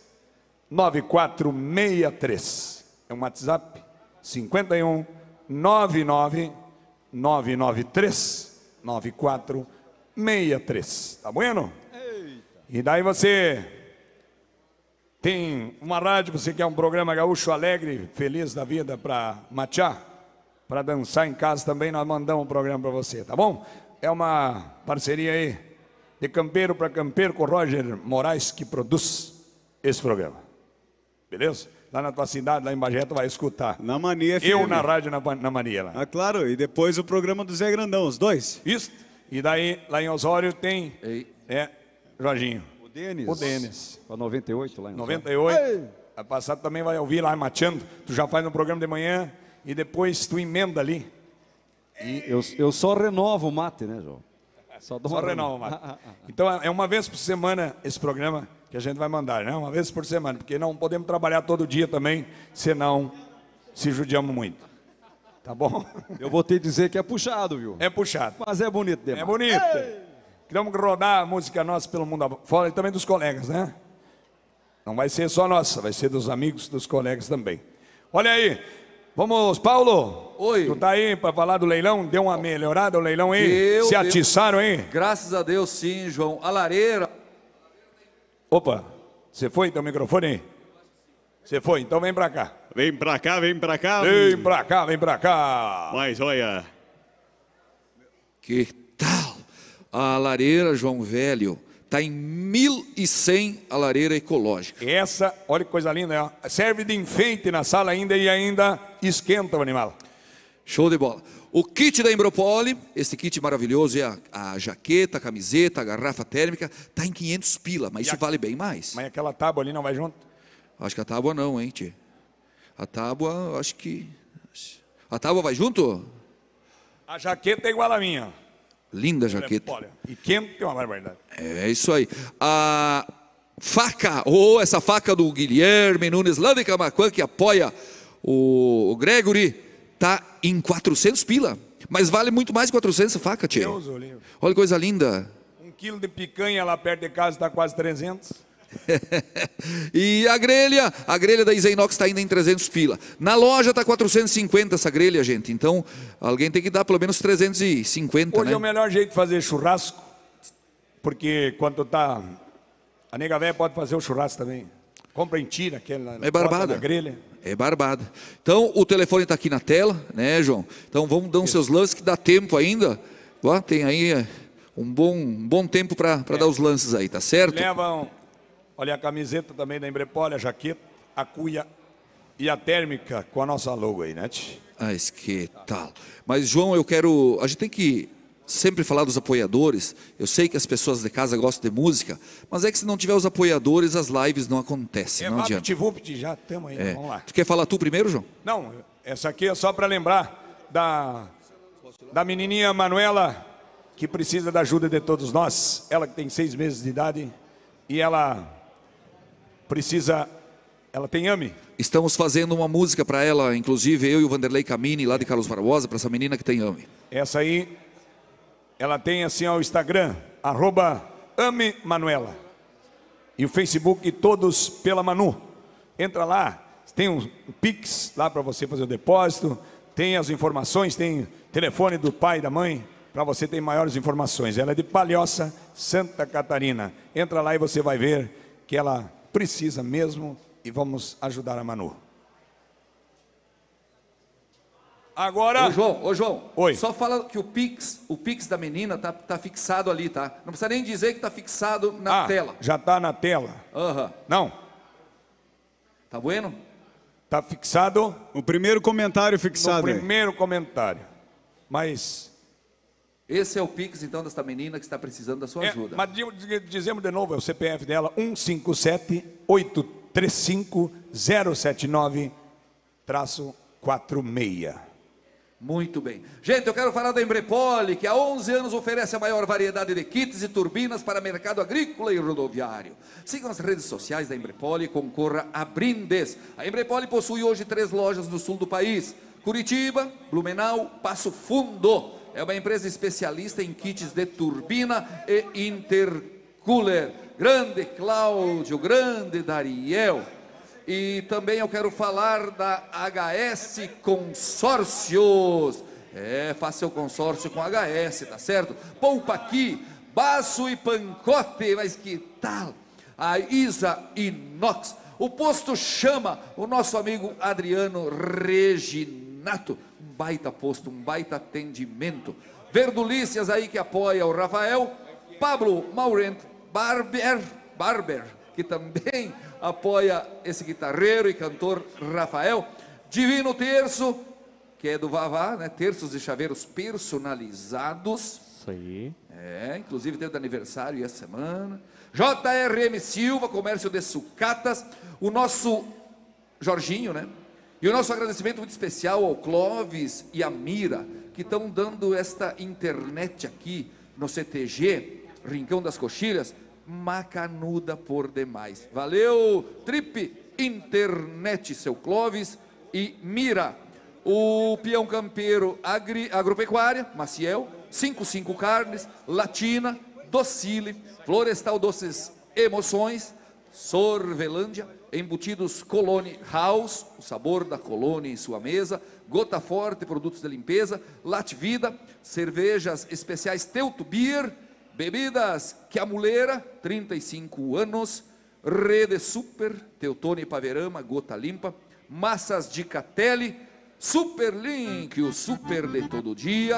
9463. É um WhatsApp. 51 99 993 9463. Tá bueno? E daí você tem uma rádio, você quer um programa gaúcho alegre, feliz da vida para machar, para dançar em casa também, nós mandamos um programa para você, tá bom? É uma parceria aí de campeiro para campeiro com o Roger Moraes, que produz esse programa. Beleza? Lá na tua cidade, lá em Bagé, tu vai escutar. Na Mania FM. Eu na rádio na Mania lá. Ah, claro, e depois o programa do Zé Grandão, os dois. Isso. E daí, lá em Osório tem, Jorginho. O Denis. O Denis. Para 98 lá em 98. A passada também vai ouvir lá mateando. Tu já faz no programa de manhã e depois tu emenda ali. E eu só renovo o mate, né, João? Só renova o mate. Então é uma vez por semana esse programa que a gente vai mandar, né? Uma vez por semana, porque não podemos trabalhar todo dia também, senão se judiamos muito. Tá bom? Eu vou te dizer que é puxado, viu? É puxado. Mas é bonito demais. É bonito. Queremos rodar a música nossa pelo mundo fora e também dos colegas, né? Não vai ser só nossa, vai ser dos amigos, dos colegas também. Olha aí, vamos, Paulo. Oi. Tu tá aí para falar do leilão? Deu uma melhorada o leilão aí? Se atiçaram aí? Graças a Deus, sim, João. A lareira. Opa, você foi teu microfone aí? Você foi, então vem pra cá. Vem pra cá, vem pra cá. Vem pra cá, vem pra cá. Mas olha, Que tal? A lareira, João Velho, está em 1.100 a lareira ecológica. Essa, olha que coisa linda, ó. Serve de enfeite na sala ainda e ainda esquenta o animal. Show de bola. O kit da Embropoli, esse kit maravilhoso, é a jaqueta, a camiseta, a garrafa térmica, está em 500 pila, mas isso vale bem mais. Mas aquela tábua ali não vai junto? Acho que a tábua não, hein, tio? A tábua, acho que... A tábua vai junto? A jaqueta é igual a minha. Linda jaqueta. Olha, e quente é uma barbaridade. É isso aí. A faca, essa faca do Guilherme Nunes, lá de Camaquã, que apoia o Gregory, tá em 400 pila. Mas vale muito mais de 400 essa faca, tio. Deus o livre. Olha que coisa linda. 1 quilo de picanha lá perto de casa está quase 300. E a grelha da Isenox está ainda em 300 pila. Na loja está 450 essa grelha, gente. Então, alguém tem que dar pelo menos 350, Hoje né? é o melhor jeito de fazer churrasco, porque quando tá... A nega velha pode fazer o churrasco também. Compra em tira, aquela... É barbada. Na grelha. É barbada. Então, o telefone está aqui na tela, né, João? Então, vamos dar os seus lances, que dá tempo ainda. Ó, tem aí um bom tempo para dar os lances aí, tá certo? Levam, olha, a camiseta também da Embropoli, a jaqueta, a cuia e a térmica com a nossa logo aí, né? Ah, que tal. Mas, João, a gente tem que sempre falar dos apoiadores. Eu sei que as pessoas de casa gostam de música, mas é que se não tiver os apoiadores, as lives não acontecem, não adianta. Já estamos aí, vamos lá. Tu quer falar tu primeiro, João? Não, essa aqui é só para lembrar da menininha Manuela, que precisa da ajuda de todos nós. Ela que tem 6 meses de idade e ela tem AME. Estamos fazendo uma música para ela, inclusive eu e o Vanderlei Camini, lá de Carlos Barbosa, para essa menina que tem AME. Essa aí, ela tem assim o Instagram, @AmeManuela. E o Facebook, todos pela Manu. Entra lá, tem um Pix lá para você fazer o depósito, tem as informações, tem telefone do pai e da mãe, para você ter maiores informações. Ela é de Palhoça, Santa Catarina. Entra lá e você vai ver que ela precisa mesmo e vamos ajudar a Manu. Agora... Ô João, oi. Só fala que o Pix da menina tá fixado ali, tá? Não precisa nem dizer que tá fixado na tela. Já tá na tela. Não. Tá bueno? Tá fixado. O primeiro comentário fixado. No primeiro comentário. Mas... Esse é o Pix, então, desta menina que está precisando da sua ajuda. Mas dizemos de novo, é o CPF dela, 157-835-079-46. Muito bem. Gente, eu quero falar da Embropoli, que há 11 anos oferece a maior variedade de kits e turbinas para mercado agrícola e rodoviário. Siga as redes sociais da Embropoli e concorra a brindes. A Embropoli possui hoje 3 lojas no sul do país: Curitiba, Blumenau, Passo Fundo. É uma empresa especialista em kits de turbina e intercooler. Grande Cláudio, grande Dariel. E também eu quero falar da HS Consórcios. Faça seu consórcio com HS, tá certo? Poupa aqui, baço e pancote, mas que tal? A Isa Inox. O posto chama o nosso amigo Adriano Reginato. Um baita posto, um baita atendimento. Verdulícias aí que apoia o Rafael. Pablo Maurent Barber, que também apoia esse guitarreiro e cantor Rafael. Divino Terço, que é do Vavá, né? Terços de chaveiros personalizados. Isso aí. Inclusive teve aniversário essa semana. JRM Silva, comércio de sucatas. O nosso Jorginho, né? E o nosso agradecimento muito especial ao Clóvis e a Mira, que estão dando esta internet aqui no CTG, Rincão das Coxilhas, macanuda por demais. Valeu, Trip Internet, seu Clóvis e Mira. O Peão Campeiro Agropecuária, Maciel, 55 Carnes, Latina, Docile, Florestal Doces Emoções, Sorvelândia, Embutidos Colone House, o sabor da Colônia em sua mesa, Gota Forte, produtos de limpeza, Latvida, cervejas especiais Teuto Beer, bebidas Quiamuleira, 35 anos, Rede Super, Teutônio e Paverama, Gota Limpa, massas de Catelli, Superlink, o super de todo dia,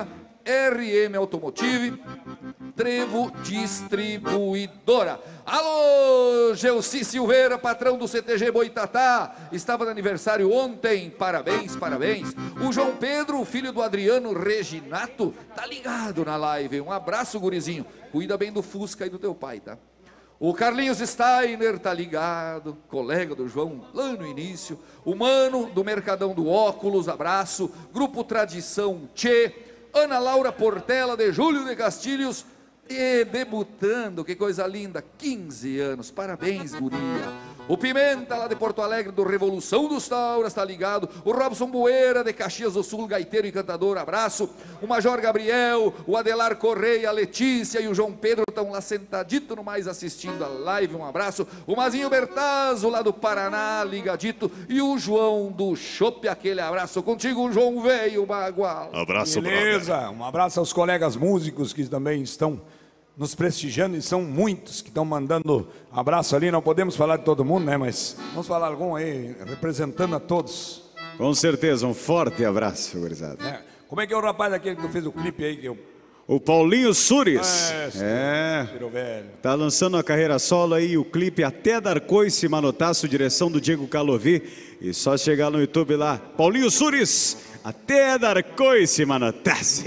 RM Automotive, Trevo Distribuidora. Alô, Gelci Silveira, patrão do CTG Boitatá, estava no aniversário ontem, parabéns, parabéns. O João Pedro, filho do Adriano Reginato, tá ligado na live, um abraço, gurizinho, cuida bem do Fusca e do teu pai, tá? O Carlinhos Steiner tá ligado, colega do João lá no início. O Mano do Mercadão do Óculos, abraço. Grupo Tradição Tchê. Ana Laura Portela de Júlio de Castilhos. E debutando, que coisa linda, 15 anos, parabéns, guria. O Pimenta lá de Porto Alegre do Revolução dos Tauras, tá ligado. O Robson Bueira de Caxias do Sul, gaiteiro e cantador, abraço. O Major Gabriel, o Adelar Correia, a Letícia e o João Pedro estão lá sentadito no mais assistindo a live, um abraço. O Mazinho Bertazzo lá do Paraná, ligadito. E o João do Chopp, aquele abraço contigo, João Veio Bagual. Abraço, beleza, brother. Um abraço aos colegas músicos que também estão nos prestigiando, e são muitos que estão mandando abraço ali. Não podemos falar de todo mundo, né? Mas vamos falar algum aí, representando a todos. Com certeza, um forte abraço, gurizada. Como é que é o rapaz aquele que tu fez o clipe aí? O Paulinho Sures. Virou velho. Tá lançando a carreira solo aí, o clipe Até Dar Coice, Manotaço, direção do Diego Calovi. E só chegar no YouTube lá, Paulinho Sures, Até Dar Coice, Manotaço.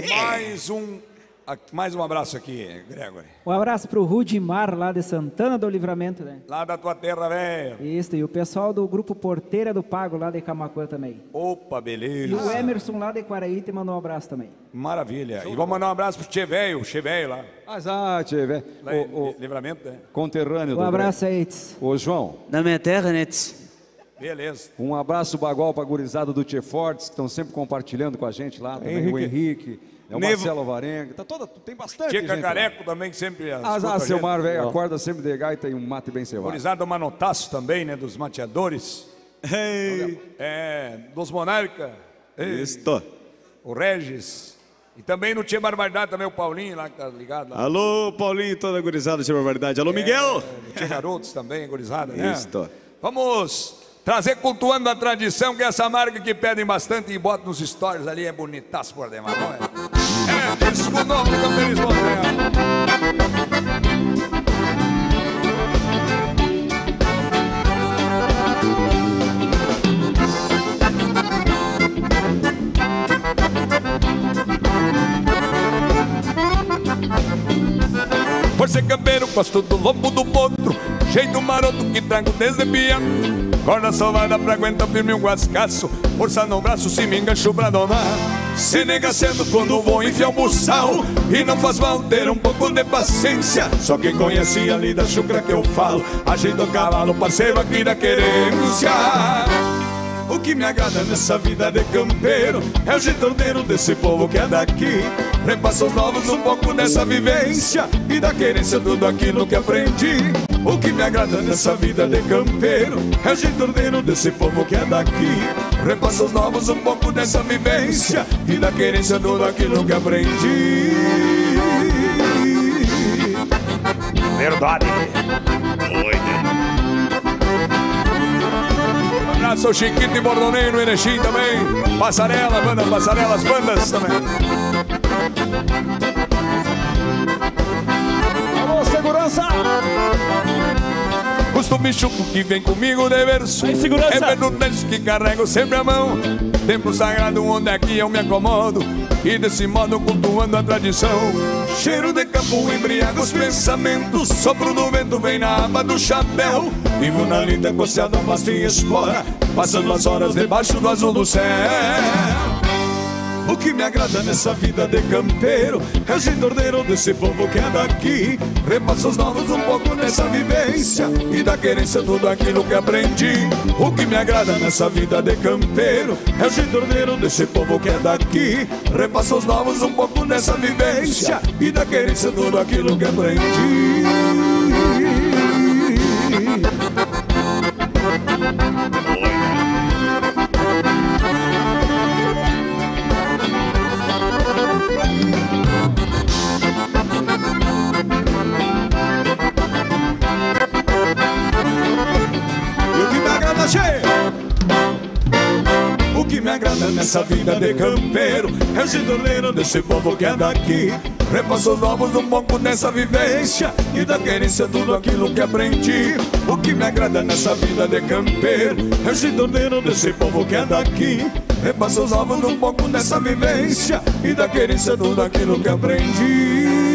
Mais um abraço aqui, Gregory. Um abraço pro Rudimar, lá de Santana do Livramento, né? Lá da tua terra, velho. Isso, e o pessoal do grupo Porteira do Pago, lá de Camaquã também. Opa, beleza. E o Emerson, lá de Quaraí, te mandou um abraço também. Maravilha. E vamos mandar um abraço pro Tchê Velho, lá. Tchê Velho. Livramento, né? Conterrâneo do Um abraço aí, Ô, João. Na minha terra, né? Beleza. Um abraço bagual pra gurizada do Tchê Fortes, que estão sempre compartilhando com a gente lá. Também o Henrique. É o Marcelo Varenga, tem bastante Tchê gente. Cacareco também, que sempre seu Mar, velho, acorda sempre de gaita e um mate bem cevado. Gurizada do Manotaço também, né, dos mateadores. Dos Monarca. Isto. O Regis. E também no Tchê Barbaridade, também o Paulinho lá, que tá ligado lá. Alô, Paulinho, toda a gurizada do Tchê Barbaridade. Alô, Miguel. Tchê Garotos também, gurizada, né? Isto. Vamos trazer cultuando a tradição, que é essa marca que pedem bastante e botam nos stories ali, é bonitaço por demais, não é? Disco novo do Campeonismo Montreal. Por ser campeiro, gosto do lombo do potro, jeito maroto que trago desde piano. Corda sovada pra aguentar firme um guascaço, força no braço se me engancho pra domar. Se nega sendo quando vou enfiar o buçal, e não faz mal ter um pouco de paciência. Só quem conhece ali da chucra que eu falo, ajeita o cavalo, parceiro aqui da querência. O que me agrada nessa vida de campeiro é o jeito ordeiro desse povo que é daqui. Repassa aos novos um pouco dessa vivência e da querência tudo aquilo que aprendi. O que me agrada nessa vida de campeiro é o jeito ordeiro desse povo que é daqui. Repassa aos novos um pouco dessa vivência e da querência tudo aquilo que aprendi. Verdade. Um abraço ao Chiquito e Bordoneiro no Erechim também. Passarela, banda Passarela, as bandas também. Alô, segurança! Costume chuco que vem comigo de verso. É verdade que carrego sempre a mão. Templo sagrado onde aqui eu me acomodo, e desse modo cultuando a tradição. Cheiro de campo embriaga os pensamentos, sopro do vento vem na aba do chapéu. Vivo na linda costeada, pasto e espora, passando as horas debaixo do azul do céu. O que me agrada nessa vida de campeiro é o jeito ordeiro desse povo que é daqui. Repassa os novos um pouco nessa vivência e da querência tudo aquilo que aprendi. O que me agrada nessa vida de campeiro é o jeito ordeiro desse povo que é daqui. Repassa os novos um pouco nessa vivência e da querência tudo aquilo que aprendi. O que me agrada agrada nessa vida de campeiro é o gidoleiro desse povo que é daqui. Repasso os novos um pouco dessa vivência e da querência tudo aquilo que aprendi. O que me agrada nessa vida de campeiro é o gidoleiro desse povo que é daqui. Repasso os novos um pouco dessa vivência e da querência tudo aquilo que aprendi.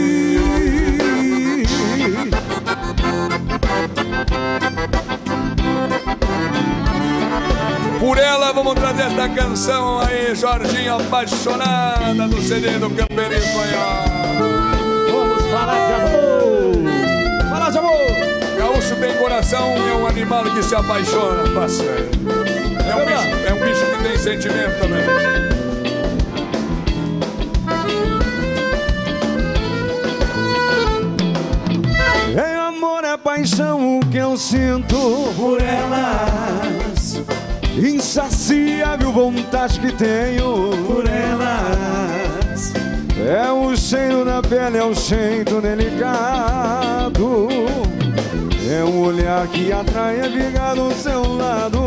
Por ela vamos trazer esta canção aí, Jorginho, apaixonada do CD do Campeirismo aí, ó. Vamos falar de amor. Falar de amor. Gaúcho tem coração, é um animal que se apaixona, parceiro. É um bicho que tem sentimento também. É amor, é paixão o que eu sinto por elas, insaciável vontade que tenho por elas. É o cheiro da pele, é o jeito delicado, é um olhar que atrai a ficar do seu lado.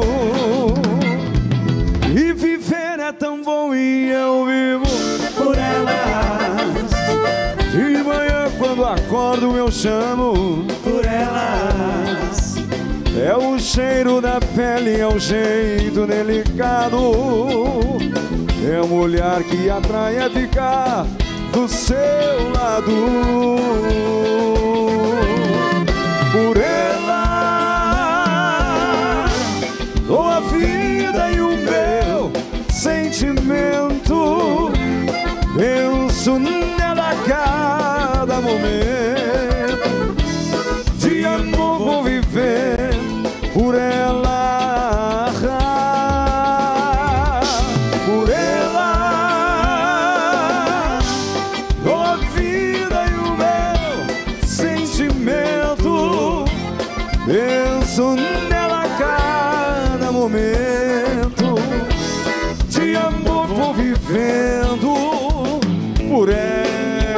E viver é tão bom e eu vivo por elas. De manhã quando acordo eu chamo por elas. É o cheiro da pele, é o jeito delicado, é um olhar que atrai a ficar do seu lado. Por ela dou a vida e o meu sentimento, penso nela a cada momento. De amor vou viver por ela, por ela, dou a vida e o meu sentimento, penso nela a cada momento. De amor vou vivendo por ela.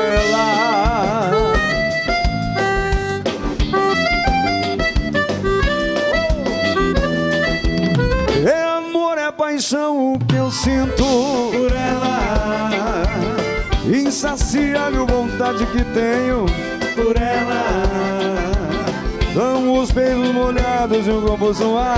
Paixão o que eu sinto por ela, insaciável vontade que tenho por ela. São os beijos molhados e o corpo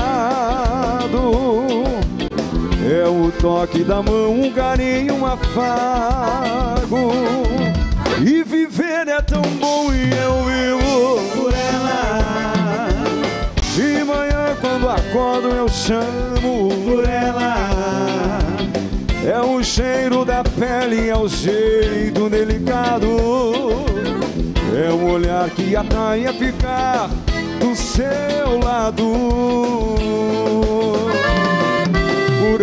suado, é o toque da mão, um carinho, um afago. E viver é tão bom e eu vivo por ela. De manhã quando acordo eu chamo por ela. É o cheiro da pele, é o jeito delicado, é um olhar que atrai a ficar do seu lado. Por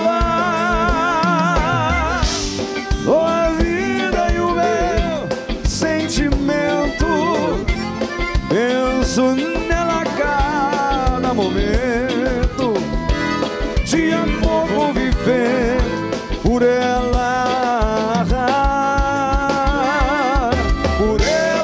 ela dou a vida e o meu sentimento, penso nela a cada momento. De amor vou viver por ela, por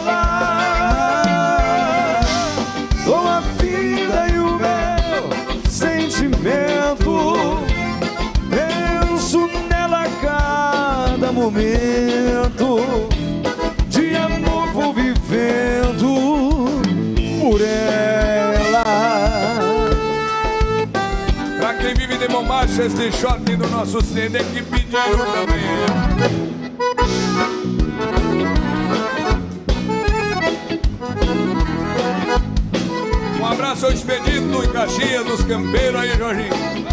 ela. Dou a vida e o meu sentimento, penso nela a cada momento. De amor vou vivendo por ela. Pra quem vive de bombacha, este shot do nosso CD que pediram também. Um abraço ao Expedito em Caxias dos Campeiros aí, Jorginho.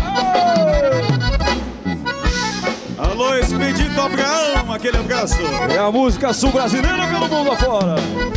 Alô, Expedito Abraão, aquele abraço. É a música sul brasileira pelo mundo afora.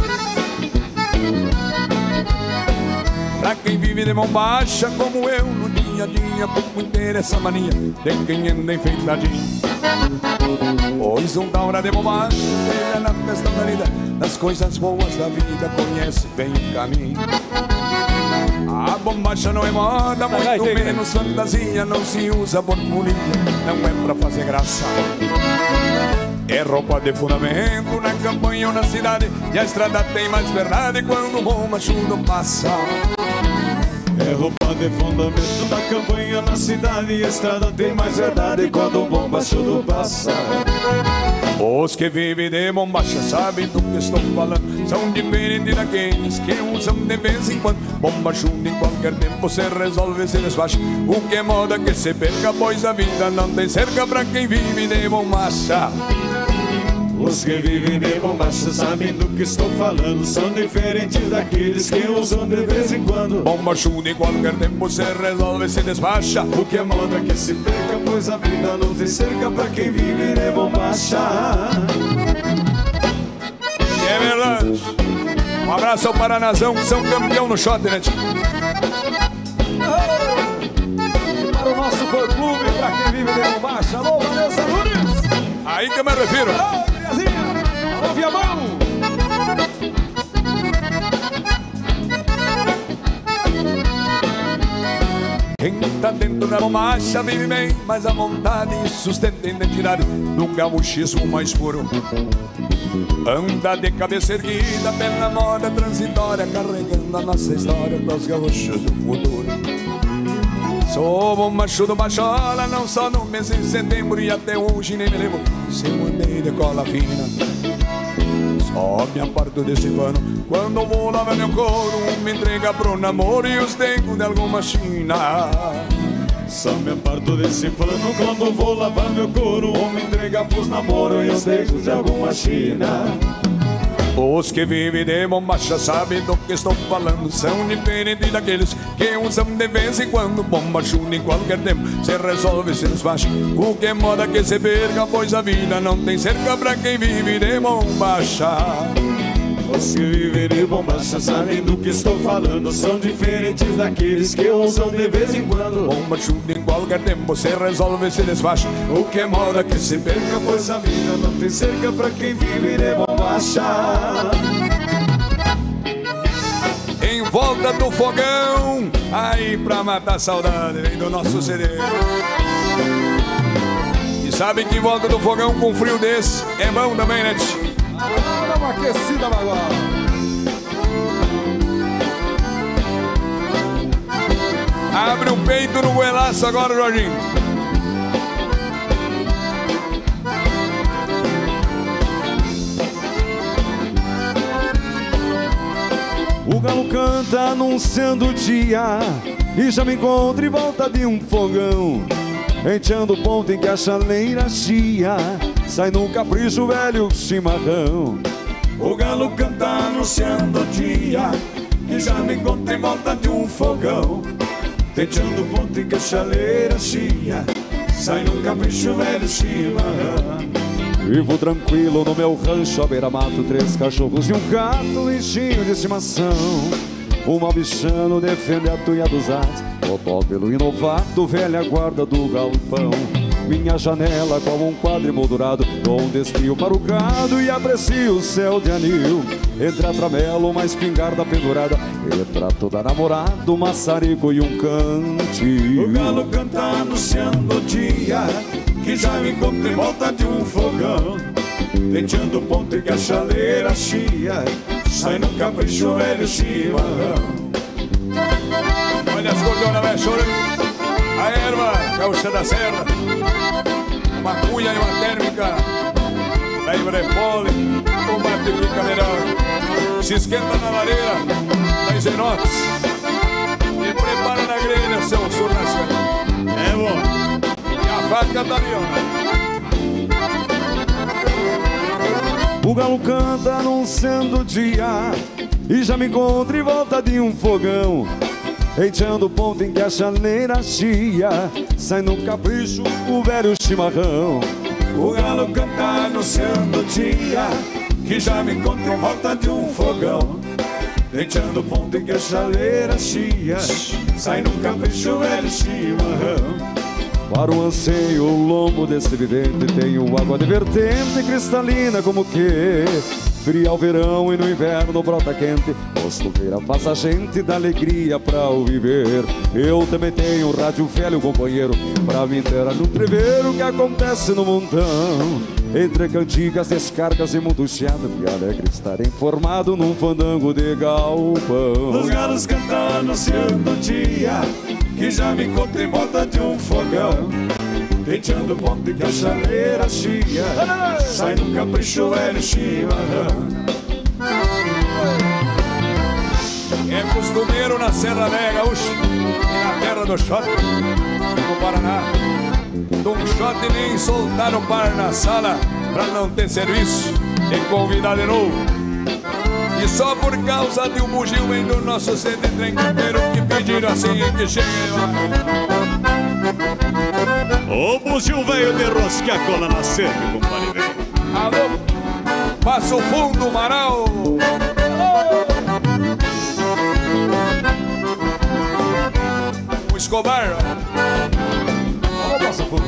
Pra quem vive de mão baixa como eu, no dia a dia pouco interessa a mania de quem anda enfeitadinho. Pois um da hora de bobagem, ele é na festa da vida, das coisas boas da vida conhece bem o caminho. A bombacha não é moda, muito menos fantasia, não se usa borbolinha, não é pra fazer graça. É roupa de fundamento na campanha ou na cidade, e a estrada tem mais verdade quando o bombachudo passa. É roupa de fundamento da campanha na cidade. E a estrada tem mais verdade quando o bombachudo passa. Os que vivem de bombacha sabem do que estou falando. São diferentes daqueles que usam de vez em quando. Bombachudo em qualquer tempo se resolve, se desfaz. O que é moda que se perca, pois a vida não tem cerca pra quem vive de bombacha. Os que vivem de bombacha sabem do que estou falando. São diferentes daqueles que usam de vez em quando. Bombachudo em qualquer tempo se resolve, se despacha. O que é moda que se perca, pois a vida não tem cerca pra quem vive de bombacha. É verdade. Um abraço ao Paranazão, que são campeão no shot, né, tio? E para o nosso fã-clube, pra quem vive de bombacha, alô, Vanessa Nunes! Aí que eu me refiro. Alô, Viamão! Quem tá dentro da bombacha vive bem, mas a vontade e sustenta a identidade do gaúchismo mais puro. Anda de cabeça erguida pela moda transitória, carregando a nossa história pros gaúchos do futuro. Sou bombachudo baixola, não só no mês de setembro, e até hoje nem me lembro se eu andei de cola fina. Só me aparto desse pano quando vou lavar meu couro, me entrega pro namoro e os tempos de alguma china. Só me aparto desse pano quando vou lavar meu couro, ou me entrega pros namoros e os tempos de alguma china. Os que vivem de bombacha sabem do que estou falando. São diferentes daqueles que usam de vez em quando. Bombachudo em qualquer tempo se resolve, se desfaz. O que é moda que se perca, pois a vida não tem cerca pra quem vive de bombacha. Os que vivem de bombacha sabem do que estou falando. São diferentes daqueles que usam de vez em quando. Bombachudo em qualquer tempo se resolve, se desfaz. O que é moda que se perca, pois a vida não tem cerca pra quem vive de bombacha. Em volta do fogão, aí pra matar a saudade, vem do nosso CD. E sabe que em volta do fogão, com frio desse, é bom também, né? Dá uma aquecida, Bagual. Abre o peito no goelaço agora, Jorginho. O galo canta anunciando o dia, e já me encontro em volta de um fogão, enteando o ponto em que a chaleira chia, sai num capricho velho chimarrão. O galo canta anunciando o dia, que já me encontro em volta de um fogão, enteando o ponto em que a chaleira chia, sai num capricho velho chimarrão. Vivo tranquilo no meu rancho à beira-mato, 3 cachorros e um gato bichinho de estimação. O malbichano defende a tuia dos atos, totó pelo inovado, velha guarda do galpão. Minha janela como um quadro emoldurado, dou um desvio para o gado e aprecio o céu de anil. Entre a tramela, uma espingarda pendurada, retrato da namorada, um maçarico e um cantil. O galo canta anunciando o dia, que já me encontro em volta de um fogão, denteando o ponto em que a chaleira chia, sai num capricho velho chimarrão. Olha as gordonas, velho, chorando. A erva, gaúcha da serra, uma cuia e uma térmica, da Ibrepole, combate fica melhor. Se esquenta na lareira, da Isenox, e prepara na grelha seu surnação. É bom. A vaca tá ali, ó. O galo canta anunciando o dia, e já me encontro em volta de um fogão, enteando o ponto em que a chaleira chia, sai num capricho o velho chimarrão. O galo canta anunciando o dia, que já me encontro em volta de um fogão, enteando o ponto em que a chaleira chia, sai num capricho velho chimarrão. Para o anseio, o lombo desse vivente, tenho água de vertente cristalina como que fria ao verão e no inverno brota quente. Costumeira passa a gente da alegria pra o viver. Eu também tenho um rádio velho companheiro, pra me inteirar no treveiro que acontece no montão. entre cantigas, descargas e mundo chiado, me alegra estar informado num fandango de galpão. Os galos cantam anunciando o dia, que já me encontrei em volta de um fogão, penteando ponto que a chaleira chia, sai num capricho velho chimarrão. É costumeiro na Serra Velha Gaúcha e na terra do shot, no Paraná. De um shot nem soltar o par na sala pra não ter serviço e convidar de novo. E só por causa de um bugio vem do nosso centro de trem campeiro que pediram assim que chegue lá. O bugio veio de rosquear a cola na cerca, compadre velho. Alô, Passo Fundo, Marau. O Escobar. Alô, Passo Fundo.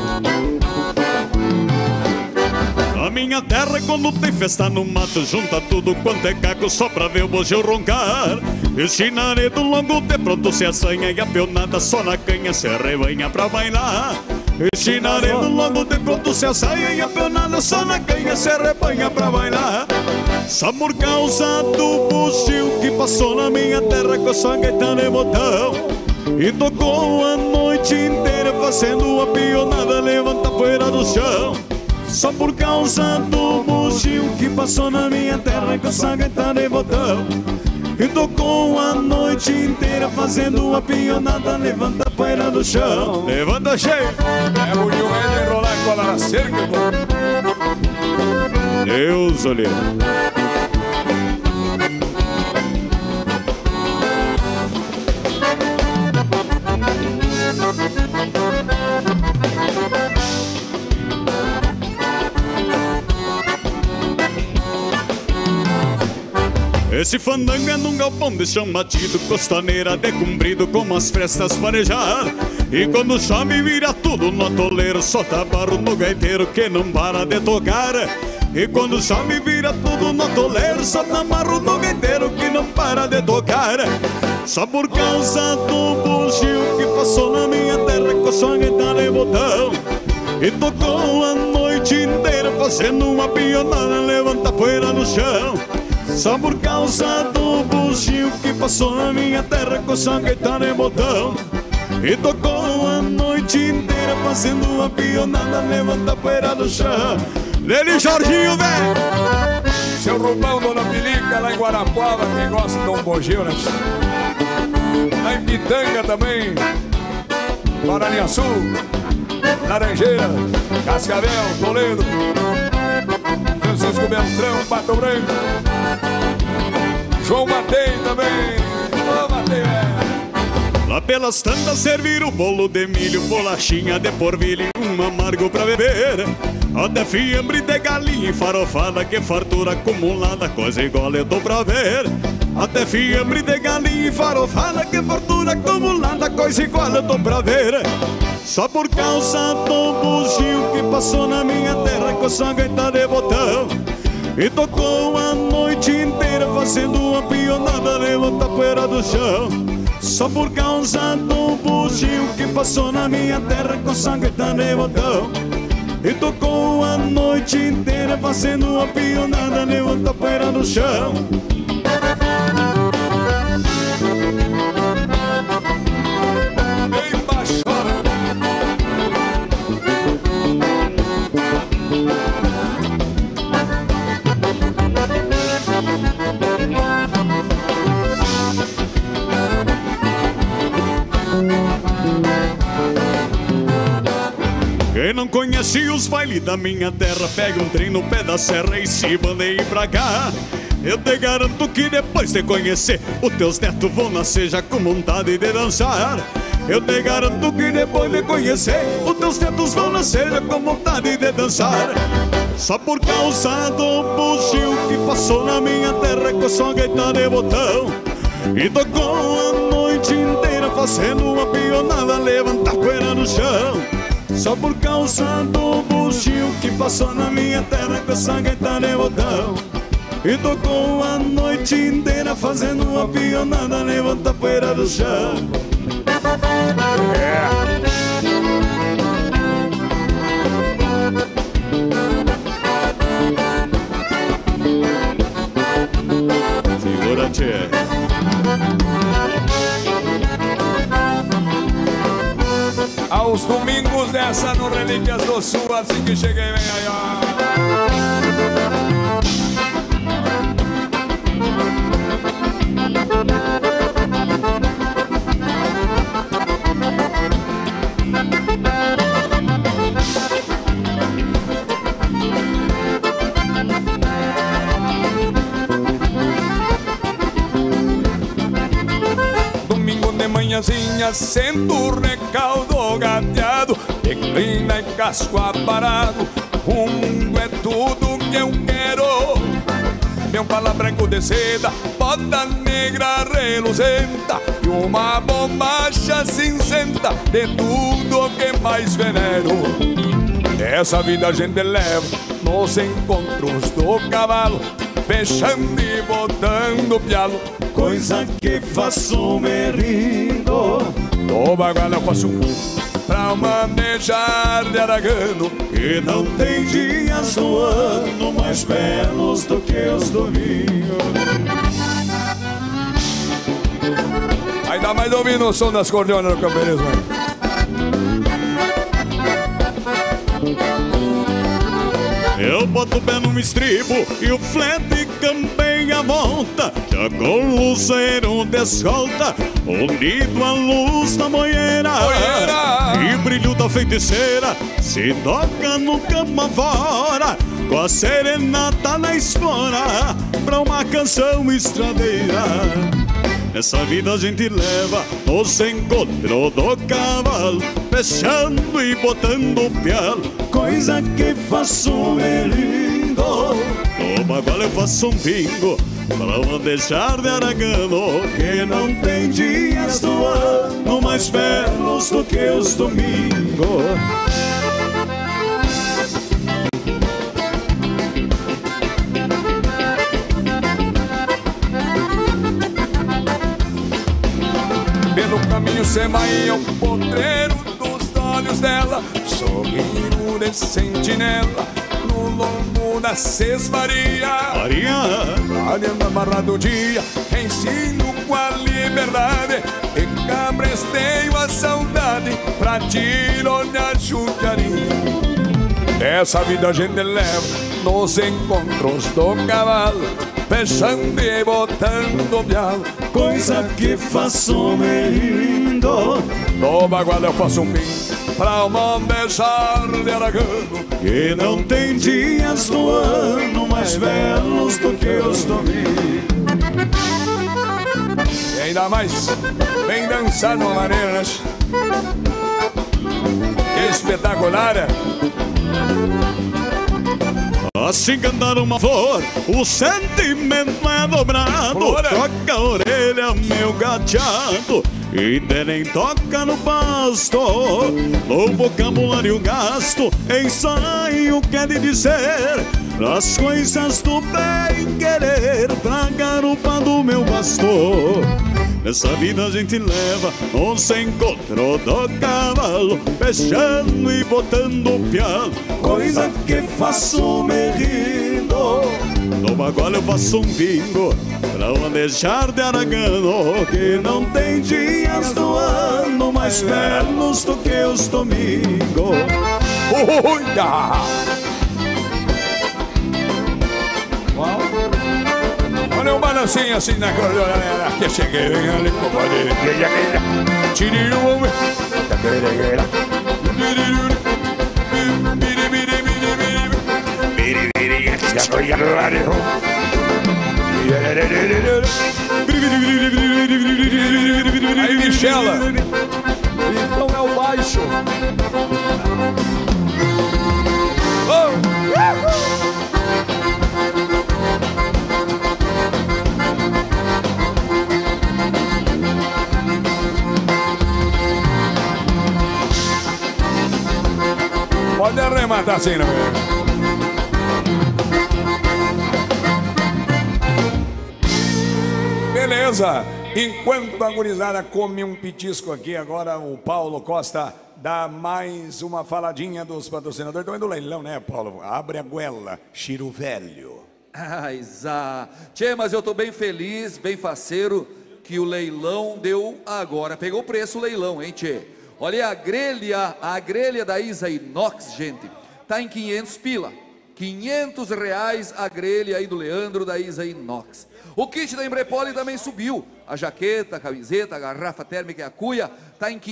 A minha terra quando tem festa no mato, junta tudo quanto é caco só pra ver o bugio roncar. E o chinaredo longo de pronto se assanha e a peonada só na canha se rebanha pra bailar. E o chinaredo longo de pronto se assanha e a peonada só na canha se rebanha pra bailar. Só por causa do bugio que passou na minha terra com a sua gaita de botão e tocou a noite inteira fazendo a pionada levanta a poeira do chão. Só por causa do bugio que passou na minha terra com essa gaita de botão e tocou a noite inteira fazendo a pionada levanta a poeira do chão. Levanta cheio. É o bugio vai enrolar a cola na cerca, pô. Deus olheiro. Esse fandango é num galpão de chão batido, costaneira decumprido como as frestas farejar. E quando chove vira tudo no atoleiro, solta barro no gaiteiro que não para de tocar. E quando chove vira tudo no atoleiro, solta barro no gaiteiro que não para de tocar. Só por causa do bugio que passou na minha terra com a sua gaita de botão e tocou a noite inteira fazendo uma pionada levanta a poeira no chão. Só por causa do bugio que passou na minha terra com essa gaita de botão e tocou a noite inteira fazendo uma pionada levanta a poeira do chão. Dele Jorginho, velho! Seu Rubão, Dona Pilica, lá em Guarapuava, quem gosta de um bugio, né? Lá em Pitanga também, Guaraniaçu, Laranjeira, Cascavel, Toledo, Francisco Beltrão, Pato Branco, João Matei também. Ô, Matei, lá pelas tantas serviram bolo de milho, bolachinha de porvilho e um amargo pra beber. Até fiambre de galinha e farofada, que fartura acumulada, coisa igual eu tô pra ver. Até fiambre de galinha e farofada, que fartura acumulada, coisa igual eu tô pra ver. Só por causa do bugio que passou na minha terra com essa gaita de botão e tocou a noite inteira fazendo uma pionada levanta a poeira do chão. Só por causa do bugio que passou na minha terra com essa gaita de botão e tocou a noite inteira fazendo uma pionada levanta a poeira do chão. Quem não conhece os bailes da minha terra, pega um trem no pé da serra e se bandeie pra cá. Eu te garanto que depois de conhecer, os teus netos vão nascer já com vontade de dançar. Eu te garanto que depois de conhecer, os teus netos vão nascer já com vontade de dançar. Só por causa do bugio que passou na minha terra com sua gaita de botão e tocou a noite inteira fazendo uma pionada levanta a poeira no chão. Só por causa do bugio que passou na minha terra com essa gaita de botão e tocou a noite inteira fazendo uma pionada levanta a poeira do chão. tchê. Aos domingos dessa no Relíquias do Sul, assim que cheguei, vem aí, ó. Manhãzinha, sento o recaldo gateado, declina e casco aparado. O mundo é tudo que eu quero. Meu pala branco de seda, bota negra reluzenta e uma bombacha cinzenta de tudo que mais venero. Essa vida a gente leva nos encontros do cavalo, fechando e botando pialo, coisa que faço me rindo. Do bagual eu faço pra manejar de aragano, e não tem dias do ano mais belos do que os domingos. Ainda mais ouvindo o som das cordeonas no campeonismo. Eu boto o pé no estribo e o flete campeia a volta, já com o luzeiro de escolta, unido à luz da moeira. E brilho da feiticeira se toca no campo fora, com a serenata na espora, pra uma canção estradeira. Nessa vida a gente leva nos encontros do cavalo, fechando e botando o pialo, coisa que faço me lindo. No bagual eu faço um bingo pra bandejar de aragano, que não tem dias do ano mais belos do que os domingos. Pelo caminho cê vai ao potreiro dos olhos dela, sorrindo de sentinela no lombo da Cesmaria. Maria amarrado o dia, ensino com a liberdade, e cabresteio a saudade pra tirar a judiaria. Essa vida a gente leva nos encontros do cavalo, fechando e botando pialo, coisa que faço me rindo. No bagual eu faço um pingo pra uma beijar de aragano, que não tem dias do ano mais belos do que os domingos. E ainda mais, vem dançar de uma maneira, né? Que espetacular, é? Assim cantar uma flor, o sentimento é dobrado. Toca a orelha, meu gateado, e nem toca no pasto. No vocabulário gasto, ensaio quer dizer as coisas do bem querer, pra garupa do meu pastor. Nessa vida a gente leva nos encontros do cavalo, fechando e botando o pialo, coisa que faço me rindo. No bagual eu faço um bingo pra bandejar de aragano, que não tem dias do ano mais belos do que os domingos. Olha um balancinho assim na cordeona, que cheguei ali com o tiriru, aí Michela, então é o baixo. Pode arrematar assim, não é? Beleza, enquanto a gurizada come um petisco aqui, agora o Paulo Costa dá mais uma faladinha dos patrocinadores. Também do leilão, né, Paulo? Abre a goela, Chiro Velho. Tchê, mas eu tô bem feliz, bem faceiro, que o leilão deu agora. Pegou o preço o leilão, hein, tchê? Olha a grelha da Isa Inox, gente, tá em 500 pila. 500 reais a grelha aí do Leandro da Isa Inox. O kit da Imbrepoli também subiu. A jaqueta, a camiseta, a garrafa térmica e a cuia tá em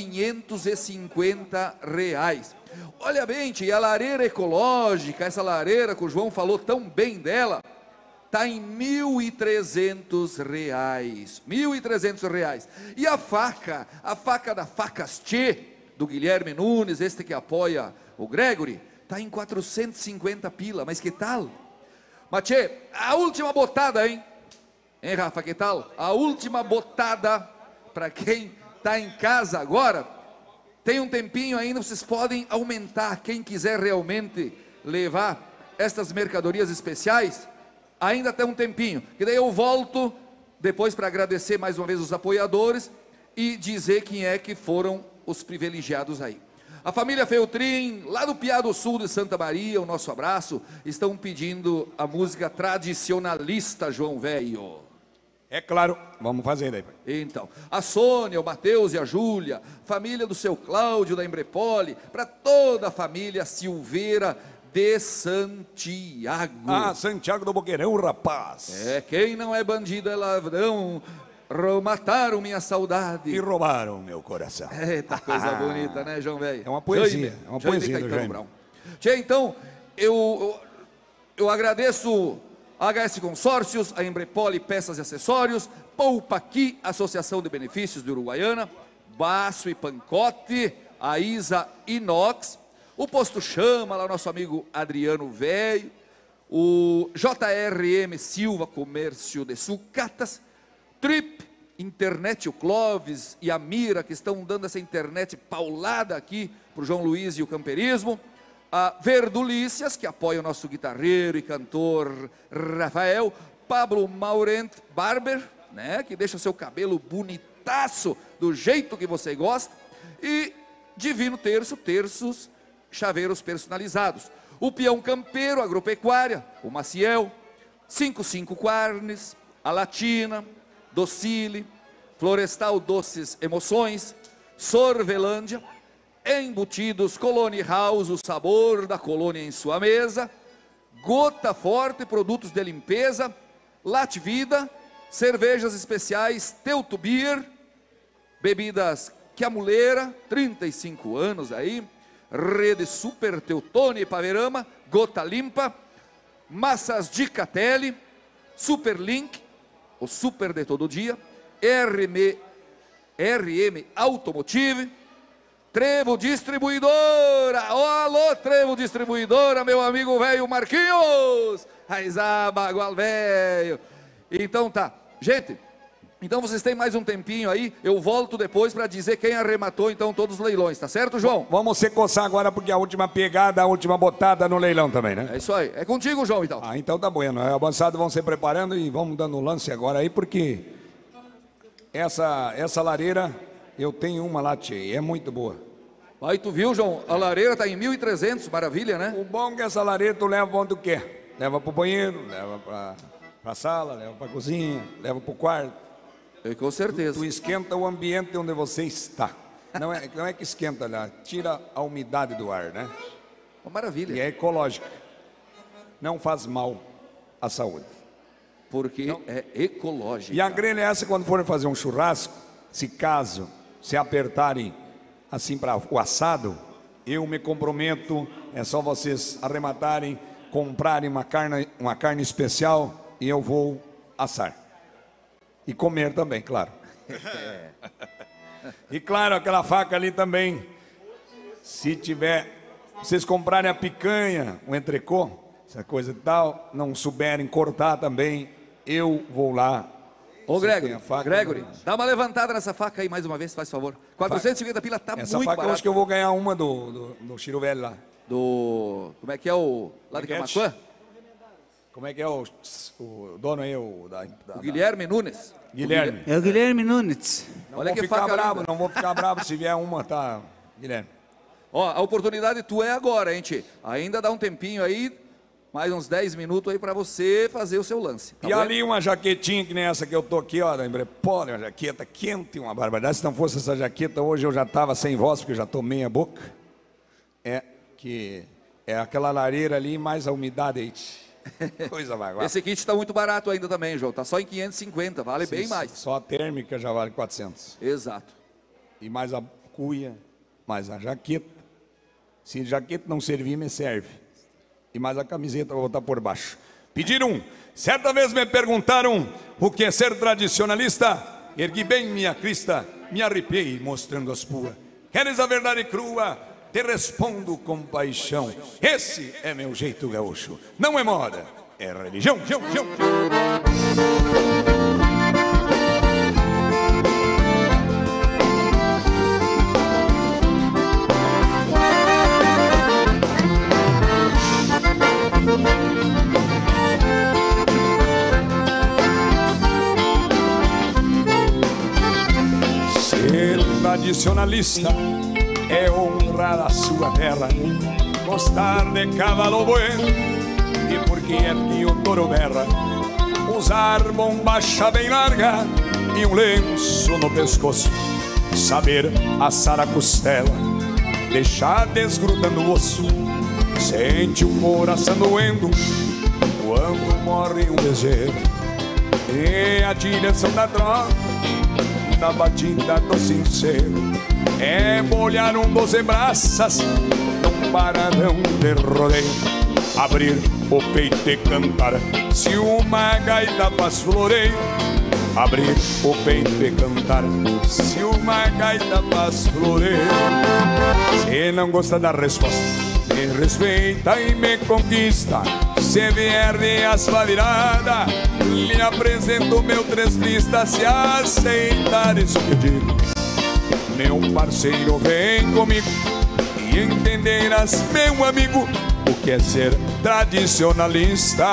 550 reais. Olha bem, tia, e a lareira ecológica, essa lareira que o João falou tão bem dela, tá em 1.300 reais. 1.300 reais. E a faca da Facas Tchê, do Guilherme Nunes, este que apoia o Gregory, tá em 450 pila, mas que tal? Mas tchê, a última botada, hein? Hein, Rafa, que tal? A última botada, para quem tá em casa agora, tem um tempinho ainda, vocês podem aumentar, quem quiser realmente levar estas mercadorias especiais, ainda tem um tempinho, que daí eu volto depois para agradecer mais uma vez os apoiadores e dizer quem é que foram os privilegiados aí. A família Feltrin, lá do Piá do Sul de Santa Maria, o nosso abraço, estão pedindo a música tradicionalista, João Velho. É claro, vamos fazer daí. Então, a Sônia, o Matheus e a Júlia, família do seu Cláudio da Imbrepoli, para toda a família Silveira de Santiago. Ah, Santiago do Boqueirão, rapaz. É, quem não é bandido é ladrão. Mataram minha saudade. E roubaram meu coração. Eita, coisa bonita, né, João Velho? É uma poesia, é uma poesia do Jaime. Tchê, então, eu agradeço a HS Consórcios, a Imbrepoli Peças e Acessórios, Poupa Aqui, Associação de Benefícios de Uruguaiana, Baço e Pancote, a Isa Inox, o Posto Chama, lá nosso amigo Adriano Velho, o JRM Silva Comércio de Sucatas, Trip, Internet, o Clóvis e a Mira, que estão dando essa internet paulada aqui para o João Luiz e o camperismo, a Verdulícias, que apoia o nosso guitarreiro e cantor Rafael, Pablo Maurent Barber, né, que deixa o seu cabelo bonitaço, do jeito que você gosta, e Divino Terço, terços, chaveiros personalizados. O Peão Campeiro, Agropecuária, o Maciel, 55 Carnes, a Latina, Docile, Florestal Doces Emoções, Sorvelândia, Embutidos, Colônia House, o sabor da colônia em sua mesa, Gota Forte, produtos de limpeza, Latvida, cervejas especiais, Teuto Beer, bebidas Quiamuleira, 35 anos aí, Rede Super Teutone e Paverama, Gota Limpa, Massas de Catelli, Superlink, o super de todo dia, RM Automotive, Trevo Distribuidora, alô Trevo Distribuidora, meu amigo velho Marquinhos, Aizabagual velho. Então tá, gente, então vocês têm mais um tempinho aí, eu volto depois para dizer quem arrematou então todos os leilões, tá certo, João? Vamos se coçar agora porque a última pegada, a última botada no leilão também, né? É isso aí, é contigo, João, então. Ah, então tá bueno, a avançada vão se preparando e vamos dando lance agora aí, porque essa lareira, eu tenho uma lá, tchê, é muito boa. Aí tu viu, João, a lareira tá em 1.300, maravilha, né? O bom é que essa lareira tu leva onde tu quer, leva pro banheiro, leva pra sala, leva pra cozinha, leva pro quarto. Com certeza. Tu esquenta o ambiente onde você está. Não é que esquenta, né? Tira a umidade do ar, né? Maravilha. E é ecológica. Não faz mal à saúde. Porque não. É ecológica. E a grelha é essa, quando forem fazer um churrasco, se caso se apertarem assim para o assado, eu me comprometo, é só vocês arrematarem, comprarem uma carne especial e eu vou assar. E comer também, claro. E claro, aquela faca ali também. Se tiver, vocês comprarem a picanha, o entrecô, essa coisa e tal, não souberem cortar também, eu vou lá. Ô Gregory, dá uma levantada nessa faca aí mais uma vez, faz favor. 450 pila tá essa muito faca barato. Eu acho que eu vou ganhar uma do Chiro Velho lá. Como é que é o... Lá de Camaquã? Como é que é o dono aí, o Guilherme Nunes. Guilherme. É o Guilherme Nunes. Não vou ficar bravo, não vou ficar bravo se vier uma, tá, Guilherme? Ó, a oportunidade tu é agora, hein, tchê? Ainda dá um tempinho aí, mais uns 10 minutos aí para você fazer o seu lance. Tá e bom? Ali uma jaquetinha que nem essa que eu tô aqui, ó, pô, uma jaqueta quente, uma barbaridade. Se não fosse essa jaqueta, hoje eu já tava sem voz, porque eu já tomei a boca. É aquela lareira ali, mais a umidade aí. Coisa mais. Esse kit está muito barato ainda também, João. Tá só em 550, vale bem mais. Só a térmica já vale 400. Exato. E mais a cuia, mais a jaqueta. Se a jaqueta não servir, me serve. E mais a camiseta, vou botar por baixo. Pediram, certa vez me perguntaram o que é ser tradicionalista. Ergui bem minha crista, me arrepiei mostrando as puas. Queres a verdade crua? Te respondo com paixão. Esse é meu jeito gaúcho. Não é moda, é religião. Ser tradicionalista é honrar a sua terra, gostar de cavalo bueno, e porque é que o touro berra, usar bombacha bem larga e um lenço no pescoço, saber assar a costela, deixar desgrudando o osso, sente o coração doendo quando morre um bezerro, e a direção da troca na batida do sincero é molhar 12 braças num paradão de rodeio, abrir o peito e cantar se uma gaita faz floreio, abrir o peito e cantar se uma gaita faz floreio. Se não gosta da resposta, me respeita e me conquista. Se vier de aspa virada, lhe apresento meu 3 listas. Se aceitar isso que eu digo, meu parceiro, vem comigo e entenderás, meu amigo, o que é ser tradicionalista.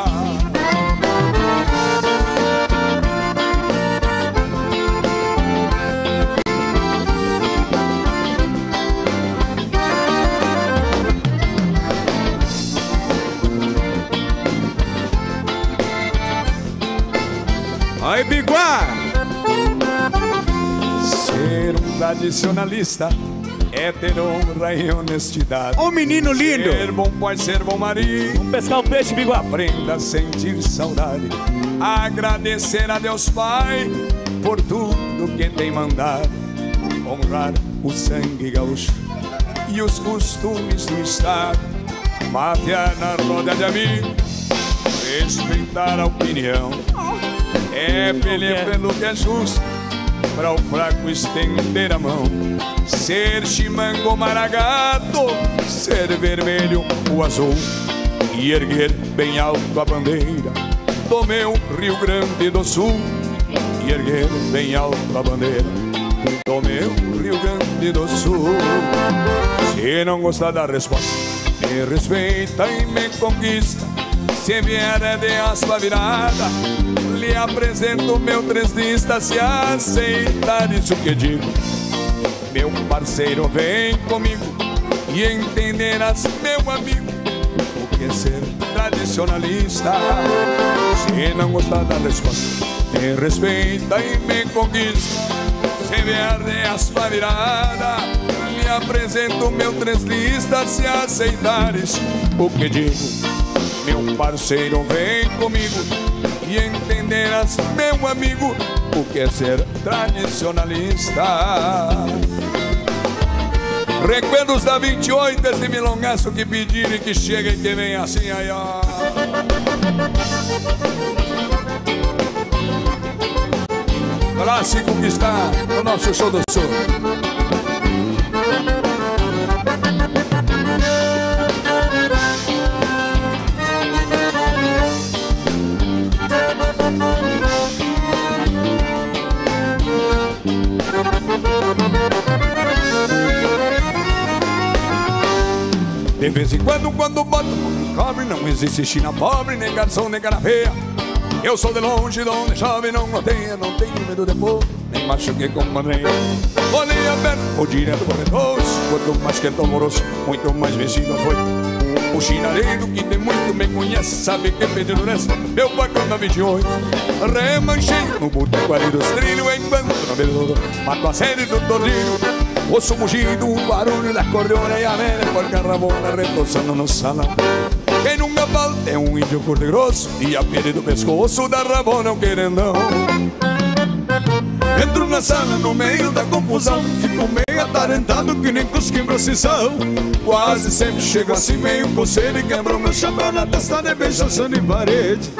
Aí, Biguá! Ser um tradicionalista é ter honra e honestidade. Ô menino lindo! Ser bom pode ser bom marido. Vamos pescar o peixe, Biguá. Aprenda a sentir saudade, agradecer a Deus Pai por tudo que tem mandado, honrar o sangue gaúcho e os costumes do estado, matear na roda de amigo, respeitar a opinião, é pelear pelo que é justo, para o fraco estender a mão, ser chimango maragato, ser vermelho o azul, e erguer bem alto a bandeira do meu Rio Grande do Sul, e erguer bem alto a bandeira do meu Rio Grande do Sul. Se não gostar da resposta, me respeita e me conquista. Se vier de aspa virada, lhe apresento meu 3 listas. Se aceitar isso que digo, meu parceiro, vem comigo e entenderás, meu amigo, o que é ser tradicionalista. Se não gostar da resposta, me respeita e me conquista. Se vier de aspa virada, lhe apresento meu 3 listas. Se aceitares o que digo, meu parceiro, vem comigo e entenderás, meu amigo, o que é ser tradicionalista. Recuerdos da 28, esse milongaço que pedirem que chega e que vem assim, aí ó. Clássico que está no nosso show do sul. De vez em quando boto um cobre, não existe China pobre, nem garçom, nem cara feia. Eu sou de longe, de onde chove não odeia, não tenho medo de fogo, nem machuquei com maneira. Olhei a perna, ou direto por redoço, quanto mais quente alvoroço, muito mais vencido foi. O chinareiro que tem muito me conhece, sabe que pedindo nessa, meu patrão na 28. Remanchei no boteco ali dos trilhos, enquanto no bebedouro mato a série do tornilho. Ouço o mugido, o barulho da acordeona e a velha porca-rabona retoçando no salão. Quem nunca falta é um índio curto e grosso, e a pele do pescoço da rabona é um querendão. Entro na sala no meio da confusão, fico meio atarantado que nem cusquim procissão. Quase sempre chego assim meio coceiro e quebro meu chapéu na testa de beijação em parede.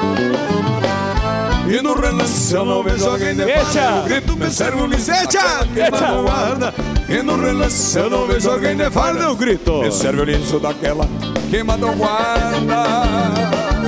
E no relance eu não vejo alguém de farda, grito meu servo liso daquela que não guarda. E no relance eu não vejo alguém de farda, eu grito meu servo liso daquela que não guarda.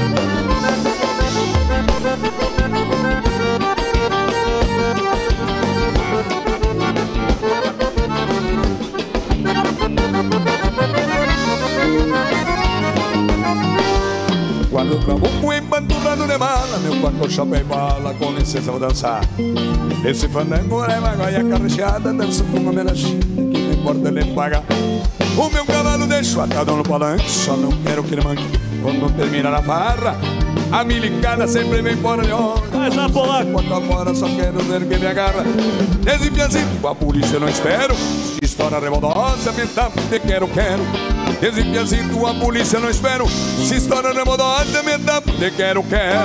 Quando eu trabuco empanturrando de mala, meu quarto chapéu e bala, com licença vou dançar. Esse fandango é uma goia carrecheada, danço com uma melancia, que não importa ele pagar. O meu cavalo deixo atado no palanque, só não quero que ele manque. Quando terminar a farra, a milicada sempre vem fora de hora. Mas na polaca, quando fora só quero ver quem me agarra. Desde piazinho, a polícia não espero. Se estoura revoltosa, me tapo de quero. Desde piazinho, a polícia não espero. Se estoura revoltosa, me tapo de quero.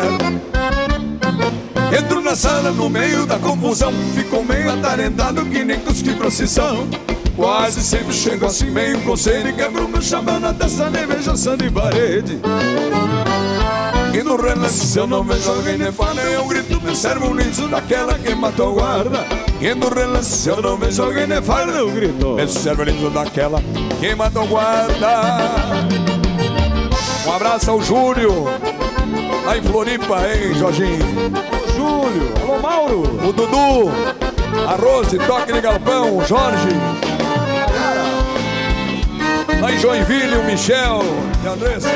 Entro na sala no meio da confusão, fico meio atarentado que nem cusque procissão. Quase sempre chego assim meio coceiro e quebro meu chapéu na testa de beijação de parede. E no relance eu não vejo alguém de farda, eu grito meu servo liso daquela que matou guarda. E no relance eu não vejo alguém de farda, eu grito meu servo liso daquela que matou guarda. Um abraço ao Júlio, lá em Floripa, hein, Jorginho? Alô, Júlio, alô, Mauro, o Dudu, a Rose, toque de galpão, o Jorge. Lá em Joinville, o Michel e a Andressa.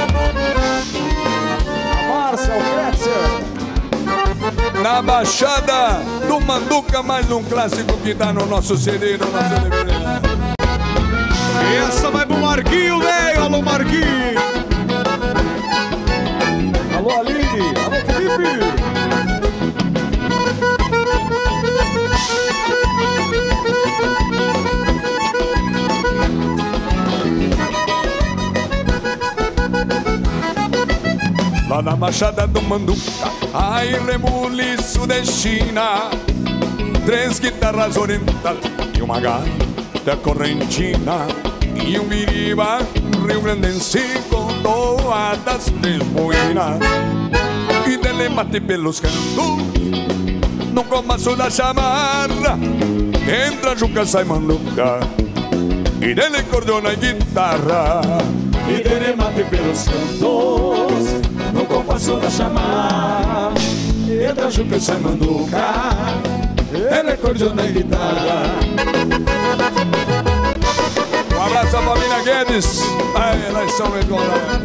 A Márcia, o Kretzer. Na Baixada do Manduca, mais um clássico que tá no nosso CD, no nosso DVD. E essa vai pro Marquinho, velho. Alô, Marquinho. Alô, Aline. Alô, Felipe. Lá na Baixada do Manduca, ai rebuliço de China, 3 guitarras oriental e uma gaita correntina, e um biriba Rio Grandense com toadas de boina. E dele mate pelos cantos, no comaço da chamarra, entra Juca, sai Manduca, e dele cordiona e guitarra. E dele mate pelos cantos, no compasso da chamada, entra Juca e sai Manduca, ele é cordiona e guitarra. Um abraço à família Guedes, aí nós somos igualados.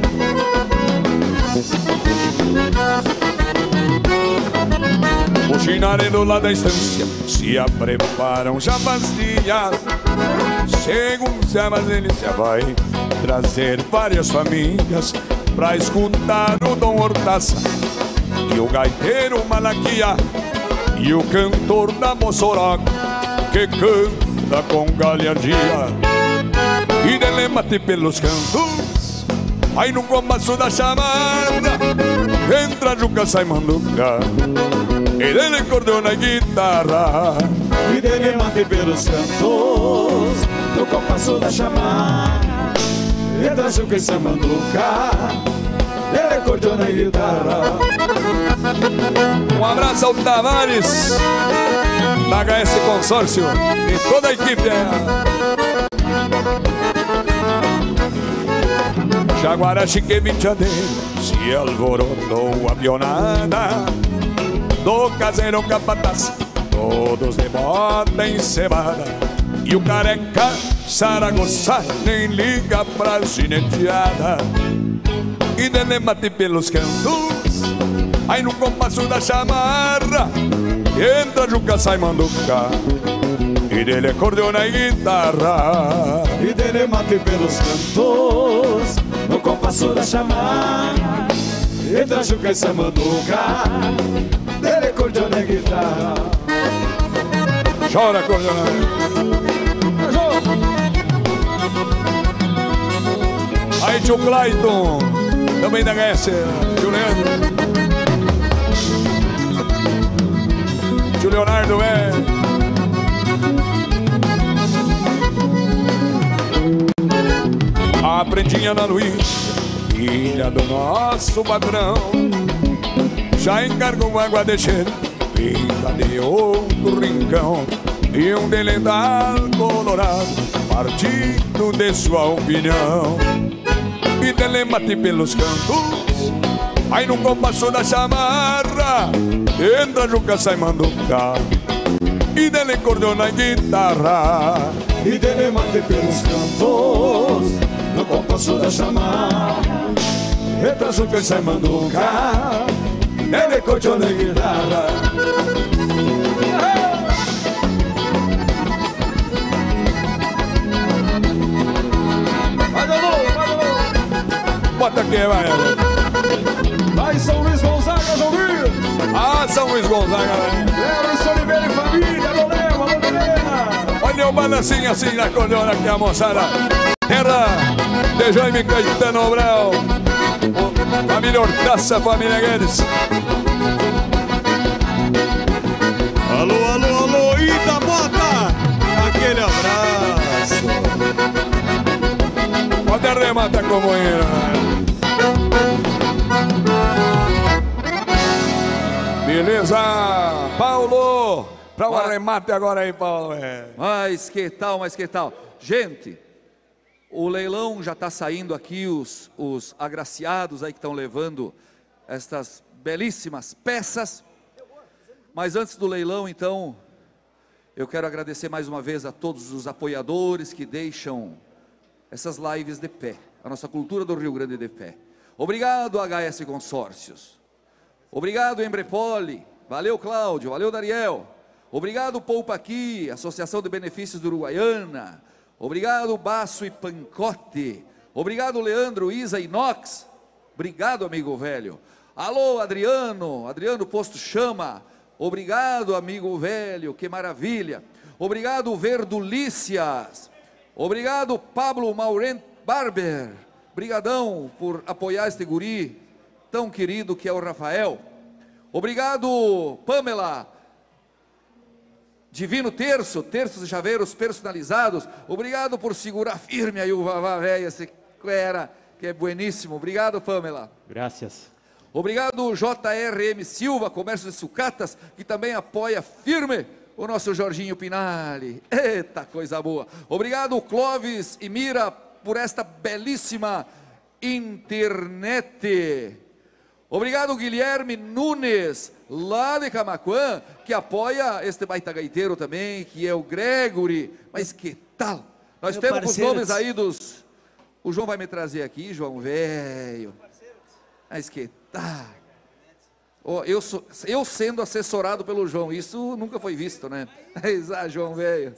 O chinareiro lá da estância se preparam já faz dias. Segundo se mas ele se vai trazer várias famílias pra escutar o Dom Hortaça e o gaiteiro Malaquia e o cantor da Mossoró que canta com galhardia. E dele mate pelos cantos, aí no compasso da chamada, entra Juca, sai Manduca, e dele cordiona e guitarra. E dele mate pelos cantos, no compasso da chamada, entra Juca e sai Manduca, ele é cordiona e guitarra. Um abraço ao Tavares, da HS Consórcio e toda a equipe. Jaguara, Chique, Vinchadeiro, se alvorotou a pionada do caseiro capataz, todos de bota encebada. E o careca Saragossa nem liga pra gineteada. E dele mate pelos cantos, aí no compasso da chamarra, entra Juca, sai Manduca, e dele acordeona e guitarra. E dele mate pelos cantos, no compasso da chamada, entra Juca e Samanduca, dele acordeona e guitarra. Chora, acordeona. Aí, tio Clayton, também da HS, tio Leandro, tio Leonardo, A prendinha Ana Luiz, filha do nosso patrão, já encargou água de cheiro, vinda de outro rincão, e um delentar colorado, partido de sua opinião. E dele mate pelos cantos, aí no compasso da chamarra, entra Juca, sai Manduca, e dele acordeona e guitarra. E dele mate pelos cantos, no compasso da chamarra, entra Juca e sai Manduca, dele acordeona e guitarra. Bota aqui, vai. Vai São Luís Gonzaga, João Luís. Ah, São Luís Gonzaga, velho. Leva Oliveira e família, não leva, Londrina. Olha o balancinho assim na acordeona aqui, a moçada. Terra de Jaime Caetano Brau, família Hortaça, família Guedes. Alô, alô, alô, Ita Mota, aquele abraço. Pode arrematar como era. Beleza, Paulo, para o arremate agora aí, Paulo. Mas que tal, mas que tal? Gente, o leilão já está saindo aqui, os agraciados aí que estão levando estas belíssimas peças. Mas antes do leilão, então, eu quero agradecer mais uma vez a todos os apoiadores que deixam essas lives de pé, a nossa cultura do Rio Grande de pé. Obrigado, HS Consórcios. Obrigado, Embrepoli. Valeu, Cláudio. Valeu, Dariel. Obrigado, Poupa Aqui, Associação de Benefícios do Uruguaiana. Obrigado, Baço e Pancote. Obrigado, Leandro, Isa e Nox. Obrigado, amigo velho. Alô, Adriano. Adriano Posto Chama. Obrigado, amigo velho. Que maravilha. Obrigado, Verdulícias. Obrigado, Pablo Maurent Barber. Brigadão por apoiar este guri tão querido que é o Rafael. Obrigado, Pamela. Divino Terço, terços e chaveiros personalizados. Obrigado por segurar firme aí o Vavá Véia, esse era, que é bueníssimo. Obrigado, Pamela. Graças. Obrigado, JRM Silva, Comércio de Sucatas, que também apoia firme o nosso Jorginho Pinali. Eita, coisa boa. Obrigado, Clóvis e Mira, por esta belíssima internet. Obrigado, Guilherme Nunes, lá de Camaquã, que apoia este baita gaiteiro também, que é o Gregory. Mas que tal? Nós temos os nomes aí dos... O João vai me trazer aqui, João velho. Mas que tal? Oh, eu sendo assessorado pelo João, isso nunca foi visto, né? João velho.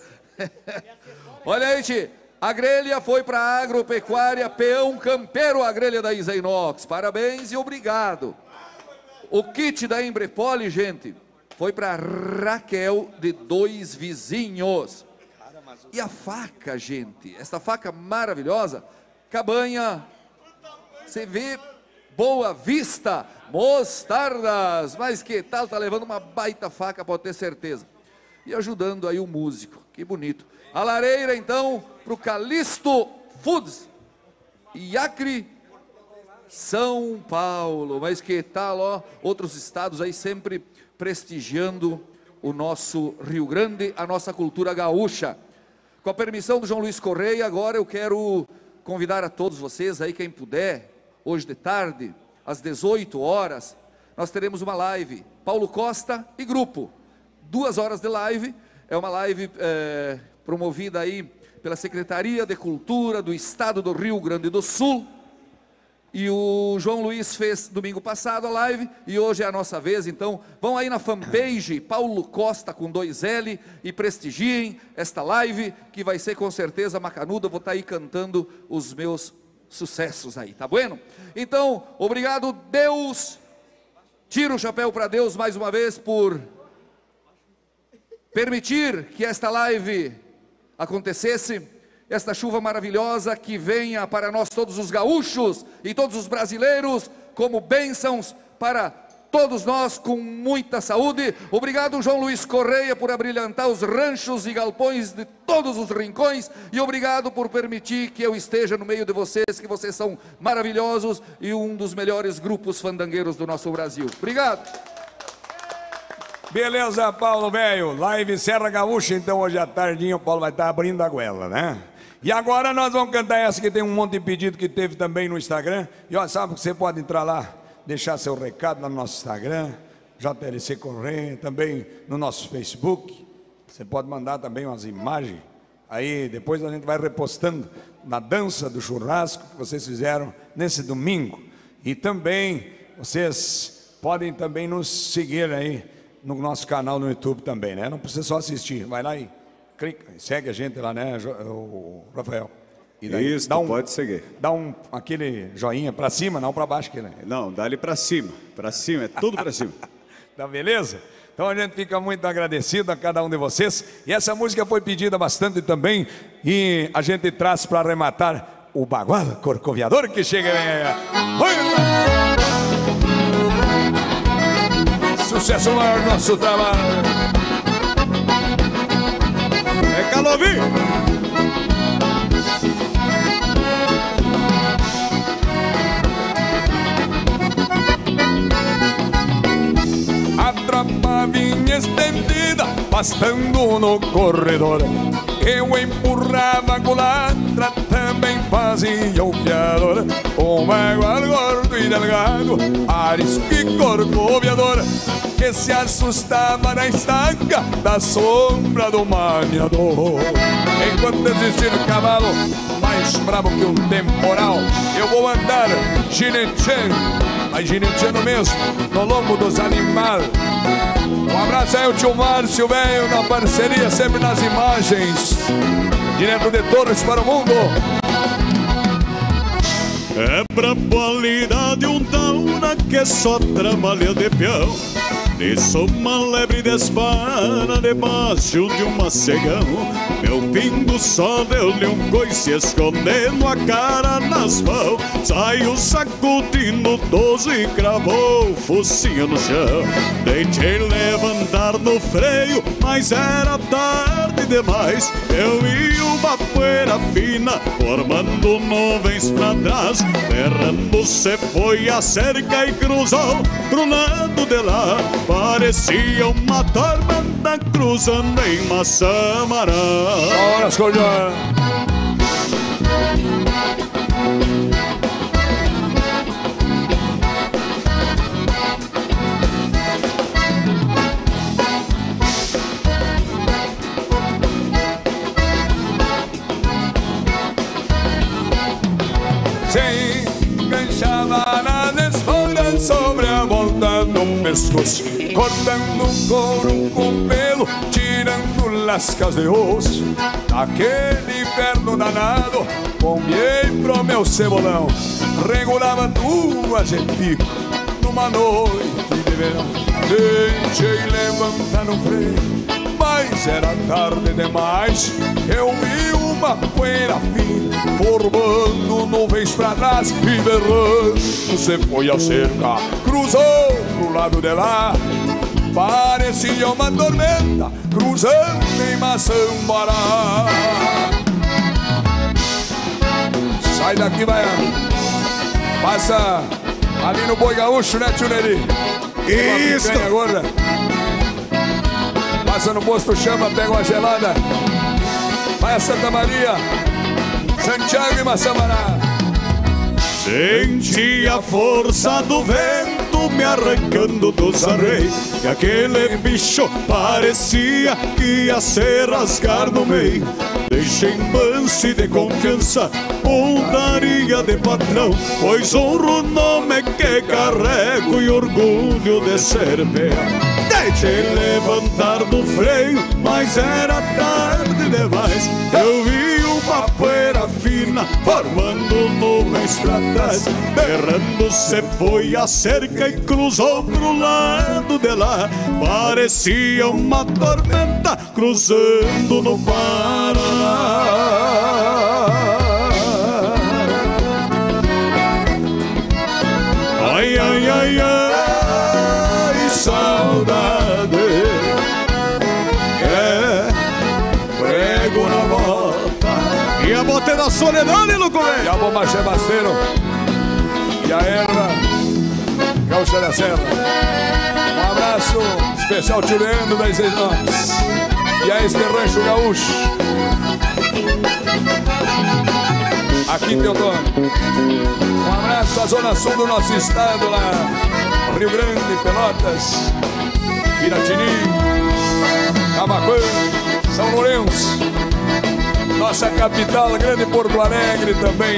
Olha aí, tio. A grelha foi para a Agropecuária Peão Campeiro, a grelha da Isa Inox. Parabéns e obrigado. O kit da Embrepoli, gente, foi para Raquel de Dois Vizinhos. E a faca, gente, essa faca maravilhosa, Cabanha, você vê, Boa Vista, Mostardas. Mas que tal, tá levando uma baita faca, pode ter certeza. E ajudando aí o músico, que bonito. A lareira, então, para o Calixto Foods, Iacre, São Paulo. Mas que tal, ó, outros estados aí sempre prestigiando o nosso Rio Grande, a nossa cultura gaúcha. Com a permissão do João Luís Correia, agora eu quero convidar a todos vocês aí, quem puder, hoje de tarde, às 18 horas, nós teremos uma live, Paulo Costa e grupo. 2 horas de live, é uma live promovida aí pela Secretaria de Cultura do Estado do Rio Grande do Sul. E o João Luís fez domingo passado a live, e hoje é a nossa vez, então vão aí na fanpage Paulo Costa com 2L e prestigiem esta live, que vai ser com certeza macanuda. Vou estar aí cantando os meus sucessos aí, tá bueno? Então, obrigado Deus, tiro o chapéu para Deus mais uma vez por permitir que esta live acontecesse, esta chuva maravilhosa que venha para nós todos os gaúchos e todos os brasileiros como bênçãos para todos nós com muita saúde. Obrigado João Luiz Correia por abrilhantar os ranchos e galpões de todos os rincões, e obrigado por permitir que eu esteja no meio de vocês, que vocês são maravilhosos e um dos melhores grupos fandangueiros do nosso Brasil. Obrigado. Beleza, Paulo, velho. Live Serra Gaúcha, então hoje à tardinha o Paulo vai estar abrindo a goela, né? E agora nós vamos cantar essa que tem um monte de pedido que teve também no Instagram. E ó, sabe que você pode entrar lá, deixar seu recado no nosso Instagram, JLC Correia, também no nosso Facebook. Você pode mandar também umas imagens. Aí depois a gente vai repostando na dança do churrasco que vocês fizeram nesse domingo. E também vocês podem também nos seguir aí no nosso canal no YouTube também, né? Não precisa só assistir, vai lá e clica, segue a gente lá, né, o Rafael? E daí, isso, pode seguir. Dá aquele joinha para cima, não para baixo. Né? Não, dá ali para cima, é tudo para cima. Tá beleza? Então a gente fica muito agradecido a cada um de vocês. E essa música foi pedida bastante também, e a gente traz para arrematar o Bagual Corcoviador que chega sucesso maior nosso trabalho. É Calovi! A tropa vinha estendida, pastando no corredor. Eu empurrava a culatra, também fazia o fiador. O bagual gordo e delgado, arisco e corcoviador, que se assustava na estaca da sombra do maniador. Enquanto existir o cavalo mais bravo que um temporal, eu vou andar gineteando, mas gineteando mesmo, no lombo dos animais. Um abraço aí ao tio Márcio, velho, na parceria, sempre nas imagens, direto de Torres para o mundo. É pra qualidade um tauna que só trabalha de peão. Nisso uma lebre de espada debaixo de um macegão. Meu pingo só deu-lhe um coice escondendo a cara nas mãos. Saiu sacudindo 12 e cravou o focinho no chão. Deixei levantar no freio, mas era tarde demais. Eu vi uma poeira fina formando nuvens pra trás. Berrando se foi a cerca e cruzou pro lado de lá. Parecia uma tormenta cruzando em Massamarã. Ora, escolha. Se enganchava nas esfolhas sobre a volta do pescoço, cortando um couro com pelo, tirando lascas de osso. Naquele inverno danado, bombeei pro meu cebolão, regulava 2 de pico numa noite de verão. Deixei levantar no freio, mas era tarde demais. Eu vi uma poeira fina formando nuvens pra trás e berrando você foi a cerca, cruzou pro lado de lá. Parecia uma tormenta cruzando em Massambará. Sai daqui, vai. Passa ali no Boi Gaúcho, né, tio Neri? Isso! Agora. Passa no posto Chama, pega uma gelada. Vai a Santa Maria, Santiago e Massamará. Senti a força do vento me arrancando dos arreios, e aquele bicho parecia que ia se rasgar no meio. Deixei lance de confiança, pontaria de patrão, pois honro o nome que carrego e orgulho de ser peão. Deixei levantar no freio, mas era tarde demais. Eu vi uma poeira fina Catarina, formando nuvens pra trás. Berrando se foi a cerca e cruzou pro lado de lá. Parecia uma tormenta cruzando no Paraná. Ai, ai, ai, ai, saudade, prego na bota. E a bota é da Soledade, louco, velho. E a bomba chebaceiro. E a erva Gaúcha da Serra. Um abraço especial tio Leandro das Irmãs. E a este Rancho Gaúcho. Aqui em Teotônio. Um abraço à zona sul do nosso estado, lá Rio Grande, Pelotas, Piratini, Camaquã, São Lourenço, nossa capital, Grande Porto Alegre também,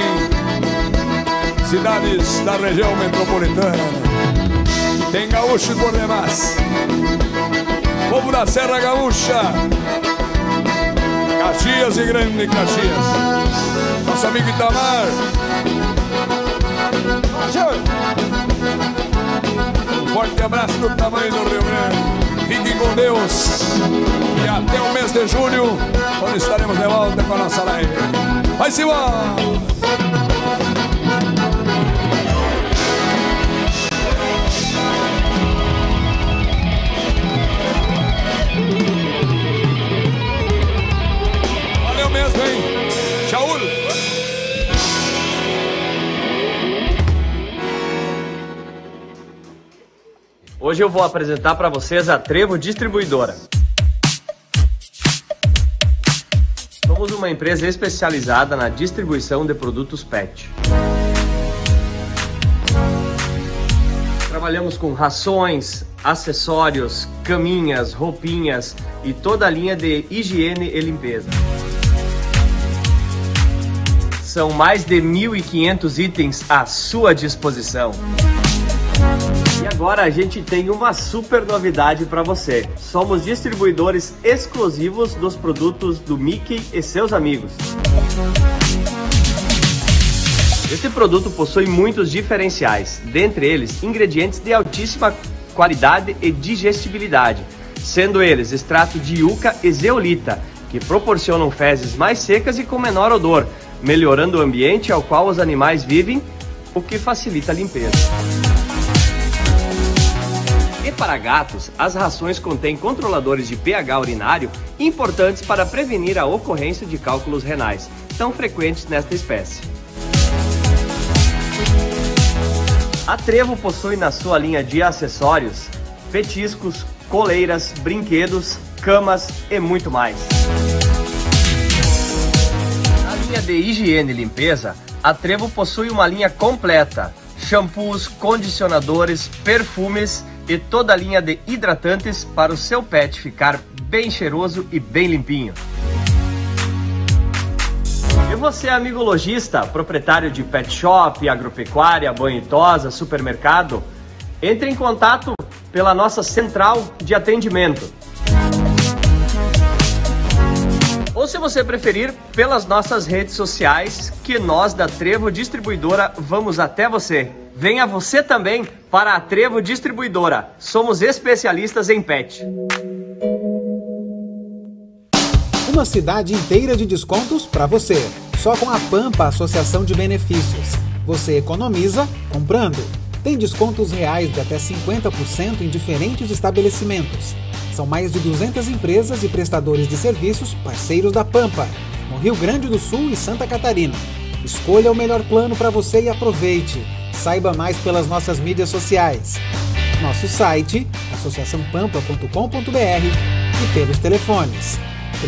cidades da região metropolitana. Tem gaúcho por demais. Povo da Serra Gaúcha, Caxias e Grande Caxias. Nosso amigo Itamar. Um forte abraço do tamanho do Rio Grande. Fiquem com Deus. E até o mês de julho, quando estaremos de volta com a nossa live. Vai-se embora! Valeu mesmo, hein? Tchau! Hoje eu vou apresentar para vocês a Trevo Distribuidora. Somos uma empresa especializada na distribuição de produtos PET. Trabalhamos com rações, acessórios, caminhas, roupinhas e toda a linha de higiene e limpeza. São mais de 1.500 itens à sua disposição. E agora a gente tem uma super novidade para você. Somos distribuidores exclusivos dos produtos do Mickey e seus amigos. Este produto possui muitos diferenciais, dentre eles ingredientes de altíssima qualidade e digestibilidade, sendo eles extrato de yuca e zeolita, que proporcionam fezes mais secas e com menor odor, melhorando o ambiente ao qual os animais vivem, o que facilita a limpeza. E para gatos, as rações contêm controladores de pH urinário importantes para prevenir a ocorrência de cálculos renais, tão frequentes nesta espécie. A Trevo possui na sua linha de acessórios, petiscos, coleiras, brinquedos, camas e muito mais. Na linha de higiene e limpeza, a Trevo possui uma linha completa: shampoos, condicionadores, perfumes e toda a linha de hidratantes para o seu pet ficar bem cheiroso e bem limpinho. E você, amigo lojista, proprietário de pet shop, agropecuária, banho e tosa, supermercado, entre em contato pela nossa central de atendimento. Ou se você preferir, pelas nossas redes sociais, que nós da Trevo Distribuidora vamos até você. Venha você também para a Trevo Distribuidora. Somos especialistas em pet. Uma cidade inteira de descontos para você. Só com a Pampa Associação de Benefícios. Você economiza comprando. Tem descontos reais de até 50% em diferentes estabelecimentos. São mais de 200 empresas e prestadores de serviços parceiros da Pampa, no Rio Grande do Sul e Santa Catarina. Escolha o melhor plano para você e aproveite. Saiba mais pelas nossas mídias sociais. Nosso site, associaçãopampa.com.br e pelos telefones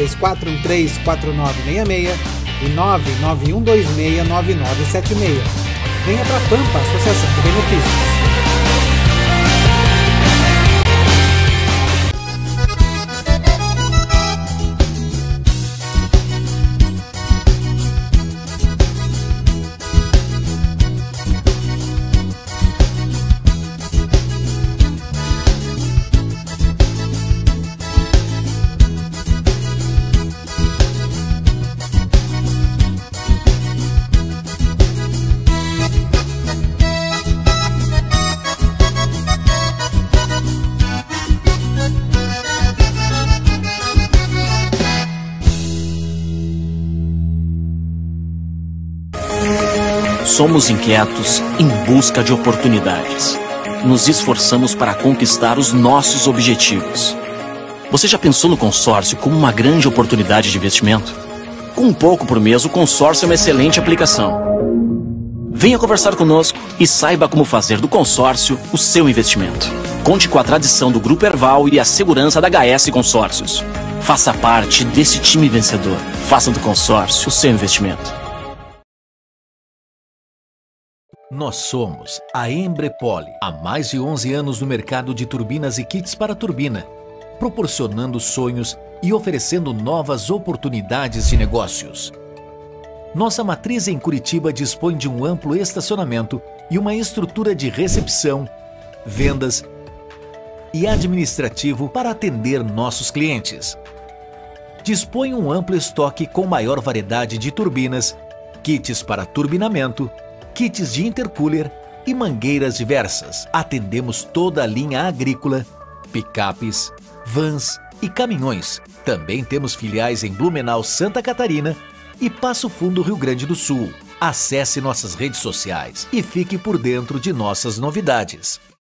3413-4966 e 991269976. Venha para a Pampa Associação de Benefícios. Somos inquietos em busca de oportunidades. Nos esforçamos para conquistar os nossos objetivos. Você já pensou no consórcio como uma grande oportunidade de investimento? Com um pouco por mês, o consórcio é uma excelente aplicação. Venha conversar conosco e saiba como fazer do consórcio o seu investimento. Conte com a tradição do Grupo Erval e a segurança da HS Consórcios. Faça parte desse time vencedor. Faça do consórcio o seu investimento. Nós somos a Embrepoli, há mais de 11 anos no mercado de turbinas e kits para turbina, proporcionando sonhos e oferecendo novas oportunidades de negócios. Nossa matriz em Curitiba dispõe de um amplo estacionamento e uma estrutura de recepção, vendas e administrativo para atender nossos clientes. Dispõe um amplo estoque com maior variedade de turbinas, kits para turbinamento, kits de intercooler e mangueiras diversas. Atendemos toda a linha agrícola, picapes, vans e caminhões. Também temos filiais em Blumenau, Santa Catarina e Passo Fundo, Rio Grande do Sul. Acesse nossas redes sociais e fique por dentro de nossas novidades.